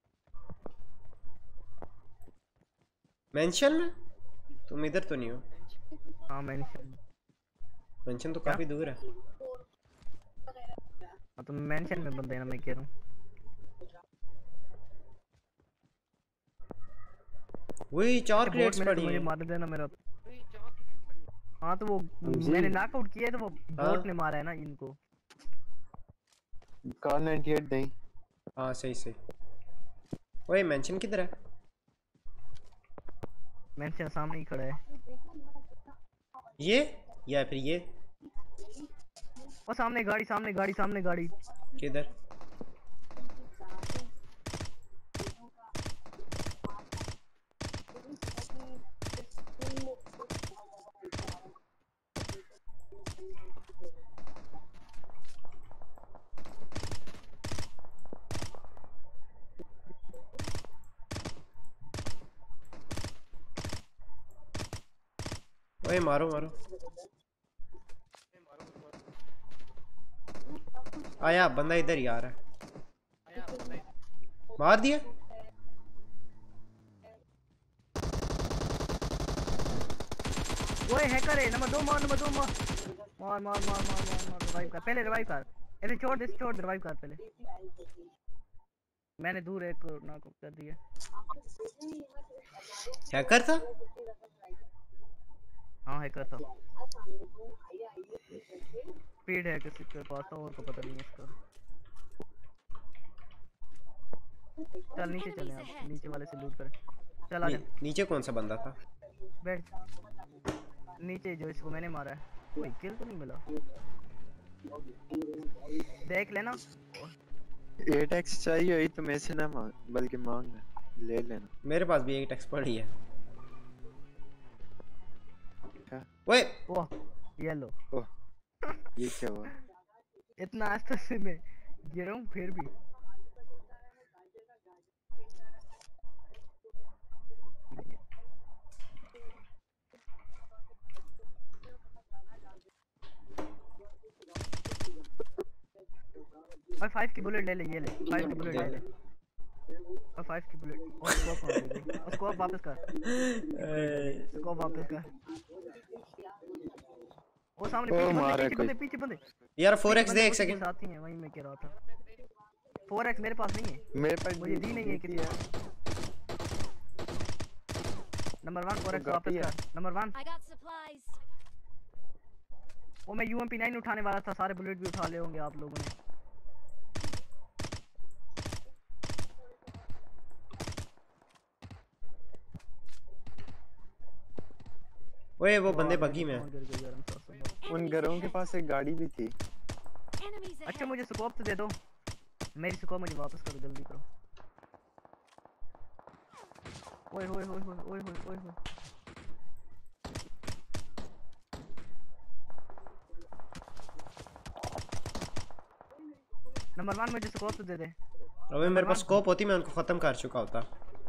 Speaker 2: मेंशन में? तुम इधर तो नहीं हो?
Speaker 4: हाँ मेंशन।
Speaker 2: मेंशन तो काफी दूर है।
Speaker 4: हाँ तो मेंशन में बंदे ना, मैं कह रहा हूँ।
Speaker 2: वही चार क्रेट्स पड़ी
Speaker 4: मुझे
Speaker 2: हैं।
Speaker 4: मार देना मेरा। हाँ तो वो मैंने नॉकआउट किया, तो वो बोट ने मारा है ना इनको।
Speaker 5: कार नाइंटी एट नहीं।
Speaker 2: हाँ सही सही। ओए मेंशन किधर है?
Speaker 4: मेंशन सामने ही खड़ा है।
Speaker 2: ये या फिर ये?
Speaker 4: वो सामने गाड़ी, सामने गाड़ी, सामने गाड़ी।
Speaker 2: किधर? ओए मारो मारो। आया बंदा इधर ही आ रहा है। मार दिया?
Speaker 4: ओए हैकर है, नंबर दो मार, नंबर दो मार। मार मार मार मार मार मार, रिवाइव कर पहले, रिवाइव कर। ऐसे छोड़ दे, छोड़ दे, रिवाइव कर पहले। मैंने दूर एक नॉक कर दिया।
Speaker 2: हैकर था?
Speaker 4: हाँ हैकर था। स्पीड है किसी के पास, और को पता नहीं है इसका। चल नीचे चले, आप नीचे वाले से लूट करें। चल आ जा।
Speaker 2: नीचे कौन सा बंदा था?
Speaker 4: बैठ नीचे, जो इसको मैंने मारा है। कोई किल तो नहीं मिला, देख लेना।
Speaker 5: एट एक्स चाहिए ही तो मैं से ना मांग, बल्कि मांग ले लेना।
Speaker 2: मेरे पास भी एक टेक्स्ट पड़ी है।
Speaker 5: क्या?
Speaker 2: ओए
Speaker 4: ओह ये लो।
Speaker 5: ओह ये क्या हुआ?
Speaker 4: इतना आस्ते से मैं गिरा हूँ फिर भी। और फाइव की बुलेट ले ले, ये ले फाइव की बुलेट ले ले। और फाइव की बुलेट और स्कोप कौन दे दे? और स्कोप वापस कर, स्कोप वापस कर। वो सामने पीछे बंदे, पीछे बंदे, पीछे बंदे।
Speaker 2: यार फोर एक्स दे एक सेकंड।
Speaker 4: साथ ही है, वही मैं कह रहा था। फोर एक्स मेरे पास नहीं है।
Speaker 5: मेरे पास
Speaker 4: मुझे दी नहीं है किसी है। नंबर वन फोर एक्स वापस कर, number one.
Speaker 6: I got supplies.
Speaker 4: वो मैं यूएमपी नाइन उठाने वाला था, सारे बुलेट भी उठा ले होंगे आप लोगों ने।
Speaker 2: ओए वो बंदे बग्गी में।
Speaker 5: उन घरों के पास एक गाड़ी भी थी।
Speaker 4: अच्छा मुझे स्कोप तो दे दो, मेरी स्कोप मुझे वापस करो, जल्दी करो। ओए ओए ओए ओए ओए ओए ओए। नंबर वन मुझे स्कोप तो दे दे।
Speaker 2: अबे मेरे पास स्कोप होती मैं उनको खत्म कर चुका होता।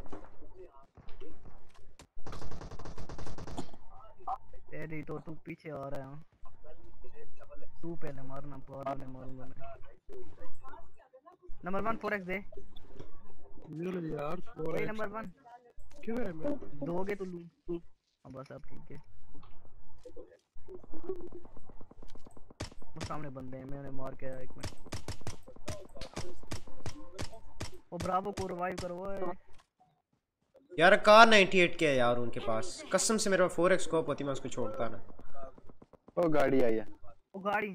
Speaker 4: तेरी तो तू पीछे आ रहा है। तू पहले मारना बाद में मारूंगा मैं। नंबर वन फोर एक्स दे।
Speaker 9: मिल यार फोर
Speaker 4: वही
Speaker 9: एक्स
Speaker 4: नंबर वन
Speaker 9: क्यों है मैं
Speaker 4: दोगे तो लूं। अब बस अब ठीक है। वो सामने बंदे हैं मैंने मार के आया एक मिनट। वो ब्रावो को रिवाइव करो ओए।
Speaker 2: यार कार अट्ठानवे के है यार उनके पास। कसम से मेरे पास फोर एक्स स्कोप होती मैं उसको छोड़ता ना।
Speaker 5: वो गाड़ी आई है।
Speaker 4: वो गाड़ी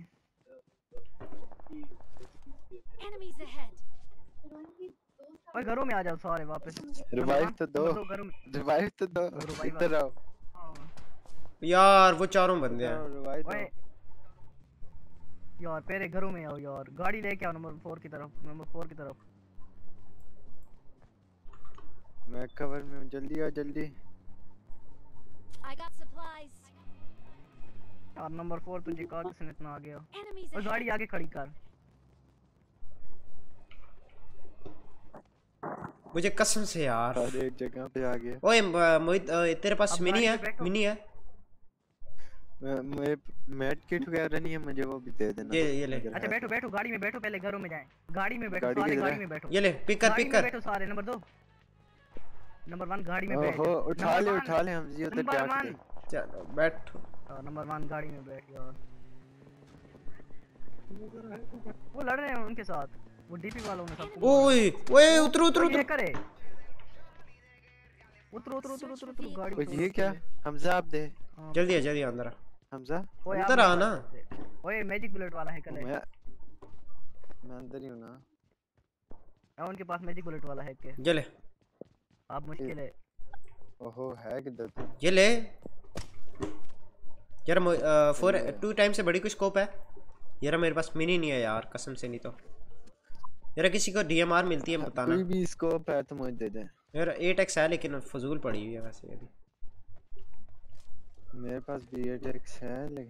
Speaker 6: Enemies ahead.
Speaker 4: ओए घरों में आ जाओ सारे वापस।
Speaker 5: रिवाइव तो दो।
Speaker 4: घरों में
Speaker 5: रिवाइव तो दो। इधर आओ
Speaker 2: यार वो चारों बंदे हैं।
Speaker 5: रिवाइव
Speaker 4: ओए यार पहले घरों में आओ यार। गाड़ी लेके आओ नंबर फोर की तरफ। नंबर फोर की तरफ
Speaker 5: मैं कवर में हूं। जल्दी आ जल्दी।
Speaker 6: I got supplies.
Speaker 4: यार नंबर फोर तुझे कहा किसने इतना आ गया।
Speaker 6: Enemies
Speaker 4: और गाड़ी आगे खड़ी कर।
Speaker 2: मुझे कसम से यार
Speaker 5: हर एक जगह पे आ गया।
Speaker 2: ओए मोहित तेरे पास मिनी है? मिनी है?
Speaker 5: मैं मैट किट वगैरह नहीं है मुझे वो भी दे देना।
Speaker 2: ये ये ले।
Speaker 4: अच्छा बैठो बैठो गाड़ी में बैठो पहले घरों में जाएं। गाड़ी में बैठो
Speaker 5: गाड़ी
Speaker 4: सारे
Speaker 5: किधर
Speaker 4: गाड़ी
Speaker 5: है?
Speaker 4: में बैठो।
Speaker 2: ये ले पिक कर
Speaker 4: गाड़ी
Speaker 2: पिक
Speaker 4: में
Speaker 2: कर।
Speaker 4: बैठो सारे। नंबर दो नंबर वन गाड़ी में बैठ।
Speaker 5: ओहो उठा ले उठा ले हम जी उधर
Speaker 4: नंबर
Speaker 5: जाके
Speaker 4: वन
Speaker 5: दे।
Speaker 2: चलो बैठ।
Speaker 4: नंबर वन गाड़ी में बैठ यार। वो लड़ रहे हैं उनके साथ। वो डीपी वालों ने सब।
Speaker 2: ओए ओए उतरो उतरो
Speaker 4: ये
Speaker 2: उतरो।
Speaker 4: करे उतरो उतरो उतरो उतरो उतरो गाड़ी
Speaker 5: ओए ये क्या हमजा आप दे।
Speaker 2: जल्दी आ जल्दी अंदर आ।
Speaker 5: हमजा
Speaker 2: अंदर आ ना।
Speaker 4: ओए मैजिक बुलेट वाला है कल।
Speaker 5: मैं मैं अंदर ही हूं ना।
Speaker 4: है उनके पास मैजिक बुलेट वाला है के।
Speaker 2: ये ले।
Speaker 4: आप मुश्किल है।
Speaker 5: ओहो है किधर।
Speaker 2: ये ले यार फोर टू टाइम से बड़ी कुछ स्कोप है यार। मेरे पास मिनी नहीं है यार कसम से। नहीं तो यार किसी को डीएमआर मिलती है बताना।
Speaker 5: कोई भी स्कोप है तो मुझे दे दे।
Speaker 2: यार एट एक्स है लेकिन फजूल पड़ी हुई है वैसे अभी।
Speaker 5: मेरे पास भी एट एक्स है लेकिन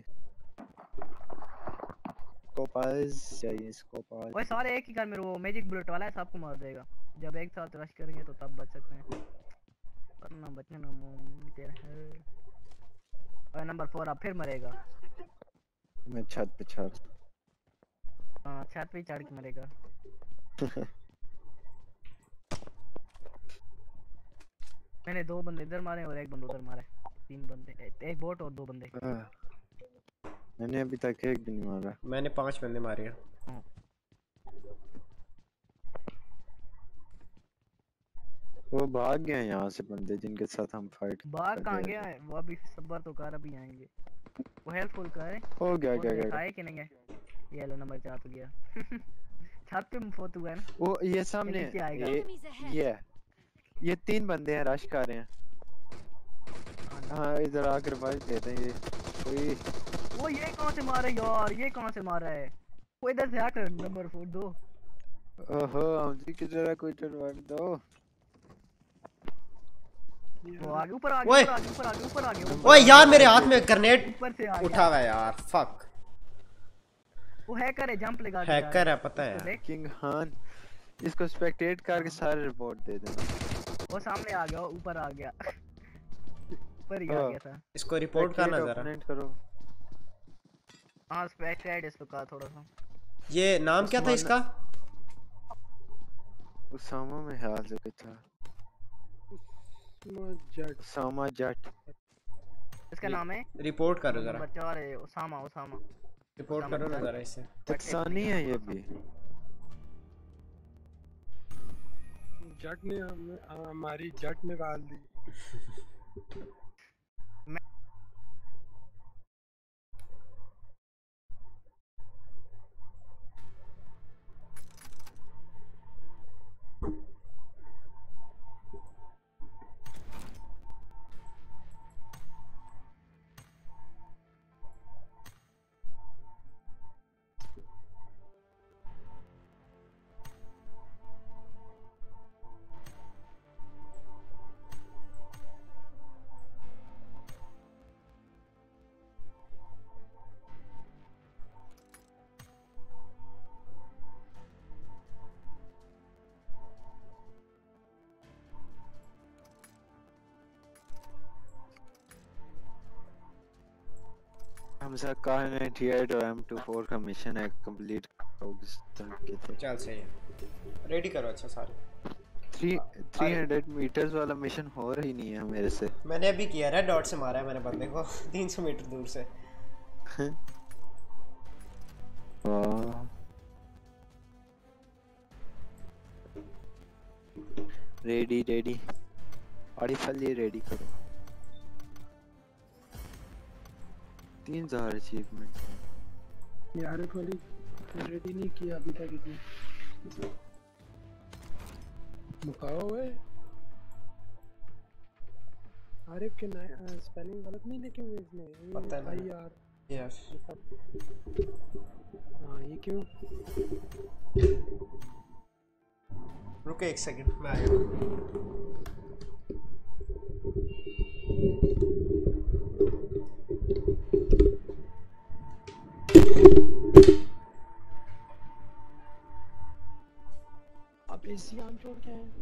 Speaker 5: स्कोपास चाहिए स्कोपास।
Speaker 4: ओए सारे एक ही घर में वो मैजिक बुलेट वाला है सबको मार देगा। जब एक साथ रश करेंगे तो तब बच सकते हैं वरना बचना मुमकिन है। ओए नंबर फोर अब फिर मरेगा।
Speaker 5: मैं छत पे चढ़।
Speaker 4: हां छत पे चढ़ के मरेगा। मैंने दो बंदे इधर मारे और एक बंदा उधर मारा। तीन बंदे एक बोट और दो बंदे।
Speaker 5: मैंने अभी तक एक भी नहीं मारा।
Speaker 2: मैंने पांच बंदे मारे हैं।
Speaker 5: वो भाग गए हैं यहाँ से बंदे जिनके साथ हम फाइट
Speaker 4: भाग कहाँ गया है? वो अभी सब्र तो कर अभी आएंगे। वो हेल्पफुल का है।
Speaker 5: हो गया क्या क्या
Speaker 4: है कि नहीं है? ये लो नंबर चार तो गया। छत पे फोटो है ना।
Speaker 5: वो ये सामने ये ये ये तीन बंदे हैं रश कर रहे हैं। हाँ इधर आकर भाई देते हैं ये कोई।
Speaker 4: वो ये कहाँ से मारा यार? ये कहाँ से मारा है? वो इधर से आकर नंबर फोर दो।
Speaker 5: ओहो हमजी किधर है? कोई टरवार दो।
Speaker 4: वो आगे ऊपर आ गया ऊपर आ गया ऊपर आ गया ऊपर आ गया।
Speaker 2: ओए यार मेरे हाथ में ग्रेनेड
Speaker 4: ऊपर से आ
Speaker 2: उठा हुआ है यार। फक
Speaker 4: वो हैकर है जंप लगा के।
Speaker 2: हैकर है पता है।
Speaker 5: किंग खान इसको स्पेक्टेट करके सारे रिपोर्ट दे देना।
Speaker 4: वो सामने आ गया ऊपर आ गया। ऊपर ही आ गया था।
Speaker 2: इसको रिपोर्ट करना जरा।
Speaker 5: करो।
Speaker 4: हां स्पेक्टेट इसको कहा थोड़ा सा।
Speaker 2: ये नाम क्या था इसका?
Speaker 5: उसामा में ख्याल से कुछ था।
Speaker 9: जट
Speaker 5: उसामा जट
Speaker 4: इसका नाम है।
Speaker 2: रिपोर्ट करो जरा।
Speaker 4: नंबर चार है उसामा उसामा।
Speaker 2: रिपोर्ट करो ना जरा इसे।
Speaker 5: पाकिस्तानी है ये भी।
Speaker 9: जट ने हमारी जट निकाल दी।
Speaker 5: हमसा कार नाइंटी एट और एम टू फोर का मिशन है कंप्लीट होगा।
Speaker 2: चल सही है, रेडी करो अच्छा सारे।
Speaker 5: थ्री थ्री हंड्रेड मीटर्स वाला मिशन हो रही नहीं है मेरे से।
Speaker 2: मैंने अभी किया रेड डॉट से मारा है मैंने बंदे को तीन सौ मीटर दूर से।
Speaker 5: वाह रेडी रेडी आरिफल ये रेडी करो। तीन हजार अचीवमेंट
Speaker 9: यार वाली रेडी नहीं किया अभी तक इसने। मुकाओ है आरिफ के स्पेलिंग गलत नहीं लिखे हुए इसने।
Speaker 2: पता नहीं
Speaker 9: आई यार
Speaker 2: यस
Speaker 9: हाँ ये क्यों।
Speaker 2: रुको एक सेकंड मैं आया।
Speaker 9: अब एसी आम छोड़ के आए।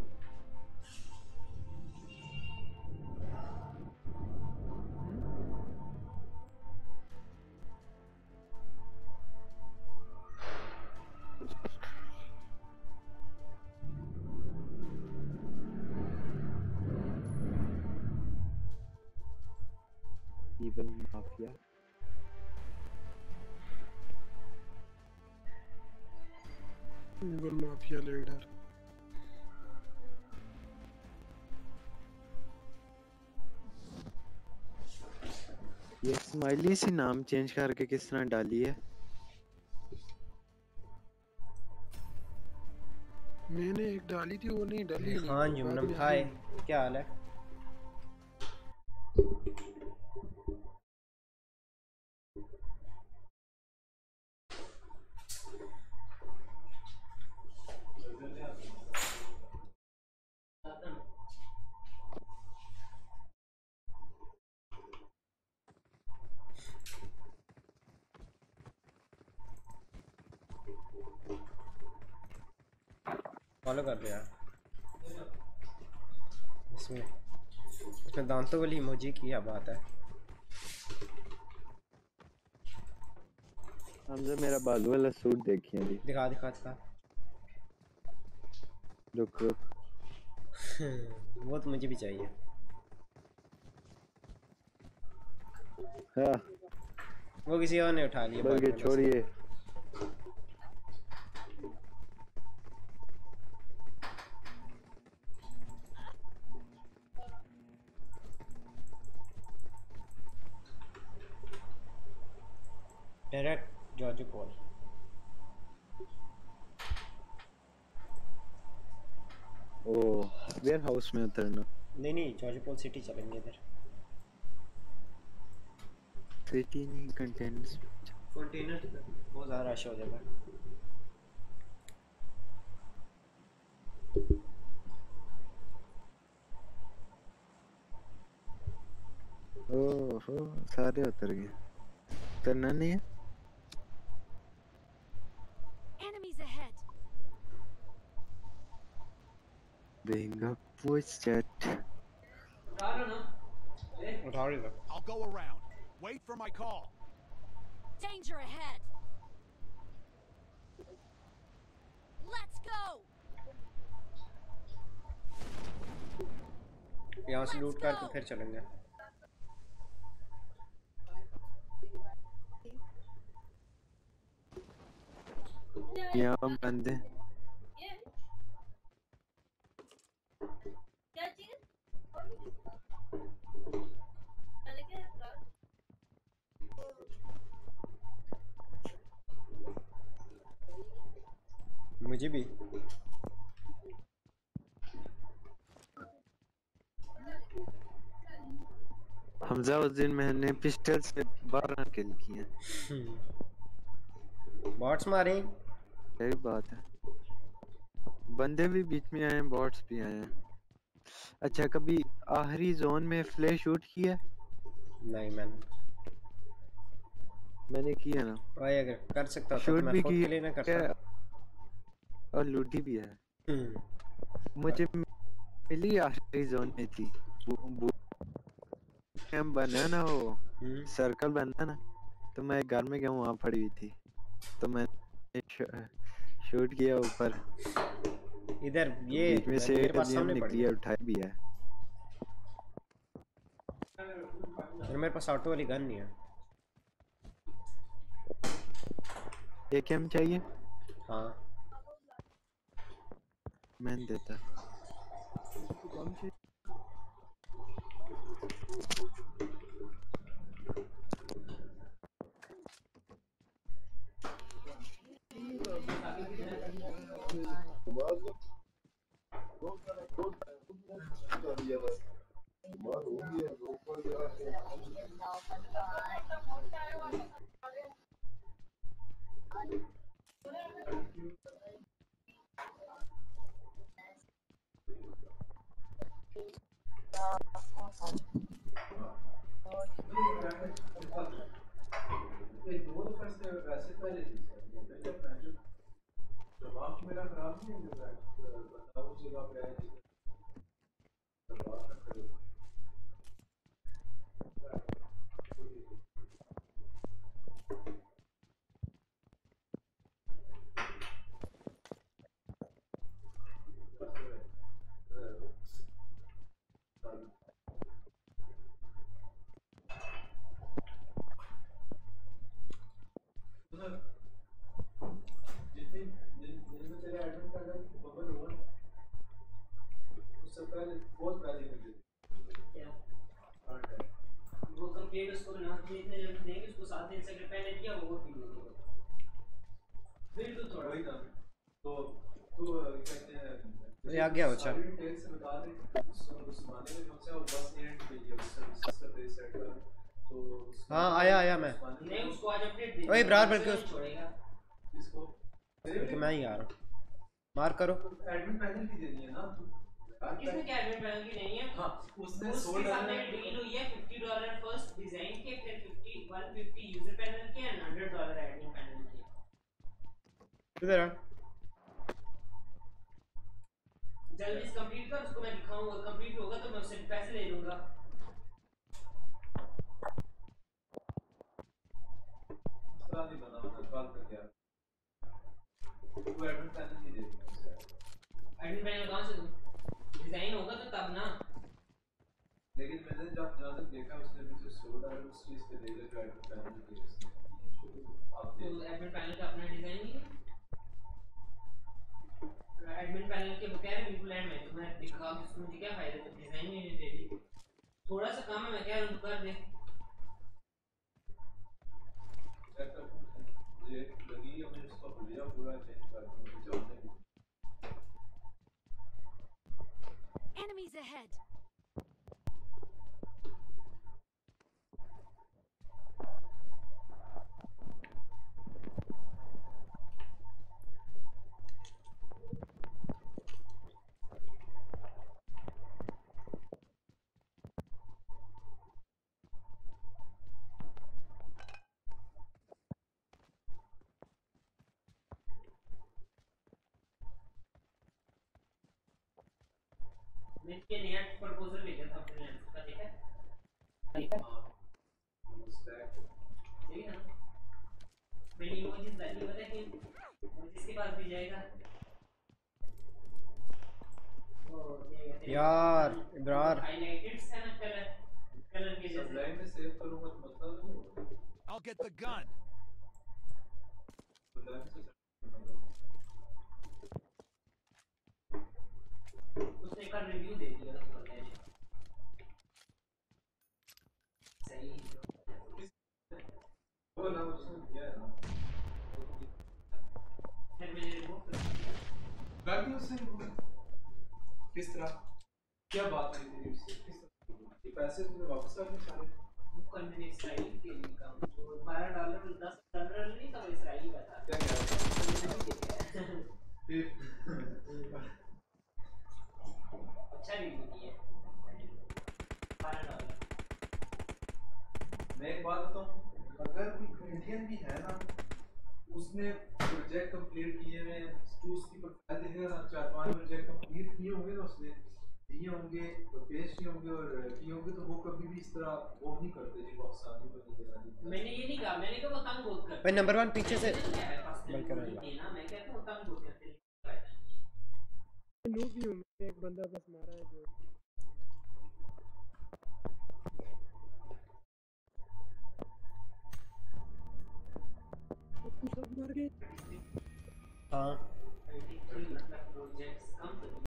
Speaker 5: Evil Mafia
Speaker 9: Evil Mafia leader
Speaker 5: ये स्माइली सी नाम चेंज करके किस तरह डाली है।
Speaker 9: मैंने एक डाली थी वो नहीं डाली।
Speaker 2: हाँ जुमनम हाय क्या हाल है। फॉलो कर लिया इसमें इसमें दांतों वाली इमोजी की क्या बात है।
Speaker 5: हमसे मेरा बालू वाला सूट देखिए अभी।
Speaker 2: दिखा दिखा दिखा
Speaker 5: रुक रुक
Speaker 2: वो तो मुझे भी चाहिए।
Speaker 5: हाँ
Speaker 2: वो किसी और ने उठा लिया।
Speaker 5: बल्कि छोड़िए
Speaker 2: direct George Paul.
Speaker 5: Oh warehouse में उतरना।
Speaker 2: नहीं नहीं जॉर्ज पॉल सिटी चलेंगे इधर।
Speaker 5: सिटी नहीं कंटेनर्स
Speaker 2: कंटेनर बहुत ज़्यादा रश हो जाएगा।
Speaker 5: ओह हो सारे उतर गए। उतरना नहीं है।
Speaker 6: Enemies ahead.
Speaker 5: Bring up voice chat.
Speaker 2: उठा रही है।
Speaker 3: I'll go around. Wait for my call.
Speaker 6: Danger ahead. Let's go.
Speaker 2: यहाँ से लूट करके फिर चलेंगे।
Speaker 5: यहाँ हम बंदे
Speaker 2: मुझे भी
Speaker 5: हमजा उस दिन मैंने पिस्टल से बारह किल किए।
Speaker 2: बॉट्स मारे
Speaker 5: सही बात है। बंदे भी बीच में आए हैं बॉट्स भी आए हैं। अच्छा कभी आखिरी जोन में फ्लैश शूट किया?
Speaker 2: नहीं मैंने
Speaker 5: मैंने किया ना।
Speaker 2: भाई अगर कर सकता
Speaker 5: शूट
Speaker 2: तो मैं
Speaker 5: भी
Speaker 2: खुद के लिए ना
Speaker 5: किया
Speaker 2: करता।
Speaker 5: और लूटी भी है। मुझे मिली आखिरी जोन में थी। वो कैंप बना ना वो सर्कल बना ना तो मैं घर में गया हूँ, वहाँ पड़ी हुई थी तो मैंने शूट किया ऊपर
Speaker 2: इधर ये
Speaker 5: बीच में से
Speaker 2: मेरे पास
Speaker 5: एटीएम
Speaker 2: सामने पड़ी
Speaker 5: निकली है, उठाई भी है।
Speaker 2: है मेरे पास ऑटो वाली गन नहीं है।
Speaker 5: एकेएम चाहिए?
Speaker 2: हाँ
Speaker 5: मैंने देता।
Speaker 2: ये आ गया बच्चा। हाँ आया आया मैं। ओए ब्रार भर के उसको तो मैं ही आ रहा हूँ। मार करो।
Speaker 11: एडमिन पैनल की देनी है ना। किसने क्या एडमिन पैनल की नहीं है? हाँ उसने उसके साथ एक डील हुई है फिफ्टी डॉलर फर्स्ट डिजाइन के, फिर fifty one fifty user panel के and hundred dollar admin panel के।
Speaker 2: किधर है?
Speaker 11: जल्दी से कंप्लीट कर, उसको मैं दिखाऊंगा। कंप्लीट होगा तो मैं उससे पैसे ले लूंगा।
Speaker 12: नहीं बना मतलब कॉल कर दिया वो एडमिन पैनल नहीं दे दिया।
Speaker 11: एडमिन पैनल कहां से दूं? डिजाइन होगा तो तब ना।
Speaker 12: लेकिन मैंने जब जहां तक देखा उसने भी तो सोल्ड और उस चीज पे देगा जो एडमिन पैनल की है। आप
Speaker 11: तो एडमिन पैनल का अपना डिजाइन नहीं है। एडमिन पैनल के वो कह रहे बिल्कुल एंड में, तो मैं दिखा उसको, मुझे क्या फायदा जब डिजाइन ही नहीं दे दी। थोड़ा सा काम है, मैं कह रहा हूं कर दे।
Speaker 12: ये लगी है मैं उसको भूलिया पूरा चेंज कर दूं जानते हैं।
Speaker 6: Enemies ahead.
Speaker 11: मैं के नया प्रपोजल भेजा था फ्रीलांस का, देखा देखा
Speaker 12: स्टैक
Speaker 11: सही है ना। मैंने इमोजीज डाली, पता है कि इमोजीज के पास भी जाएगा।
Speaker 2: यार इब्रार
Speaker 11: हाइलाइटेड्स है ना कलर कलर के जैसे।
Speaker 12: लाइन में सेव करूंगा तो मतलब नहीं होगा।
Speaker 3: I'll get the gun.
Speaker 11: उसने का रिव्यू दे दिया उसको मैंने। सही
Speaker 12: वो ना उसने किया है ना।
Speaker 11: फिर मैंने रिमूव कर दिया।
Speaker 12: गाड़ी उसने किस तरह क्या बात हुई थी उससे? किस तरह ये पैसे तुम्हें वापस आ गए सारे?
Speaker 11: वो मैंने इसराइल के लिए काम जो बारह डॉलर दस डॉलर नहीं था, वो इसराइली का था।
Speaker 12: क्या क्या फिर
Speaker 11: अच्छा रिव्यू दिया बारह डॉलर।
Speaker 12: मैं एक बात बताऊं, अगर कोई इंडियन भी है ना उसने प्रोजेक्ट कंप्लीट किए हुए तो उसकी प्रोफाइल देखेगा ना, चार पांच प्रोजेक्ट कंप्लीट किए होंगे ना उसने, दिए होंगे और पेश किए होंगे और किए होंगे तो वो कभी भी इस तरह वो नहीं करते जी पाकिस्तानी बंदे।
Speaker 11: मैंने ये नहीं कहा, मैंने कहा वो तंग बहुत करते
Speaker 2: भाई नंबर वन पीछे से
Speaker 11: बल कर रहा मैं कहता हूं तंग बहुत करते हैं।
Speaker 9: नूब ही हूं मैं, एक बंदा बस मारा है जो सब मर गए।
Speaker 2: हाँ